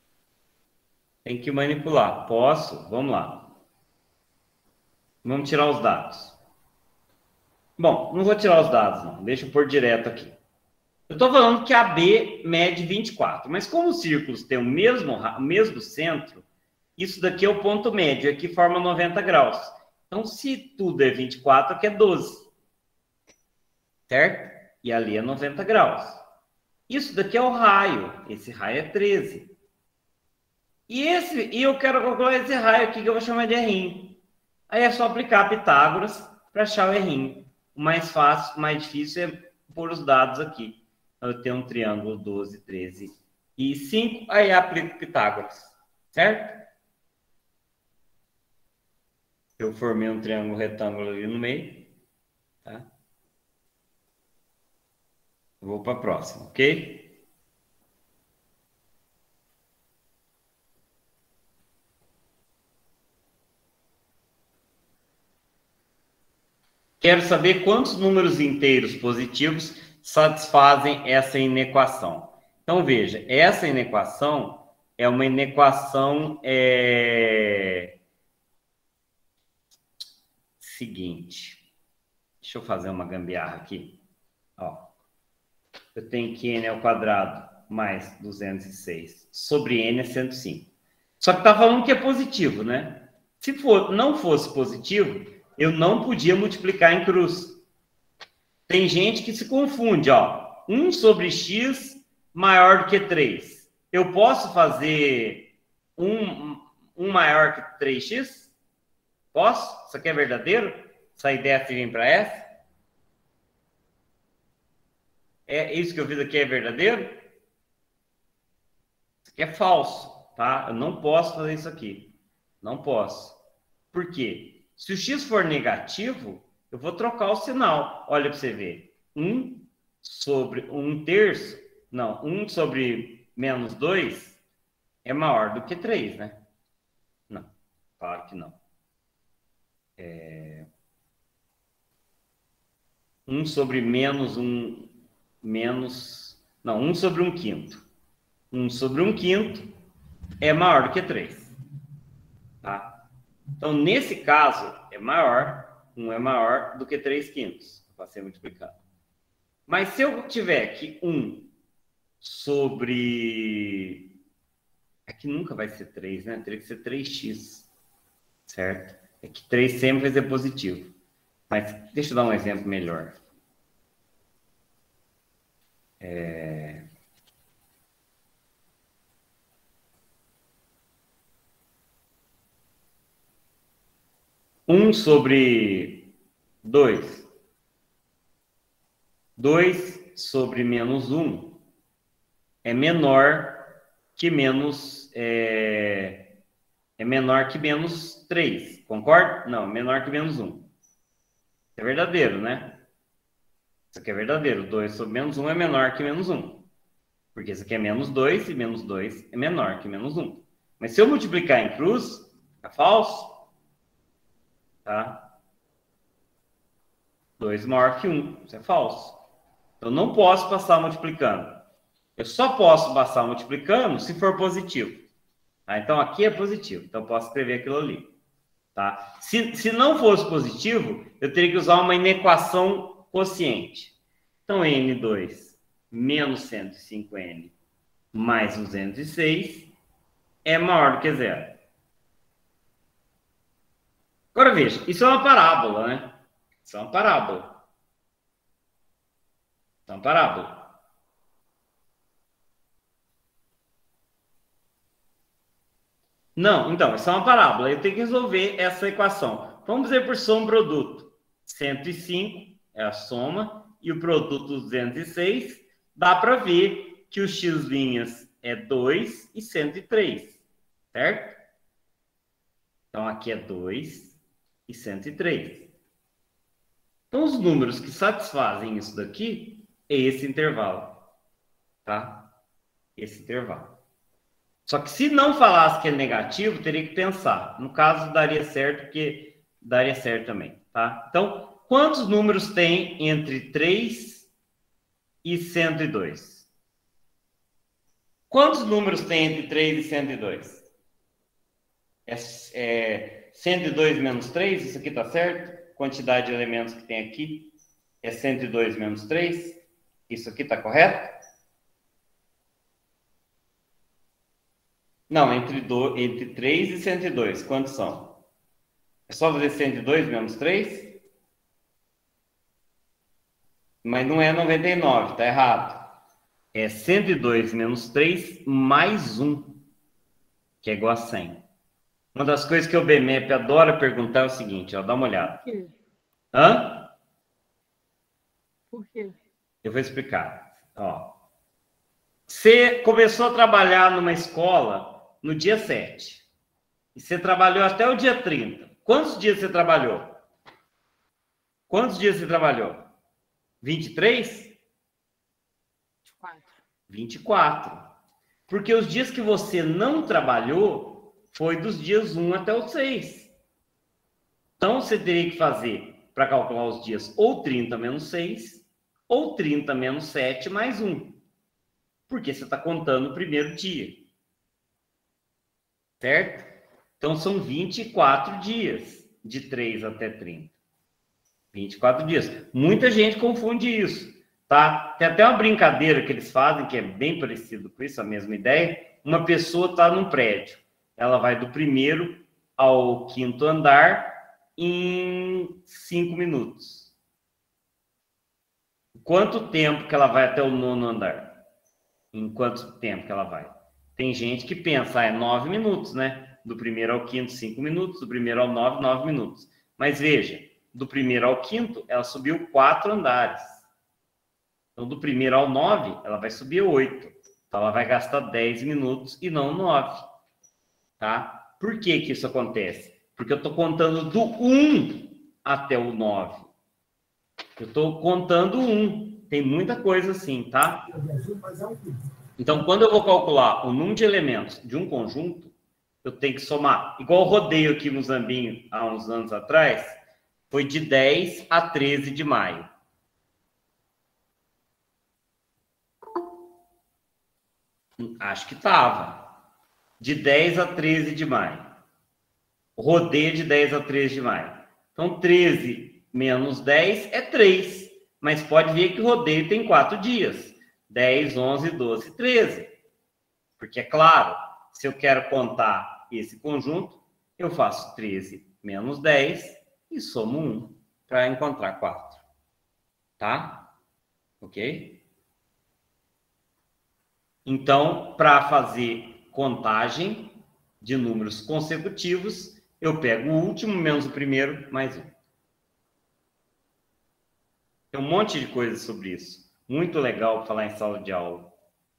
manipular. Posso? Vamos lá. Vamos tirar os dados. Bom, não vou tirar os dados, não. Deixa eu pôr direto aqui. Eu estou falando que a B mede 24, mas como os círculos têm o mesmo centro, isso daqui é o ponto médio, aqui forma 90 graus. Então, se tudo é 24, aqui é 12. Certo? E ali é 90 graus. Isso daqui é o raio. Esse raio é 13. E eu quero calcular esse raio aqui, que eu vou chamar de R'inho. Aí é só aplicar Pitágoras, para achar o errinho. O mais fácil, o mais difícil é pôr os dados aqui. Eu tenho um triângulo 12, 13 e 5, aí aplico Pitágoras, certo? Eu formei um triângulo retângulo ali no meio, tá? Vou para a próxima, ok? Quero saber quantos números inteiros positivos satisfazem essa inequação. Então, veja, essa inequação é uma inequação seguinte. Deixa eu fazer uma gambiarra aqui. Ó, eu tenho que n ao quadrado mais 206 sobre n é 105. Só que está falando que é positivo, né? Se não fosse positivo, eu não podia multiplicar em cruz. Tem gente que se confunde, ó. 1 sobre x maior do que 3. Eu posso fazer 1 maior que 3x? Posso? Isso aqui é verdadeiro? Sair dessa e vir para essa? É isso que eu fiz aqui é verdadeiro? Isso aqui é falso, tá? Eu não posso fazer isso aqui. Não posso. Por quê? Se o x for negativo, eu vou trocar o sinal. Olha para você ver. 1 sobre 1 terço. Não, 1 sobre menos 2 é maior do que 3, né? Não, claro que não. 1 sobre menos 1... Não, 1 sobre 1 quinto. 1 sobre 1 quinto é maior do que 3. Tá? Então, nesse caso, é maior, 1 é maior do que 3 quintos, para ser multiplicado. Mas se eu tiver que 1 sobre... Aqui nunca vai ser 3, né? Teria que ser 3x, certo? É que 3 sempre vai ser positivo. Mas deixa eu dar um exemplo melhor. 1 sobre 2. 2 sobre menos 1 é menor que menos... É menor que menos 3. Concorda? Não, é menor que menos 1. É verdadeiro, né? Isso aqui é verdadeiro. 2 sobre menos 1 é menor que menos 1. Porque isso aqui é menos 2 e menos 2 é menor que menos 1. Mas se eu multiplicar em cruz, é falso. Tá? 2 maior que 1. Isso é falso. Eu não posso passar multiplicando. Eu só posso passar multiplicando se for positivo. Tá? Então, aqui é positivo. Então, eu posso escrever aquilo ali. Tá? Se não fosse positivo, eu teria que usar uma inequação quociente. Então, n2 menos 105n mais 206 é maior do que zero. Agora veja, isso é uma parábola, né? Isso é uma parábola. Isso é uma parábola. Não, então, isso é uma parábola. Eu tenho que resolver essa equação. Vamos dizer por soma produto. 105 é a soma e o produto 206. Dá para ver que o x' é 2 e 103, certo? Então, aqui é 2 e 103. Então, os números que satisfazem isso daqui é esse intervalo, tá? Esse intervalo. Só que se não falasse que é negativo, teria que pensar. No caso, daria certo, porque daria certo também, tá? Então, quantos números tem entre 3 e 102? Quantos números tem entre 3 e 102? É 102 menos 3, isso aqui tá certo? Quantidade de elementos que tem aqui é 102 menos 3. Isso aqui tá correto? Não, entre 3 e 102, quantos são? É só fazer 102 menos 3? Mas não é 99, tá errado. É 102 menos 3 mais 1, que é igual a 100. Uma das coisas que o BMEP adora perguntar é o seguinte, ó, dá uma olhada. Hã? Por quê? Eu vou explicar. Ó. Você começou a trabalhar numa escola no dia 7. E você trabalhou até o dia 30. Quantos dias você trabalhou? Quantos dias você trabalhou? 23? 24. Porque os dias que você não trabalhou foi dos dias 1 até o 6. Então, você teria que fazer, para calcular os dias, ou 30 menos 6, ou 30 menos 7 mais 1. Porque você está contando o primeiro dia. Certo? Então, são 24 dias, de 3 até 30. 24 dias. Muita gente confunde isso, tá? Tem até uma brincadeira que eles fazem, que é bem parecido com isso, a mesma ideia. Uma pessoa está num prédio. Ela vai do primeiro ao 5º andar em 5 minutos. Quanto tempo que ela vai até o 9º andar? Em quanto tempo que ela vai? Tem gente que pensa, é 9 minutos, né? Do primeiro ao 5º, 5 minutos. Do primeiro ao 9, 9 minutos. Mas veja, do primeiro ao 5º, ela subiu 4 andares. Então, do primeiro ao 9, ela vai subir 8. Então, ela vai gastar 10 minutos e não 9. Tá? Por que que isso acontece? Porque eu estou contando do 1 até o 9. Eu estou contando 1. Tem muita coisa assim, tá? Então, quando eu vou calcular o número de elementos de um conjunto, eu tenho que somar. Igual o rodeio aqui no Zambinho, há uns anos atrás, foi de 10 a 13 de maio. Acho que estava. De 10 a 13 de maio. Rodeio de 10 a 13 de maio. Então, 13 menos 10 é 3. Mas pode ver que o rodeio tem 4 dias. 10, 11, 12, 13. Porque, é claro, se eu quero contar esse conjunto, eu faço 13 menos 10 e somo 1 para encontrar 4. Tá? Ok? Então, para fazer contagem de números consecutivos, eu pego o último menos o primeiro, mais 1. Tem um monte de coisa sobre isso. Muito legal falar em sala de aula.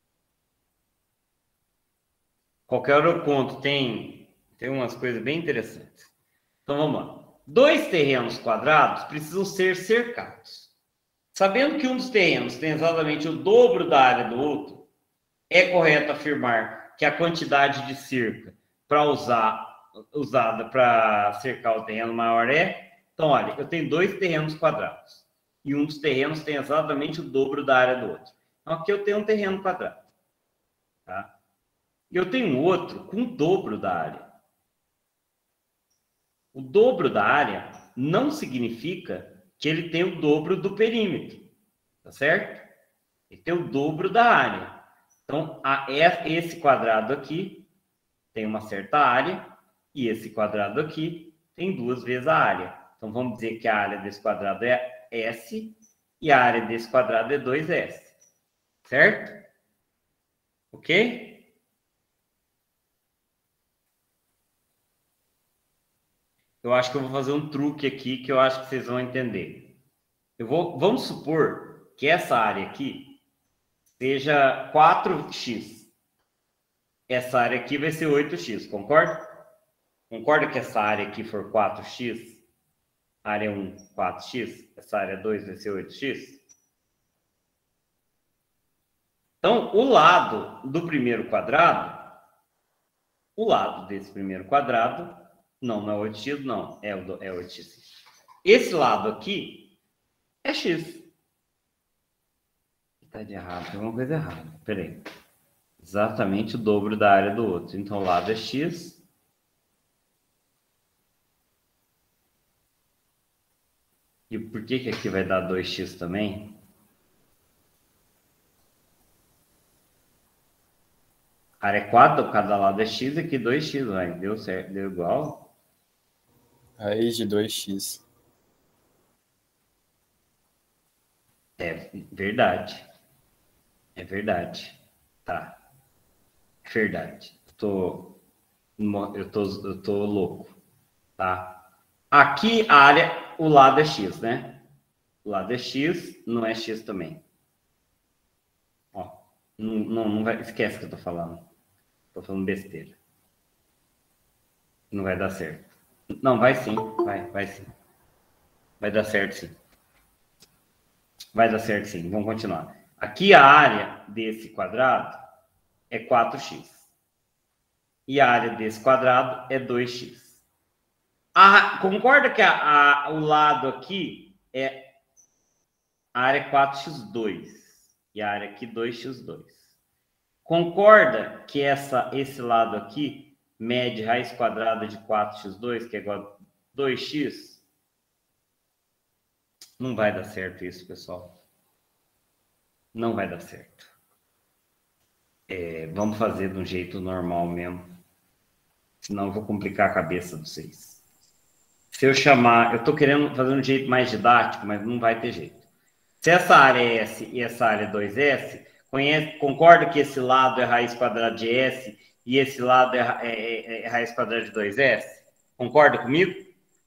Qualquer hora eu conto, tem umas coisas bem interessantes. Então, vamos lá. 2 terrenos quadrados precisam ser cercados. Sabendo que um dos terrenos tem exatamente o dobro da área do outro, é correto afirmar que a quantidade de cerca usada para cercar o terreno maior é? Então, olha, eu tenho 2 terrenos quadrados. E um dos terrenos tem exatamente o dobro da área do outro. Então, aqui eu tenho um terreno quadrado. Tá? E eu tenho outro com o dobro da área. O dobro da área não significa que ele tem o dobro do perímetro. Tá certo? Ele tem o dobro da área. Então, esse quadrado aqui tem uma certa área e esse quadrado aqui tem 2 vezes a área. Então, vamos dizer que a área desse quadrado é S e a área desse quadrado é 2S. Certo? Ok? Eu acho que eu vou fazer um truque aqui que eu acho que vocês vão entender. Vamos supor que essa área aqui seja 4x. Essa área aqui vai ser 8x, concorda? Concorda que essa área aqui for 4x? Área 1, 4x. Essa área 2 vai ser 8x. Então, o lado do primeiro quadrado, o lado desse primeiro quadrado, não é 8x, não. É 8x. Esse lado aqui é x. Está de errado, tem alguma coisa errada. Espera aí. Exatamente o dobro da área do outro. Então, o lado é x. E por que aqui vai dar 2x também? A área é 4, cada lado é x, aqui 2x, vai. Deu certo, deu igual. Raiz de 2x. É verdade. É verdade. Tá. É verdade. Eu tô louco. Tá? Aqui a área... o lado é x, né? O lado é x, não é x também. Ó, não vai, esquece o que eu tô falando. Tô falando besteira. Não vai dar certo. Não, vai sim, vai sim. Vai dar certo sim. Vai dar certo sim, vamos continuar. Aqui a área desse quadrado é 4x. E a área desse quadrado é 2x. Concorda que o lado aqui é... A área é 4x2. E a área aqui 2x2. Concorda que esse lado aqui mede raiz quadrada de 4x2, que é igual a 2x? Não vai dar certo isso, pessoal. Não vai dar certo. Vamos fazer de um jeito normal mesmo. Senão eu vou complicar a cabeça de vocês. Se eu chamar... Eu estou querendo fazer um jeito mais didático, mas não vai ter jeito. Se essa área é S e essa área é 2S, concorda que esse lado é raiz quadrada de S e esse lado é raiz quadrada de 2S? Concorda comigo?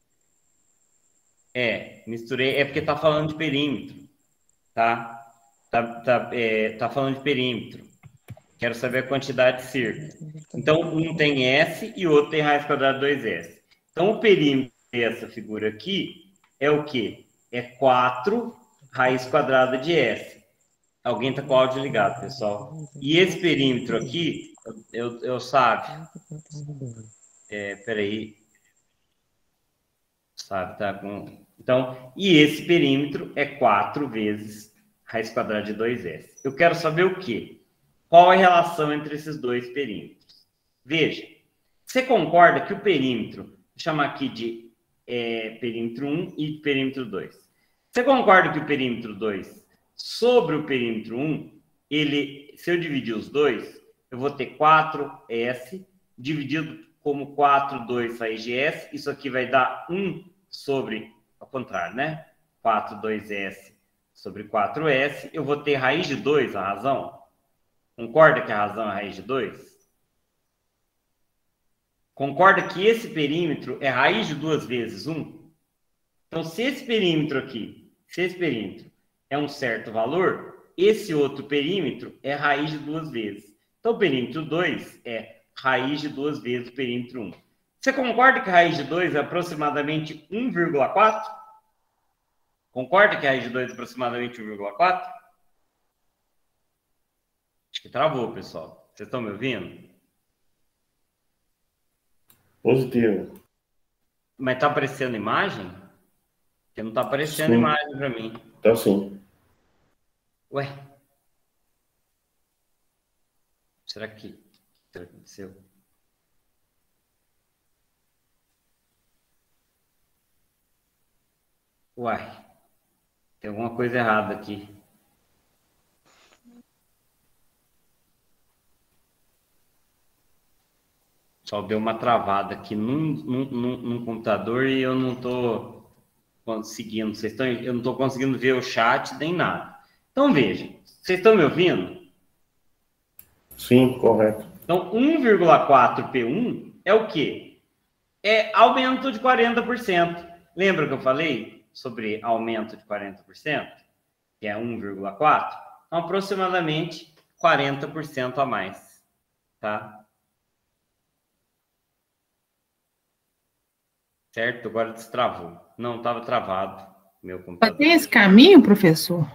Misturei. É porque está falando de perímetro. Tá? Tá falando de perímetro. Quero saber a quantidade de círculo. Então, um tem S e o outro tem raiz quadrada de 2S. Então, o perímetro dessa figura aqui é o quê? É 4 raiz quadrada de S. Alguém está com o áudio ligado, pessoal. E esse perímetro aqui, eu sabe. Peraí. Sabe, tá com... Então, e esse perímetro é 4 vezes raiz quadrada de 2S. Eu quero saber o quê? Qual é a relação entre esses dois perímetros? Veja, você concorda que o perímetro, vou chamar aqui de perímetro 1 e perímetro 2. Você concorda que o perímetro 2 sobre o perímetro 1, se eu dividir os dois, eu vou ter 4S dividido como 4, 2 raiz de S. Isso aqui vai dar 1 sobre, ao contrário, né? 4, 2S sobre 4S. Eu vou ter raiz de 2, a razão. Concorda que a razão é raiz de 2? Concorda que esse perímetro é raiz de 2 vezes 1? Então, se esse perímetro aqui, é um certo valor, esse outro perímetro é raiz de 2 vezes. Então, o perímetro 2 é raiz de 2 vezes o perímetro 1. Você concorda que a raiz de 2 é aproximadamente 1,4? Concorda que a raiz de 2 é aproximadamente 1,4? Acho que travou, pessoal. Vocês estão me ouvindo? Positivo. Mas tá aparecendo imagem? Porque não tá aparecendo imagem para mim. Tá sim. Ué? Será que aconteceu? Uai. Tem alguma coisa errada aqui. Só deu uma travada aqui num computador e eu não estou conseguindo. Eu não estou conseguindo ver o chat nem nada. Então, vejam. Vocês estão me ouvindo? Sim, correto. Então, 1,4P1 é o quê? É aumento de 40%. Lembra que eu falei sobre aumento de 40%? Que é 1,4? Então, aproximadamente 40% a mais. Tá? Certo? Agora destravou. Não, estava travado meu computador. Tem esse caminho, professor?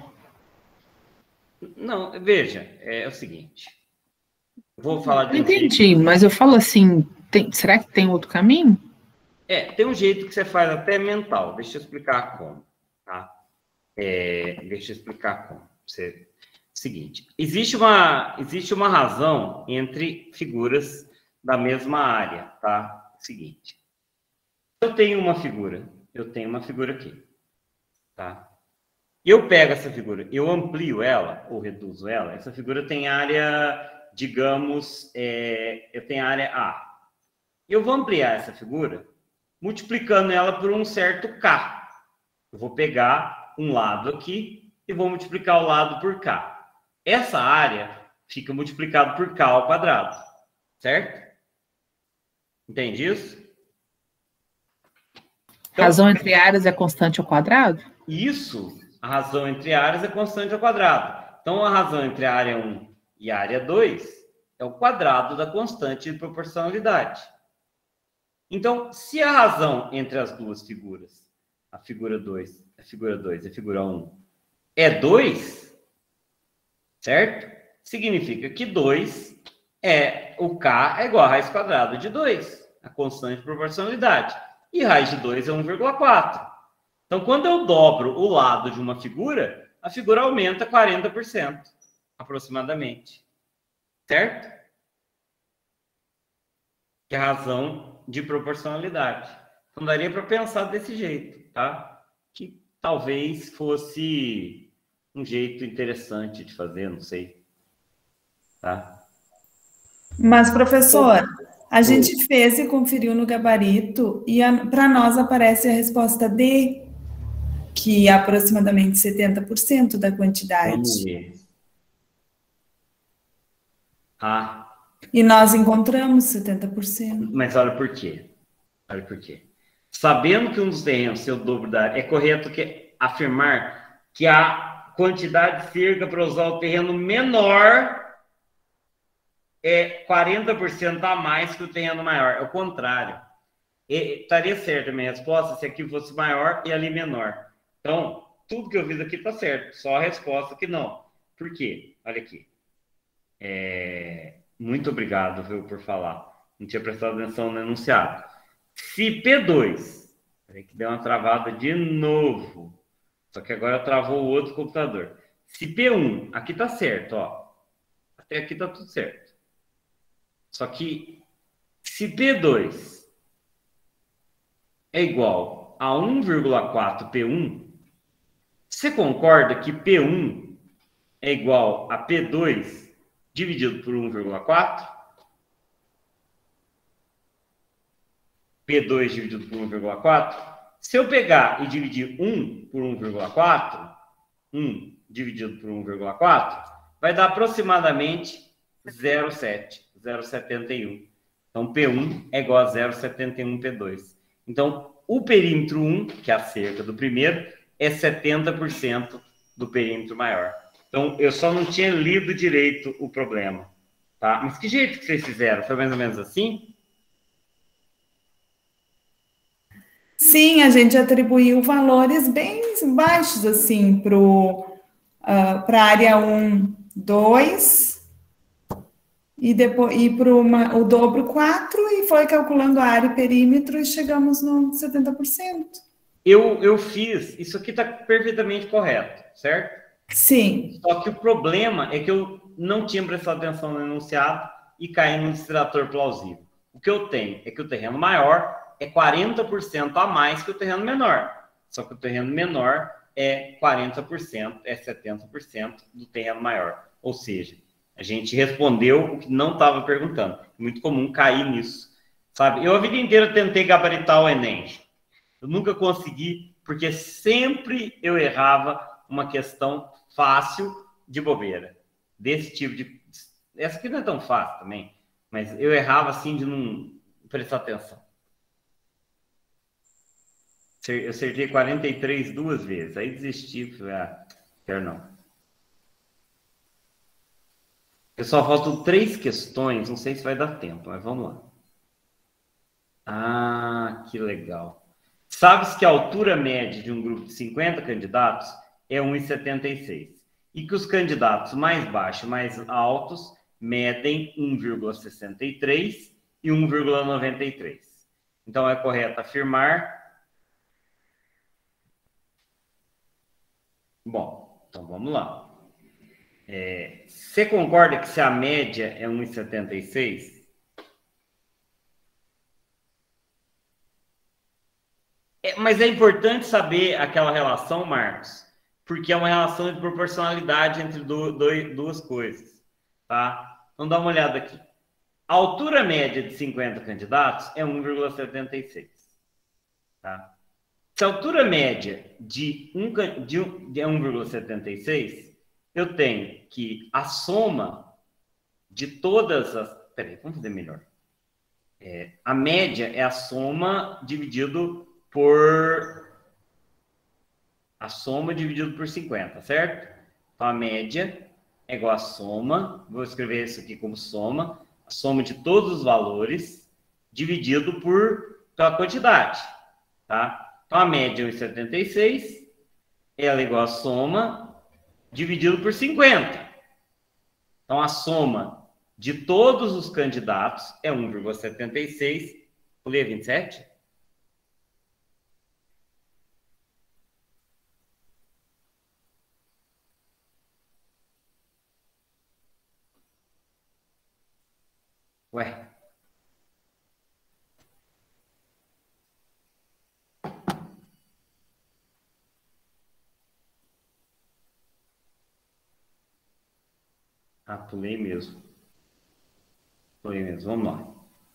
Não, veja, é o seguinte. Vou falar de Eu entendi, mas eu falo assim, será que tem outro caminho? Tem um jeito que você faz até mental. Deixa eu explicar como. Tá? Deixa eu explicar como. Seguinte, existe uma razão entre figuras da mesma área, tá? Seguinte. Eu tenho uma figura aqui, tá? Eu pego essa figura, eu amplio ela ou reduzo ela. Essa figura tem área, digamos, eu tenho área A. Eu vou ampliar essa figura multiplicando ela por um certo K. Eu vou pegar um lado aqui e vou multiplicar o lado por K. Essa área fica multiplicado por K ao quadrado, certo? Entende isso? Então, razão entre áreas é constante ao quadrado? Isso, a razão entre áreas é constante ao quadrado. Então, a razão entre a área 1 e a área 2 é o quadrado da constante de proporcionalidade. Então, se a razão entre as duas figuras, a figura 2 e a figura 1, é 2, certo? Significa que 2 o K é igual a raiz quadrada de 2, a constante de proporcionalidade. E raiz de 2 é 1,4. Então, quando eu dobro o lado de uma figura, a figura aumenta 40%, aproximadamente. Certo? Que é a razão de proporcionalidade. Então, daria para pensar desse jeito, tá? Que talvez fosse um jeito interessante de fazer, não sei. Tá? Mas, professor, a gente fez e conferiu no gabarito e para nós aparece a resposta D, que é aproximadamente 70% da quantidade. Vamos ver. E nós encontramos 70%. Mas olha por quê. Olha por quê. Sabendo que um dos terrenos, seu dobro da área, é correto que afirmar que a quantidade de cerca para usar o terreno menor é 40% a mais que o terreno maior. É o contrário. Estaria certa a minha resposta se aqui fosse maior e ali menor. Então, tudo que eu fiz aqui está certo. Só a resposta que não. Por quê? Olha aqui. Muito obrigado, viu, por falar. Não tinha prestado atenção no enunciado. Se P2... Peraí que deu uma travada de novo. Só que agora travou o outro computador. Se P1... Aqui está certo, ó. Até aqui está tudo certo. Só que se P2 é igual a 1,4 P1, você concorda que P1 é igual a P2 dividido por 1,4? P2 dividido por 1,4? Se eu pegar e dividir 1 por 1,4, 1 dividido por 1,4, vai dar aproximadamente 0,71. Então, P1 é igual a 0,71 P2. Então, o perímetro 1, que é a cerca do primeiro, é 70% do perímetro maior. Então, eu só não tinha lido direito o problema. Tá? Mas que jeito que vocês fizeram? Foi mais ou menos assim? Sim, a gente atribuiu valores bem baixos, assim, para a área 1, 2, e depois para o dobro 4, e foi calculando a área e perímetro e chegamos no 70%. Eu fiz, isso aqui está perfeitamente correto, certo? Sim. Só que o problema é que eu não tinha prestado atenção no enunciado e caí num distrator plausível. O que eu tenho é que o terreno maior é 40% a mais que o terreno menor. Só que o terreno menor é 40%, é 70% do terreno maior. Ou seja, a gente respondeu o que não estava perguntando. É muito comum cair nisso, sabe? Eu a vida inteira tentei gabaritar o Enem. Eu nunca consegui, porque sempre eu errava uma questão fácil de bobeira. Desse tipo de... Essa aqui não é tão fácil também, mas eu errava assim de não prestar atenção. Eu acertei 43 duas vezes, aí desisti, falei, quero não. Pessoal, faltam 3 questões, não sei se vai dar tempo, mas vamos lá. Que legal. Sabe-se que a altura média de um grupo de 50 candidatos é 1,76 e que os candidatos mais baixos e mais altos medem 1,63 e 1,93. Então, é correto afirmar... Bom, então vamos lá. Você concorda que se a média é 1,76? Mas é importante saber aquela relação, Marcos, porque é uma relação de proporcionalidade entre duas coisas, tá? Então dá uma olhada aqui. A altura média de 50 candidatos é 1,76, tá? Se a altura média de 1,76, eu tenho que a soma de todas as... Peraí, vamos fazer melhor. A média é a soma dividido por a soma dividido por 50, certo? Então, a média é igual a soma, vou escrever isso aqui como soma, a soma de todos os valores dividido pela quantidade, tá? Então, a média é 1,76, ela é igual a soma dividido por 50. Então, a soma de todos os candidatos é 1,76. Pulei 27? Ué. Ah, pulei mesmo. Pulei mesmo, vamos lá.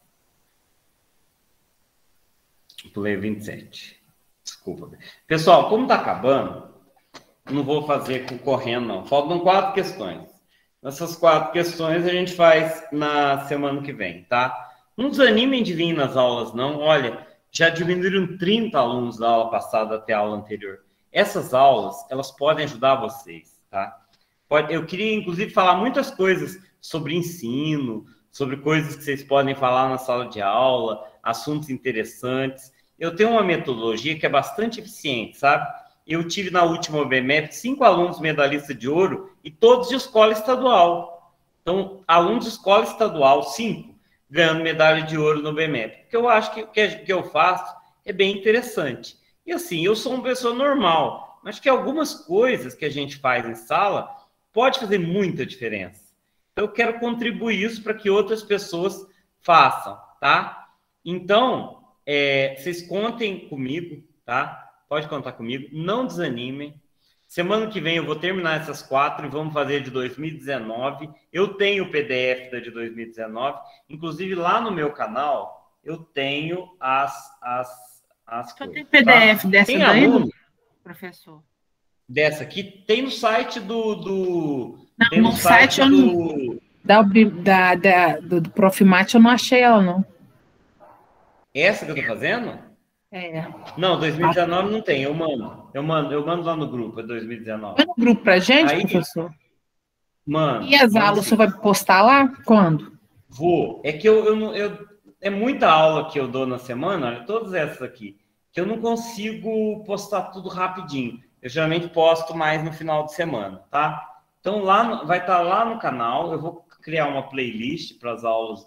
Pulei 27. Desculpa. Pessoal, como tá acabando, não vou fazer correndo, não. Faltam 4 questões. Essas 4 questões a gente faz na semana que vem, tá? Não desanimem de vir nas aulas, não. Olha, já diminuíram 30 alunos da aula passada até a aula anterior. Essas aulas, elas podem ajudar vocês, tá? Eu queria, inclusive, falar muitas coisas sobre ensino, sobre coisas que vocês podem falar na sala de aula, assuntos interessantes. Eu tenho uma metodologia que é bastante eficiente, sabe? Eu tive na última OBMEP 5 alunos medalhistas de ouro e todos de escola estadual. Então, alunos de escola estadual, 5, ganhando medalha de ouro no OBMEP. Porque eu acho que o que eu faço é bem interessante. E assim, eu sou uma pessoa normal, mas que algumas coisas que a gente faz em sala pode fazer muita diferença. Então, eu quero contribuir isso para que outras pessoas façam, tá? Então, vocês contem comigo, tá? Pode contar comigo, não desanimem. Semana que vem eu vou terminar essas 4 e vamos fazer de 2019. Eu tenho o PDF da de 2019. Inclusive, lá no meu canal, eu tenho as Só tem PDF tá? Dessa tem daí, aluno, professor? Dessa aqui, tem no site Não, no site eu não... do Profimate eu não achei ela, não. Essa que eu tô fazendo? É. Não, 2019 não tem, eu mando lá no grupo, é 2019. Manda no grupo pra gente, aí, professor? Mano. E as aulas, você vai postar lá? Quando? Vou. É que é muita aula que eu dou na semana, olha, todas essas aqui, que eu não consigo postar tudo rapidinho. Eu geralmente posto mais no final de semana, tá? Então, vai estar lá no canal, eu vou criar uma playlist para as aulas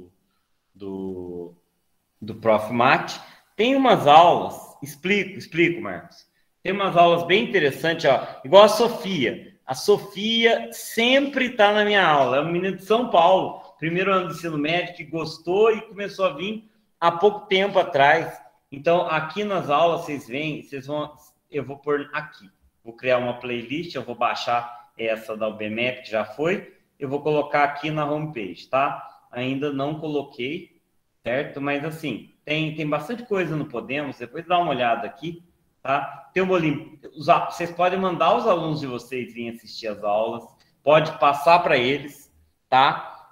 do Prof. Mate. Tem umas aulas, explico, Marcos. Tem umas aulas bem interessantes, ó, igual a Sofia. A Sofia sempre está na minha aula. É uma menina de São Paulo, primeiro ano de ensino médio, que gostou e começou a vir há pouco tempo atrás. Então, aqui nas aulas, vocês veem, eu vou pôr aqui. Vou criar uma playlist, eu vou baixar essa da UBMEP, que já foi. Eu vou colocar aqui na homepage, tá? Ainda não coloquei, certo? Mas, assim, tem bastante coisa no Podemos. Depois dá uma olhada aqui, tá? Tem uma vocês podem mandar os alunos de vocês virem assistir as aulas. Pode passar para eles, tá?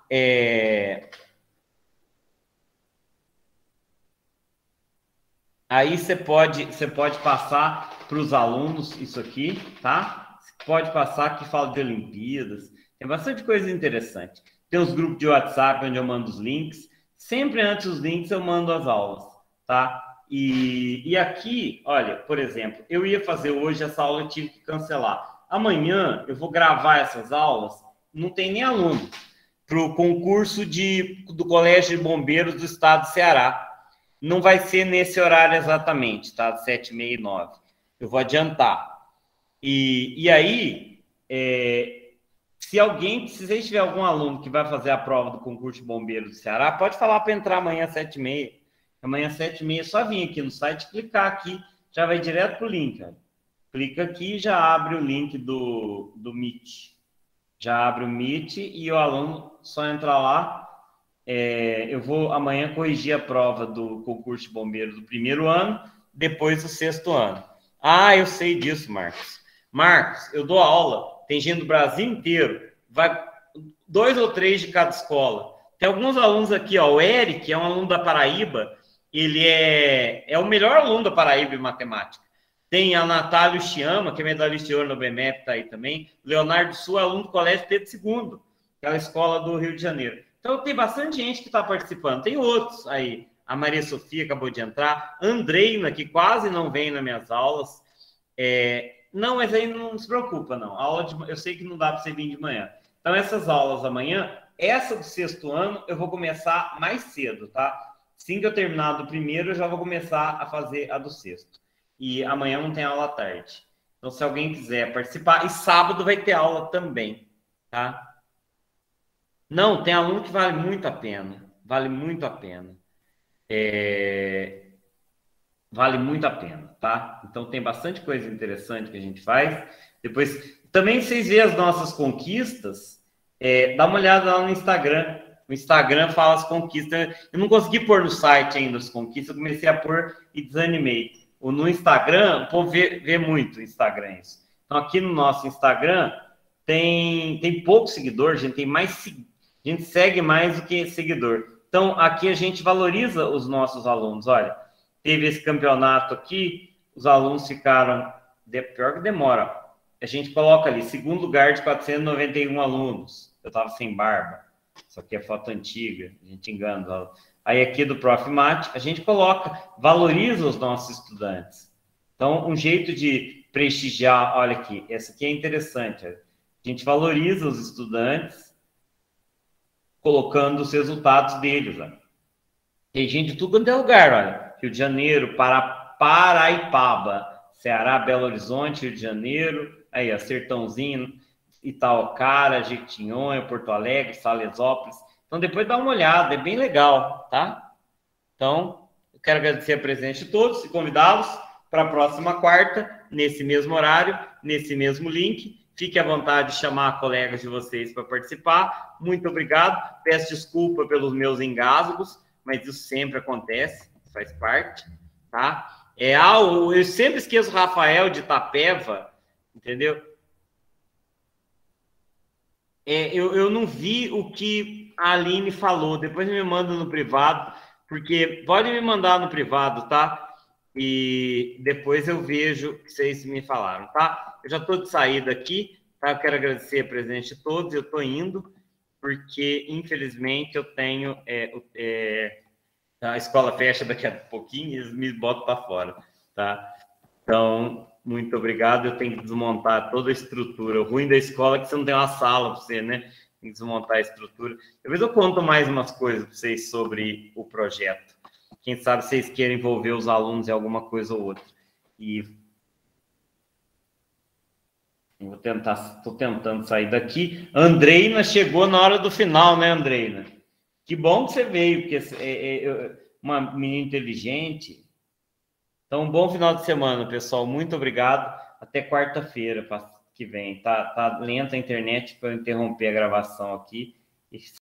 Aí você pode passar para os alunos isso aqui, tá? Você pode passar que fala de Olimpíadas. Tem bastante coisa interessante. Tem os grupos de WhatsApp onde eu mando os links. Sempre antes dos links eu mando as aulas, tá? E aqui, olha, por exemplo, eu ia fazer hoje essa aula, eu tive que cancelar. Amanhã eu vou gravar essas aulas, não tem nem aluno, para o concurso do Colégio de Bombeiros do Estado do Ceará. Não vai ser nesse horário exatamente, tá? 7h30 e 9h. Eu vou adiantar. E aí, se vocês tiver algum aluno que vai fazer a prova do concurso de bombeiros do Ceará, pode falar para entrar amanhã às 7h30. Amanhã às 7h30 é só vir aqui no site, clicar aqui, já vai direto para o link. Ó. Clica aqui e já abre o link do Meet. Já abre o Meet e o aluno só entra lá. Eu vou amanhã corrigir a prova do concurso de bombeiros do primeiro ano, depois do 6º ano. Ah, eu sei disso, Marcos. Marcos, eu dou aula, tem gente do Brasil inteiro, vai 2 ou 3 de cada escola. Tem alguns alunos aqui, ó, o Eric, é um aluno da Paraíba, ele é o melhor aluno da Paraíba em matemática. Tem a Natália Chiama, que é medalhista de ouro no BMEP, está aí também. Leonardo Sul, aluno do Colégio Pedro II, aquela escola do Rio de Janeiro. Então, tem bastante gente que está participando. Tem outros aí. A Maria Sofia acabou de entrar. Andreina, que quase não vem nas minhas aulas. Não, mas aí não se preocupa, não. Eu sei que não dá para você vir de manhã. Então, essas aulas amanhã, essa do 6º ano, eu vou começar mais cedo, tá? Assim que eu terminar do primeiro, eu já vou começar a fazer a do 6º. E amanhã não tem aula à tarde. Então, se alguém quiser participar, e sábado vai ter aula também, tá? Não, tem aluno que vale muito a pena. Vale muito a pena. Vale muito a pena, tá? Então, tem bastante coisa interessante que a gente faz. Depois, também vocês veem as nossas conquistas, dá uma olhada lá no Instagram. O Instagram fala as conquistas. Eu não consegui pôr no site ainda as conquistas, eu comecei a pôr e desanimei. No Instagram, o povo vê muito Instagram isso. Então, aqui no nosso Instagram, tem pouco seguidor, a gente segue mais do que seguidor. Então, aqui a gente valoriza os nossos alunos. Olha, teve esse campeonato aqui, os alunos ficaram... Pior que demora. A gente coloca ali, 2º lugar de 491 alunos. Eu estava sem barba. Isso aqui é foto antiga, a gente engana. Aí aqui do Prof. Mate, a gente valoriza os nossos estudantes. Então, um jeito de prestigiar, olha aqui, essa aqui é interessante. A gente valoriza os estudantes colocando os resultados deles. Olha. Tem gente de tudo quanto é lugar, olha. Rio de Janeiro, Paraipaba, Ceará, Belo Horizonte, Rio de Janeiro, aí, ó, Sertãozinho, Itaocara, Jequitinhonha, Porto Alegre, Salesópolis. Então, depois dá uma olhada, é bem legal, tá? Então, eu quero agradecer a presença de todos e convidá-los para a próxima quarta, nesse mesmo horário, nesse mesmo link. Fique à vontade de chamar colegas de vocês para participar. Muito obrigado. Peço desculpa pelos meus engasgos, mas isso sempre acontece, faz parte, tá? Eu sempre esqueço o Rafael de Itapeva, entendeu? Eu não vi o que a Aline falou. Depois me manda no privado, porque pode me mandar no privado, tá? E depois eu vejo o que vocês me falaram, tá? Eu já estou de saída aqui, tá? Eu quero agradecer a presença de todos. Eu estou indo, porque, infelizmente, eu tenho... a escola fecha daqui a pouquinho e eles me botam para fora, tá? Então... Muito obrigado. Eu tenho que desmontar toda a estrutura. O ruim da escola é que você não tem uma sala para você, né? Tem que desmontar a estrutura. Talvez eu conto mais umas coisas para vocês sobre o projeto. Quem sabe vocês querem envolver os alunos em alguma coisa ou outra. E estou tentando sair daqui. Andreina chegou na hora do final, né, Andreina? Que bom que você veio, porque uma menina inteligente. Então, um bom final de semana, pessoal. Muito obrigado. Até quarta-feira que vem. Tá lenta a internet para eu interromper a gravação aqui.